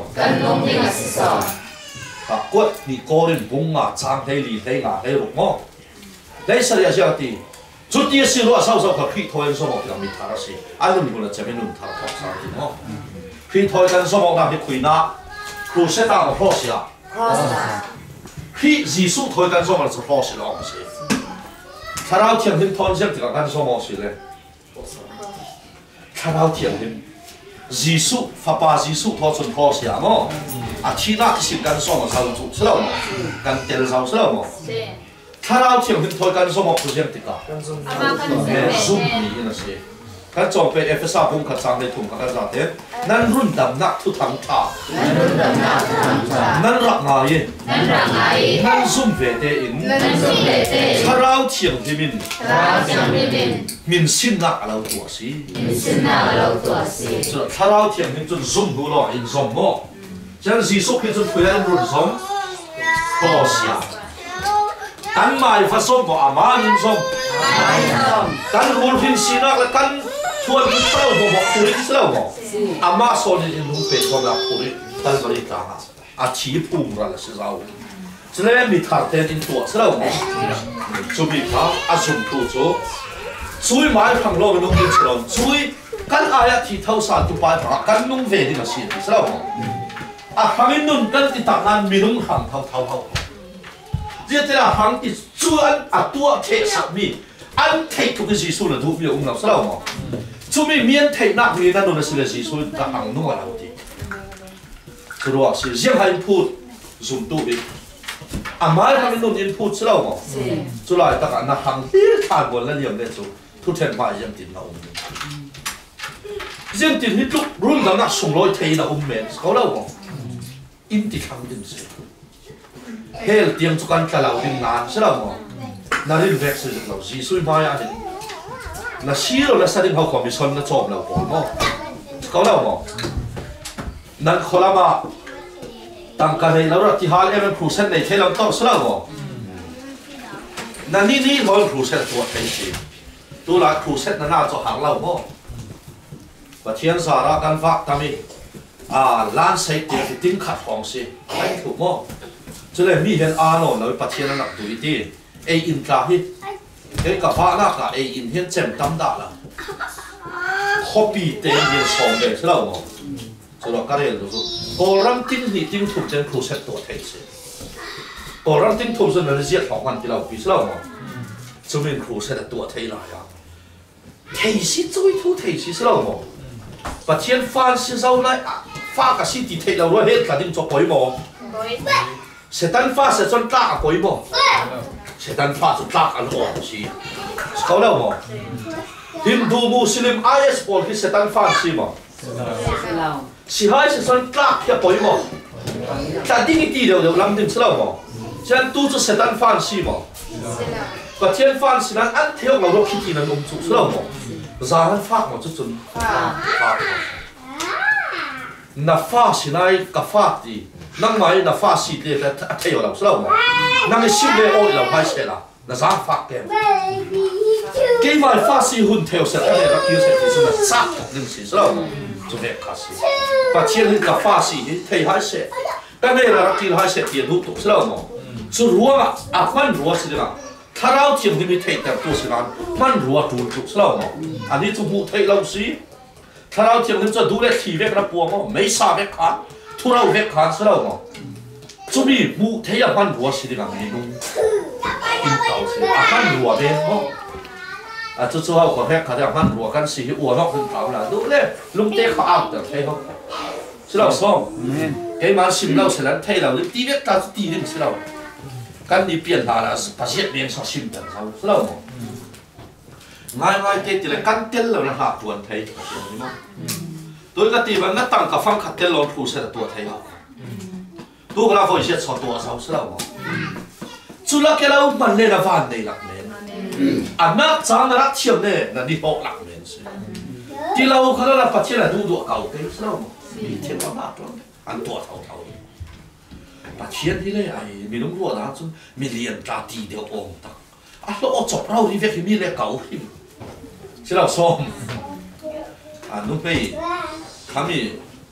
quất đi cô đến bung ngã trang thấy lì thấy ngã thấy rụng mò đấy sao vậy chứ thì chút đi xin lỗi sau sau khi thôi số một thì mình thả ra xí anh đừng muốn là chỉ mình đừng thả thọc sao thì mò khi thôi cái số một làm cái quỷ na cứ sẽ tạo một cross à khi Giêsu thôi cái số một là cross là không xí thà đâu thiền hình thôi xem thì cái số một xí lên thà đâu thiền hình Giêsu Pháp ba Giêsu thôi chuẩn cross à mò à thi na cái sự can so mà sao chủ sao mà can tiền sao sao mà thà nào thiền hình thôi can so mà cũng xem tất cả zoom đi là gì can chọn về FSA cũng khá sang để thùng các cái giá thế nan run đầm nát thu thắng thà nan rắc ngài nan zoom về để in thà nào thiền thì mình xin nát lâu tuổi xí thà nào thiền thì chúng zoom đủ rồi in zoom mò chẳng gì số khi chúng tôi ăn run sống có xia cắn mai phát sống của ama in sống cắn run phim xin là cắn thuần cái sâu của họ phuri cái sâu của ama số này in đúng phải sống là phuri cắn cái gì cả chỉ phum ra là sao cho nên mình thằng tên in tuổi sâu cho mình thằng dùng thu số chui mai thằng lo mình đúng in sâu chui cắn ai thì thâu sa tu bài thằng cắn nung về thì là xin sâu hàng nun kan ti tak nan minung hàng thau dia te la hàng ti chuan tua the sak mi an thei tu cái Giêsu là thu mi ung sao mà chu mi miên thei nak ni nan no là Giêsu ta hàng nu là ti chu ro si jiang hai input zoom tu bi mai hàng nun input sao mà chu lai ta kan na hàng tir tha bon la liam le chu thu then mai yam tin na riêng tin hít lúc run dam na sung loi thei na men sao đâu mà in ti khang din se hel tiang chu kan thalau din na se lo mo na rin vek se lo Giêsu mai a na siro la sadin ho commission na chom lo pol mo ko lo mo nan kholama tang ka nei lo ra ti hal em cruset nei thelam to se lo mo na ni hol cruset to thei si tu la cruset na cho hang lo mo và thiên sa ra kan fak tami lan say tiền thì tính khát hoàng si anh thủ mò cho nên mi hiện nó là bắt thiên nó tuổi đi in cả hết cái cả phá na cả in hiện chém tâm đã là copy tên hiện xong để thế nào mà cho nó cái này là cô ram tính thì tính thuộc trên process tuổi thế chứ cô ram tính thuộc trên là giết hoàng thì nào bị thế nào mà cho nên process là tuổi thế là ya thế sĩ chơi thu thế sĩ thế nào mà bắt thiên phan sĩ sau này pha cả sĩ thì thấy đâu rồi hết cả đêm cho quấy mò sẽ tan pha sẽ chọn ta quấy mò sẽ tan pha sẽ ta ăn horn sĩ có đâu mò Hindu Muslim IS Paul khi sẽ tan pha sĩ mò sĩ hai sẽ chọn ta kia quấy mò ta đi đi đâu đâu làm đêm sao mò chẳng tu cho sẽ tan pha sĩ mò và thiên pha sĩ là ăn theo vào lúc khi nó nung chút sao mò ra hắn pha mà chút chun pha na pha si nai ka pha ti nang mai na pha si te ta thei lo sao mà nang si le oi lo hai se la na za pha ke mai pha si hun theo se ta le ra ki se ti su sa ning si sao mà chu ve ka si pa chien ka pha si thei hai se ta ne ra ki hai se ti du tu sao mà chu ruwa a man ruwa si na tharau thiam ni mi thei ta tu si na man ruwa tu tu sao mà ani chu bu thei lo si thà nào thiền đến cho đủ để thi về cái buông mà mấy sao về khán thu nào về khán sao mà chúng mình mu thấy là ban rùa xí đi làm gì luôn in tàu xí ban rùa về mà chú hậu còn về khán là ban rùa cái xí uổng nó không tàu là đủ đấy lung tê khó ảo được thấy không chứ đâu xong cái mà sim lâu sẽ là thay lâu đi tí biết ta tí đi sẽ lâu cái đi biển là phát hiện miếng sao sim tận sao sẽ lâu ngay ngay cái thì là căn tiền là nó hạ tuần thấy tôi cái thì mà nó tăng cả phong khát tiền lâu phụ sẽ là tuần thấy không tôi cái là phải giết sao tuần sao sẽ lâu chú là cái lâu mình nên là van này lạc nên anh nó chẳng là lạc chiêm này là đi học lạc nên thì lâu cái là phát hiện là đủ độ cầu cái sẽ lâu đi thiên vào bát rồi anh tuần thâu phát hiện thì này ai mình đúng rồi đó chứ mình liền trả tiền đều ổn tắc à nó chọc rau đi việc thì mình lại cầu sẽ lâu xong à lúc này kami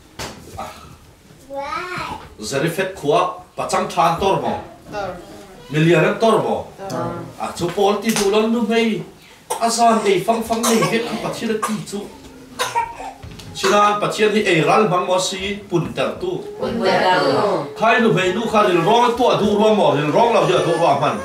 giờ đi phết khóa bắt chẳng than tor mò million tor mò à chú Paul thì đủ lắm lúc này à sao đây phăng này việc bắt chiết là tí chú chỉ là bắt chiết thì ai ral bang mò si bún tờ tu khai lúc này lúc khai thì rong tua đủ rong mò thì rong lâu giờ đủ rong man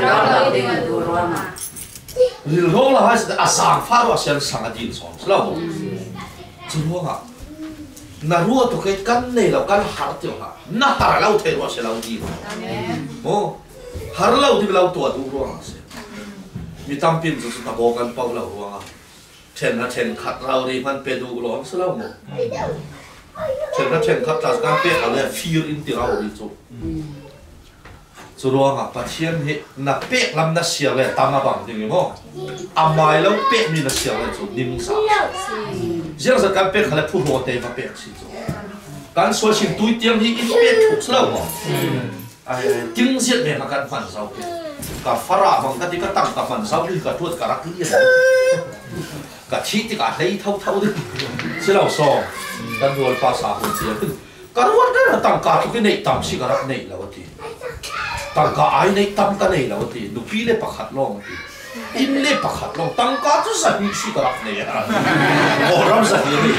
ril rong là hay là sang phá rồi xem sang cái gì xong lâu chú rong à na rùa tụi cái căn này là căn hạt tiêu hả na hạt lâu thế rồi sẽ lâu gì ô hạt lâu thì lâu tuổi đủ rong mi tam pin rồi ta bỏ căn bao lâu rong à chen là chen khát lâu đi man pe đủ rong sẽ lâu một chen là chen khát là căn pe là fear in tiêu lâu đi chú chú rong à bắt chiên hi na pe làm na xiaเลยtam na bằng tiếng không à mai lâu pe mi na xiaเลยchú nim sa riêng là căn pe khai là phụ hộ tây và pe chỉ chú căn số xin túi tiếng hi ít pe thuộc sẽ lâu mà tiếng diễn về là căn phần sau cả phá ra bằng cái tăng cả phần sau đi cả tuột cả rắc liền cả chi thì cả lấy thâu đi sẽ lâu so căn rồi pa sa hồi tiền cả ruột cái là tăng cả cái này tăng xí cả rắc này là vậy thì tăng cả ai này tăng cái này là vậy thì nụ pi lên bạc hạt long in lên bạc hạt long tăng cả chút sao bị xí cả rắc này à ô lắm sao vậy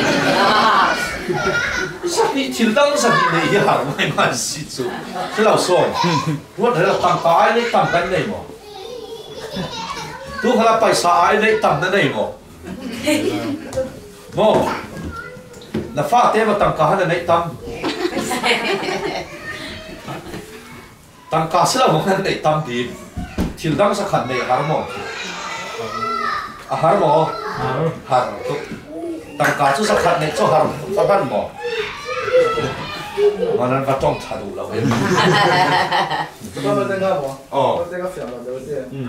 sao bị chỉ tăng sao bị này àไม่มันxí chú sẽ lâu so ruột đấy là tăng cả ai này tăng cái này mà tu khai là phải sa ai này tăng cái này mà mò là pha thế mà tăng cả hai này tăng cả sẽ là một cái này tăng thì chiều tăng sẽ khẩn này hả mò à hả mò hả tăng cả sẽ khẩn này cho hả cho hả mò mà nên phải trong茶đủ lâu vậy tôi nói cái mò tôi cái phiền là đầu tiên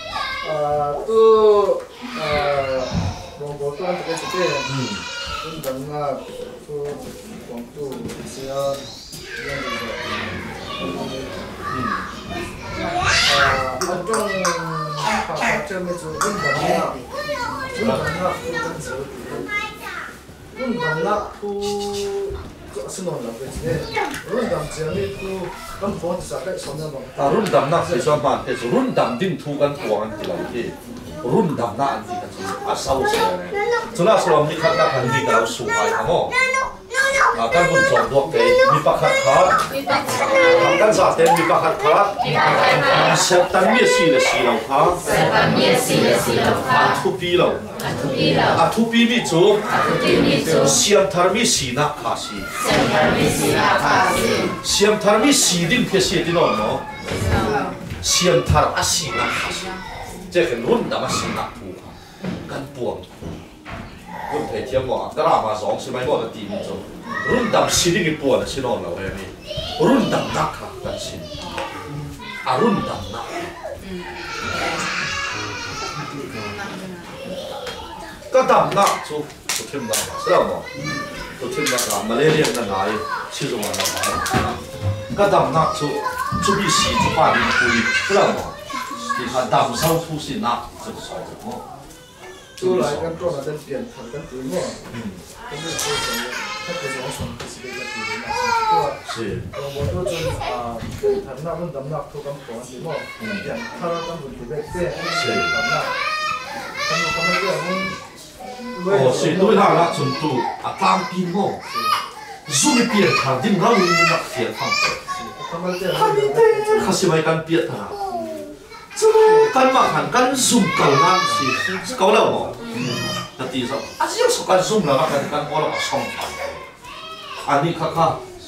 tôi我做这个是这样，人啊，做广州一些这样的，安中把这么做运动啊，不真实，运动啊不是弄了个些，运动这样的不跟房子上个什么弄？ รุ่นดำนักสิส่วนมากแต่รุ่นดำดิ้งทุกันตัวกันทีละทีรุ่นดำนักอันที่กันอาเศร้าเสียเลยส่วนล่าสุดมีขัดนักหันดีกับเราสูงไปทั้งหมดกันคนสองตัวเกยมีปากขัดขากันสาเต็มมีปากขัดขาเสพตันเมียสีเลยสีเราขาทุบปีเราทุบปีมีจูเสียมทาร์มีสีนักขาสีเสียมทาร์มีสีดิ้งเพียสีที่นอนเนาะเสียมทาร์อาสีนักขาสีเจ้าเห็นรุ่นดำมาสีนักผูกกันปวงรุ่นเทียมว่ากระมาสองใช่ไหมก็จะตีมันจบรุ่นดำสีดิ้งปวงสีนอนเราเฮ้ยรุ่นดำนักขากันสีรุ่นดำนักก็ดำนักสุดเข้มดำใช่ไหมสุดเข้มดำมาเรียนกันไหนชื่อตรงนั้นก็ดำนักสุดมีสีสุดป้ามีคุยใช่ไหมที่เขาดำเศร้าทุสินักสุดสองมั้ง出来跟做了跟点头跟对摸，跟那说什么，他不是我说的是那个对的嘛，对吧？ 是。 我都是他那问他们那都跟婆子摸，点他跟不对的对，是他们那，他们这样。 哦，是对他那程度当兵哦，做的别他定老人那别放的， 他们这样。 他是为干别他。这干嘛看干 zoom 搞那是搞了不？那第一说，啊，只要说干 zoom 了，那干过了把双盘，啊，你看看，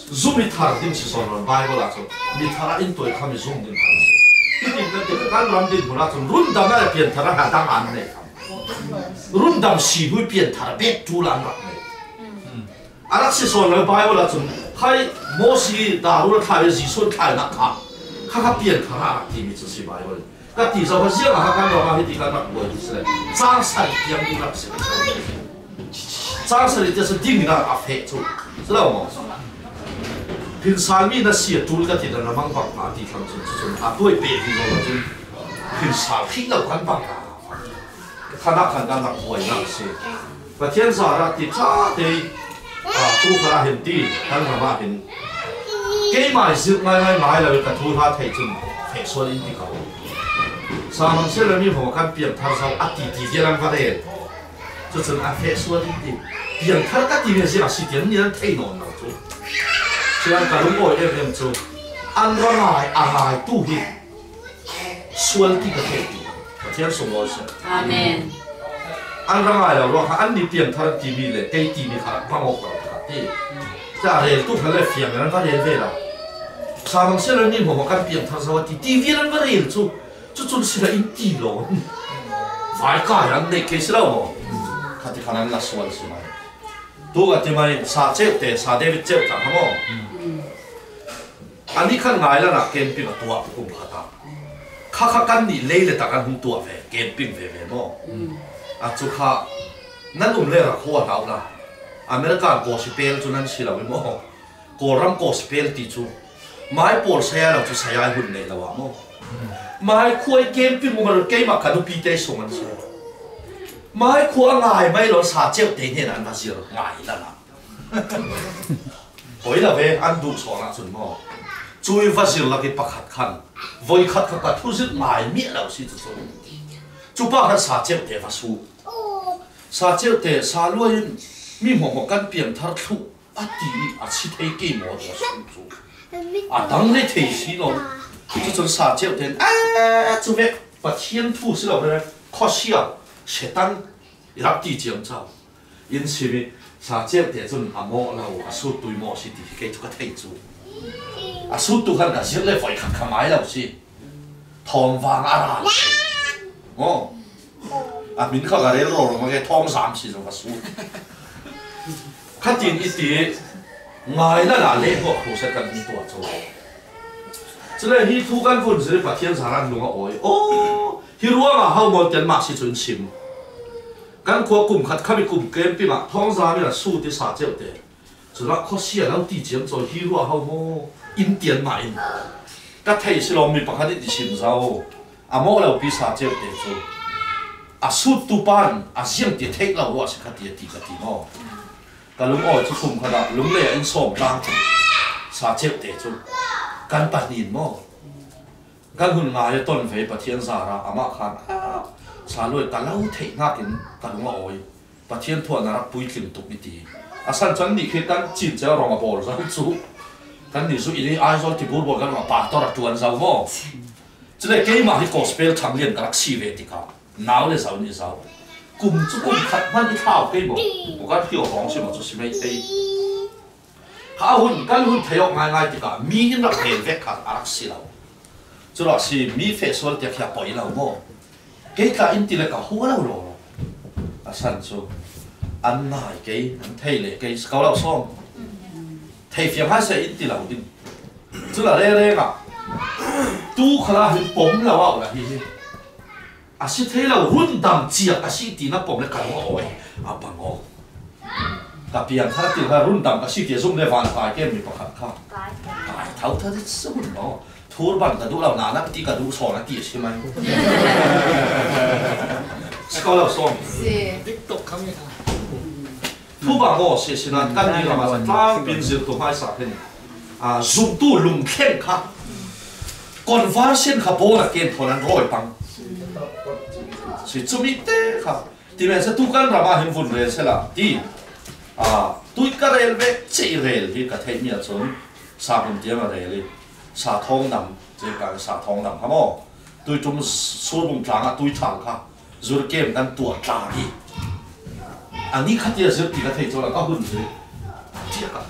zoom it thar din si son ron Bible la chu mi thara in toy khami zoom din thar si tin na te kan ram din bula chu run dam na pian thara ha dang an ne run dam si hui pian thara be tu lan rak ne anak si son ron Bible la chu khai mo si da ru thai ji sun thai na kha pian thara ti mi chu si Bible ka ti so ha sia ha kan ro ma hi ti kan rak bo ti se sang sai pian di rak se sang sai ti se ding na a fe chu知道吗？平常米那些猪个天的那忙忙啊，地方就是啊，对别地方那种平常听到官方啊，看那看那不会那些，把天上那地差的啊，都可能很低，看那嘛很，给买是买了，个土他太重，太说的地高。上门些人米我看别他说啊，地这样发的，就是啊，太说的地。别他个地面是啊，是点你太难了做。虽然个龙我也这么做，按照来都去，说的个太低，我天说我是。 阿门。 按照来了，我看按你变他地面嘞，给地面他帮我搞他的，这嘞都看来变人他人为了。上门些人米我看变他说地面人个人做，就做起来一地咯，外家人那开始了哦，他就可能那说的是嘛。都个点么沙接的沙地接的，好么？อันนี้ขั้นง่ายแล้วนะเกมปิ้งตัวกุมภาตาข้ากันนี่เล่เลยแต่กันหุ่นตัวเวเกมปิ้งเวมั้งอ่ะจุข้านั่นอุ้มเล่ละขวดเอาละอเมริกันโกสเปลจุนั่นสิเราไม่มั้งโกรัมโกสเปลที่จูไม้ปอลเสียเราจะใช้หุ่นในละวะมั้งไม้คุยเกมปิ้งมันเกมมาคันดูปีเตส่งมันเสียไม้ขวง่ายไม่หรอกสาเจ็บเต็งเนี่ยนั่นมาเสียง่ายแล้วนะโอ้ยละเวอันดูสอนละจุนมั้งช่วยฟังเสียงลักษณ์ประคัดขันวัยขัดขัดทุสิง่ายมีเราสิจุดจุป้าขันสาเจ็บเตะฟัสูสาเจ็บเตะสาลวยมีหัวกันเปลี่ยนทัดทุอัดดีอัดชิดให้เกมหมดเลยจุอัดดังเลยเทียสิโน่จุดสาเจ็บเตะจุดเวปะเทียนทุสิเราเลยข้อเสียเสตันรับดีเจียมเจ้ายินสิมีสาเจ็บเตะจุดอ่ะโมเราสู้ตุยโมสิที่เกตุกเทจูอ่ะสู้ตุกันกับเสียเลยไฟขัดขมายเราสิทองวางอะไรโอ้อ่ะมินเขาก็เรียนรู้มาแค่ทอง30จังหวะสู้ขัดจีนอีตีง่ายแล้วล่ะเล่พวกผู้เสกันตัวโจจะเลยที่ทุกันฝุ่นสิประเทศสหรัฐลงอ่ะโอ้ยโอ้ที่รู้ว่าเขาหมดเต็มมากสิจนชิมกันควบคุมขัดข้ามีกลุ่มเกมปีมาท้องสามนี่แหละสู้ที่สาเจ็บเตะสุดละข้อเสียแล้วตีเจียมโจที่รู้ว่าเขาโมอินเดียนมาอินก็ไทยสิเรามีประคันที่ชิมเราอ่ะโมเราปีสาเจ็บเตะโจอ่ะสู้ตุปันอ่ะเสียงตีเทคเราว่าสิขัดตีกันตีโมกันลุงอ้อยที่คุมขนาดลุงเล่อินส่งดังสาเจ็บเตะโจกันปัดอินโมกันหุ่นงายต้นเฟยประเทศสหรัฐอามาขันสาลวยกันเล่าเทคนักอินกันลุงอ้อยประเทศทั่วนารักปุยกลิ่นตุกมิตีอาสันจันนี่คือกันจีนเจ้ารองมาบอลซะสู้กันนี่สู้อีนี่ไอ้ซอที่พูดบอกกันว่าปาตอร์จวนเจ้าโม่จะได้เกี่ยมาที่กอสเปลทำเลี้ยงกันรักชีเวติกาหนาวเลยเจ้านี่เจ้ากลุ่มจุกลุ่มขัดมันที่ข้าวเกี่ยบอกบอกกันที่ของใช่ไหมจุดสิไม่ไอ้ข้าหุ่นกันหุ่นเที่ยวง่ายๆติกามีเงินรักเห็นเวกขัดรักชีเราจุดละสิมีเฟสวันเดียร์แค่ปล่อยเราโม่เกี่ยกับอินทิเลกับหัวเราหรออาสันสู้อันไหนเกี่ยอันเทเลเกี่ยเขาเราซ้อมเทฟียงให้เสียอินทิเราดิจุดละเร่ๆกับตู้ขลาหินปมเราเอาละที่อาศัยเทเรารุ่นดำเจียกอาศัยตีนับปมเลยกันว่าโอ้ยอาบังโอแต่เพียงถ้าตีถ้ารุ่นดำอาศัยเกี่ยซุ่มในวันกายเกี่ยมีประคับข้ากายเท่าเธอที่สุดเนาะทูร์บันกระดูเราหนานับตีกระดูสองนาทีใช่ไหมสกอเราส่งติ๊กต็อกเขาไม่ทำทุกบางโง่เสียสินะกันนี่เรามาตั้งเป็นสิ่งตัวไม่สักเห็นซุ่มตู้ลุงเข้มค่ะก่อนฟ้าเส้นขบวนเกณฑ์คนนั้นร้อยปังสิจุมิเต้ค่ะที่แม้จะทุกกันเรามาเห็นฝุ่นเรลใช่ละที่ตุยกระเรลเวเจเรลที่กระเทยเนี่ยจนสาบุญเดียมาเรลสาทองดำเจ้าการสาทองดำครับโม่ตุยจุ่มสูบบุญจางตุยทางค่ะจุดเกมกันตัวจางที่อันนี้ขัดเยอะสุดที่กระเทยจนเราก็หุ่นเลยเจ้า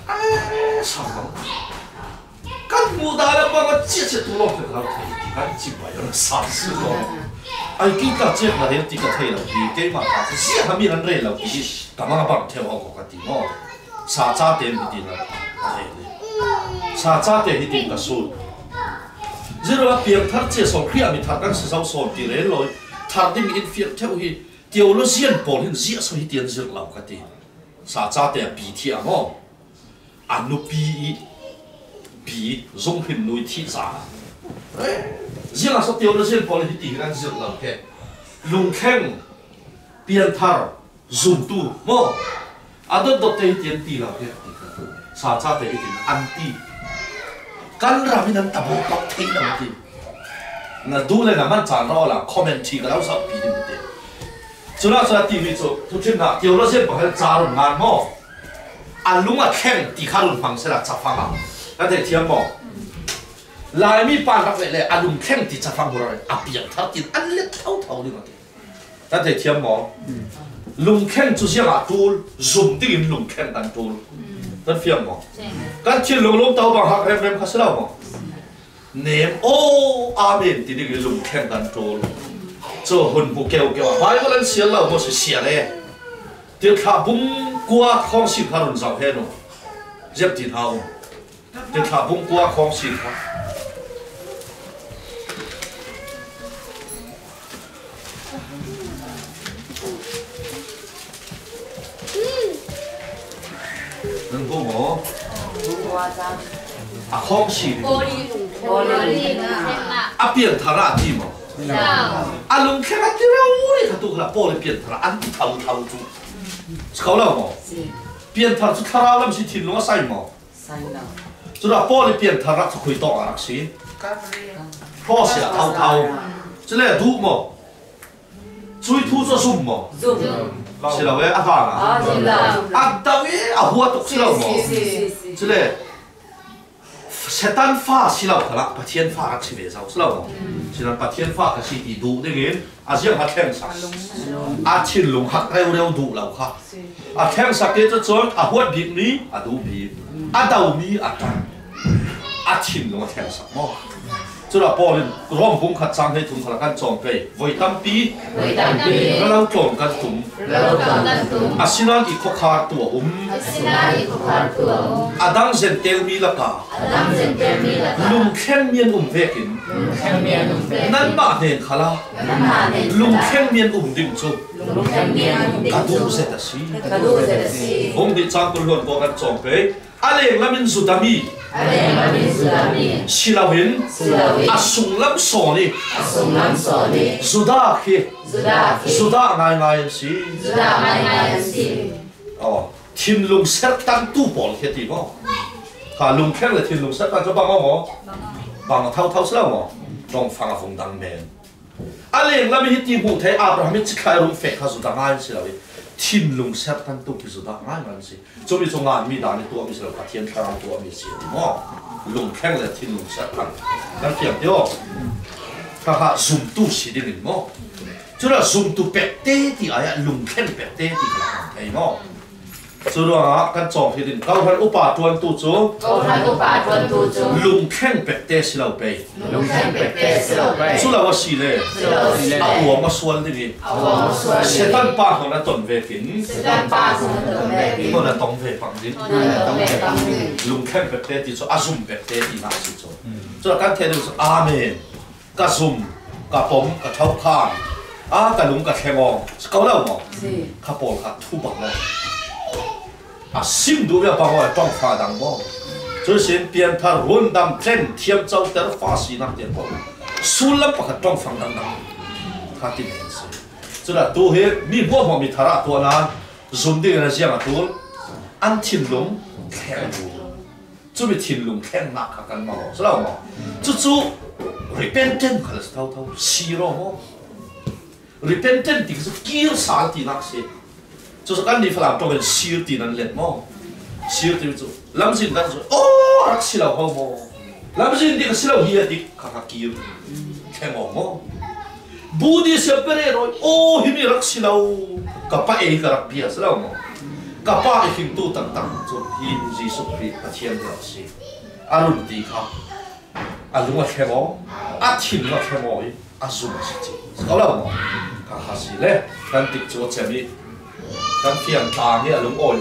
sao không căn mù đá là bao nhiêu chiếc tu lông phải không thấy căn chỉ phải là sản xuất rồi ai kia cả chiếc là đến thì cả thấy là vì cái mà cả cái gì ham mình ăn là vì cảm ơn bạn theo họ có cái gì nó sa cha tiền thì là sa cha tiền thì là số giờ là việc thắt chế sòng khi mình thắt cái sự sau sòng thì đấy rồi thắt đi mình việc theo thì điều nó diễn bỏ lên diễn sau thì tiền diễn lâu cái gì sa cha tiền bị thiệt mà anh nó bị dùng hình nuôi thị giả diễn là sao tiêu nó diễn bỏ lên thì tiền ăn diễn lâu cái lùng khen biến thar dùng tu mà anh đó đốt tiền tiền là cái sa cha tiền anti kan ra mình ăn tập bọc thấy đâu thì là đủ lên là mình chán rồi là comment thì cái đâu sao bị đi được cho nên là tìm mình chỗ tôi chuyện là điều đó sẽ bảo cái trả rồi mà anh lúc mà khen thì khá luôn phẳng sẽ là chấp phẳng à cái thế thì mà lại mi bàn bạc lại anh lúc khen thì chấp phẳng rồi à biển tháo tiền anh lết thâu đi mà cái thế thì mà lúc khen chú sẽ là tool zoom tiếng lúc khen đàn tool cái phiền mà cái chuyện lúc tàu bằng học em khá là mà ném amen thì đi cái lúc khen đàn tool cho hồn bộ kêu phải có lần xia lâu một sự xia này tiêu khá bung qua không xịt khá luôn giàu hết rồi dẹp thịt hào tiêu khá bung qua không xịt khá đừng có ngó à không xịt à biển thằng nào gì mà anh lùng khen cái đâu đấy, tôi là bỏ lên biển thằng anh thâu chú, sao đâu mà biển thằng chú thằng làm gì thì nó sai mà, chú là bỏ lên biển thằng chú khui to à xí, bỏ xí là thâu, chú là đủ mà, chui thu cho zoom mà, xí là vậy à vàng à đâu ấy à hoa tục xí là mà, chú là sẽ tan pha xí là thằng bắt thiên pha cái gì vậy sao xí là mà. chỉ là bắt thiên pha cái gì thì đủ đấy nghe, à riêng hạt khen sắc, à chín lùng hạt rêu đủ lâu khá, à khen sắc cái cho chọn, à huat bịp ní, à đủ bịp, à đầu ní, à tan, à chín lùng khen sắc mà, cho là bỏ lên rong bung khát sang hay thùng khát gan tròn về, với tam pi, cái lâu tròn gan thùng, à xin anh ít khóc khát tua à đang dần tiêu mi là cả, lùng khen miên về kín. Nan mà nên khá là lùng khen miên đình chú cả đủ sẽ là gì ông đi trang quân luận có cái tròn về anh em làm mình giúp đami xí lao hin à sung lắm sò đi giúp đa khi giúp đa ngay xí thiên lùng xét tăng tu bổn thế thì có cả lùng khen là thiên lùng xét tăng cho bằng không bằng thâu sao mà trong phang à phong đăng men anh em làm gì thì bộ thế Abraham chỉ khai rung phệ khá rồi ngay xí rồi thiên lùng xét tăng tu cái rồi ngay mà xí cho mình trong ngàn mi đàn này tua mi xí là thiên khang tua mi xí thì mà lùng khen là thiên lùng xét tăng cái chuyện đó cả zoom tu xí đi mình mà cho là zoom tu bẹt tê thì ai lùng khen bẹt tê thì cái này mà cho đó cái tròn thì đến câu hỏi upa tuan tu chú lùng khen bẹt tê xí lâu bê chú là what xí lệ à uống mà xuân đi đi sẽ tan ba họ là tuần về kín họ là tông về bằng dính lùng khen bẹt tê thì cho à zoom bẹt tê thì nào xí cho là cái thế được amen cái zoom cái bom cái thâu khan à cái lùng cái khen ngon câu đâu mà cái bom cái thu bằng này à sim đủ việc bằng ngoài trong pha đằng bò, cho nên biến thar run đam trend thiêm châu ter pha xí nặng tiền bò, sul lắm bằng trong phẳng đằng đằng, khá tin hết rồi, cho là tu hết mi bùa mà mi thara tu na, zoom đi là gì mà tu, ăn thiên lùng khen đủ, cho mi thiên lùng khen nặng cả căn màu, sao mà, chú repentant khá là thâu xí rồi mà, repentant thì cái kia sáng thì nặng xí. cho cái này phải làm cho mình siêu tiền ăn lẹt mò siêu tiền chỗ làm gì đang rồi rắc xí lâu không mò làm gì thì cái xí lâu hiệt thì khá kia khen mò budi siapa rồi himi rắc xí lâu cái phải cái rắc bia xí lâu mò kapa ihing tu tak tak chu hi Jesus Christ pathian lo si arun ti kha alunga khemo athin la khemo I azum si chi skala mo ka hasi le kan tik chu chemi kan fiang ta ni alung oi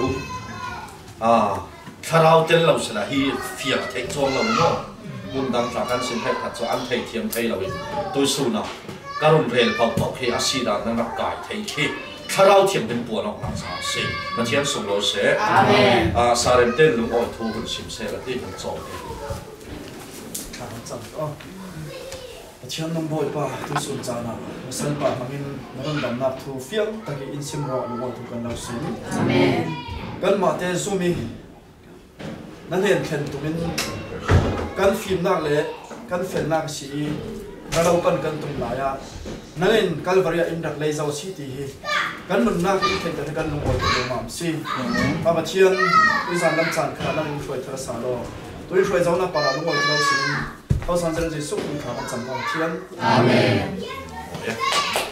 tharau tel lo sala hi fiang thei chong lo mo mun dang ta kan sin hai khat chu an thei thiam thei lo tôi su na karun rel pau pau khi asida nang nak kai thei khi tharau thiam den puan ok nang sa se mathian sung lo se amen sarem ten lung oi thu hun sim se la ti han chong ka chang chiang nông bội pa tu sun cha na san pa mangin naron dam na thu fiang taki in sim ro lo thu kan lau sin amen kan ma te sumi nan hen khen tu min kan film nak le kan fen nak si ralau pan kan tum la ya nan kalvaria in dak lei zau si ti hi kan mun nak in khen kan kan nong bội tu mam si pa ba chiang in san lam chan kha nan shoi thar sa lo tu shoi zau na para lo bội tu sin Hãy subscribe cho kênh Ghiền Mì Gõ để không bỏ lỡ những video hấp dẫn.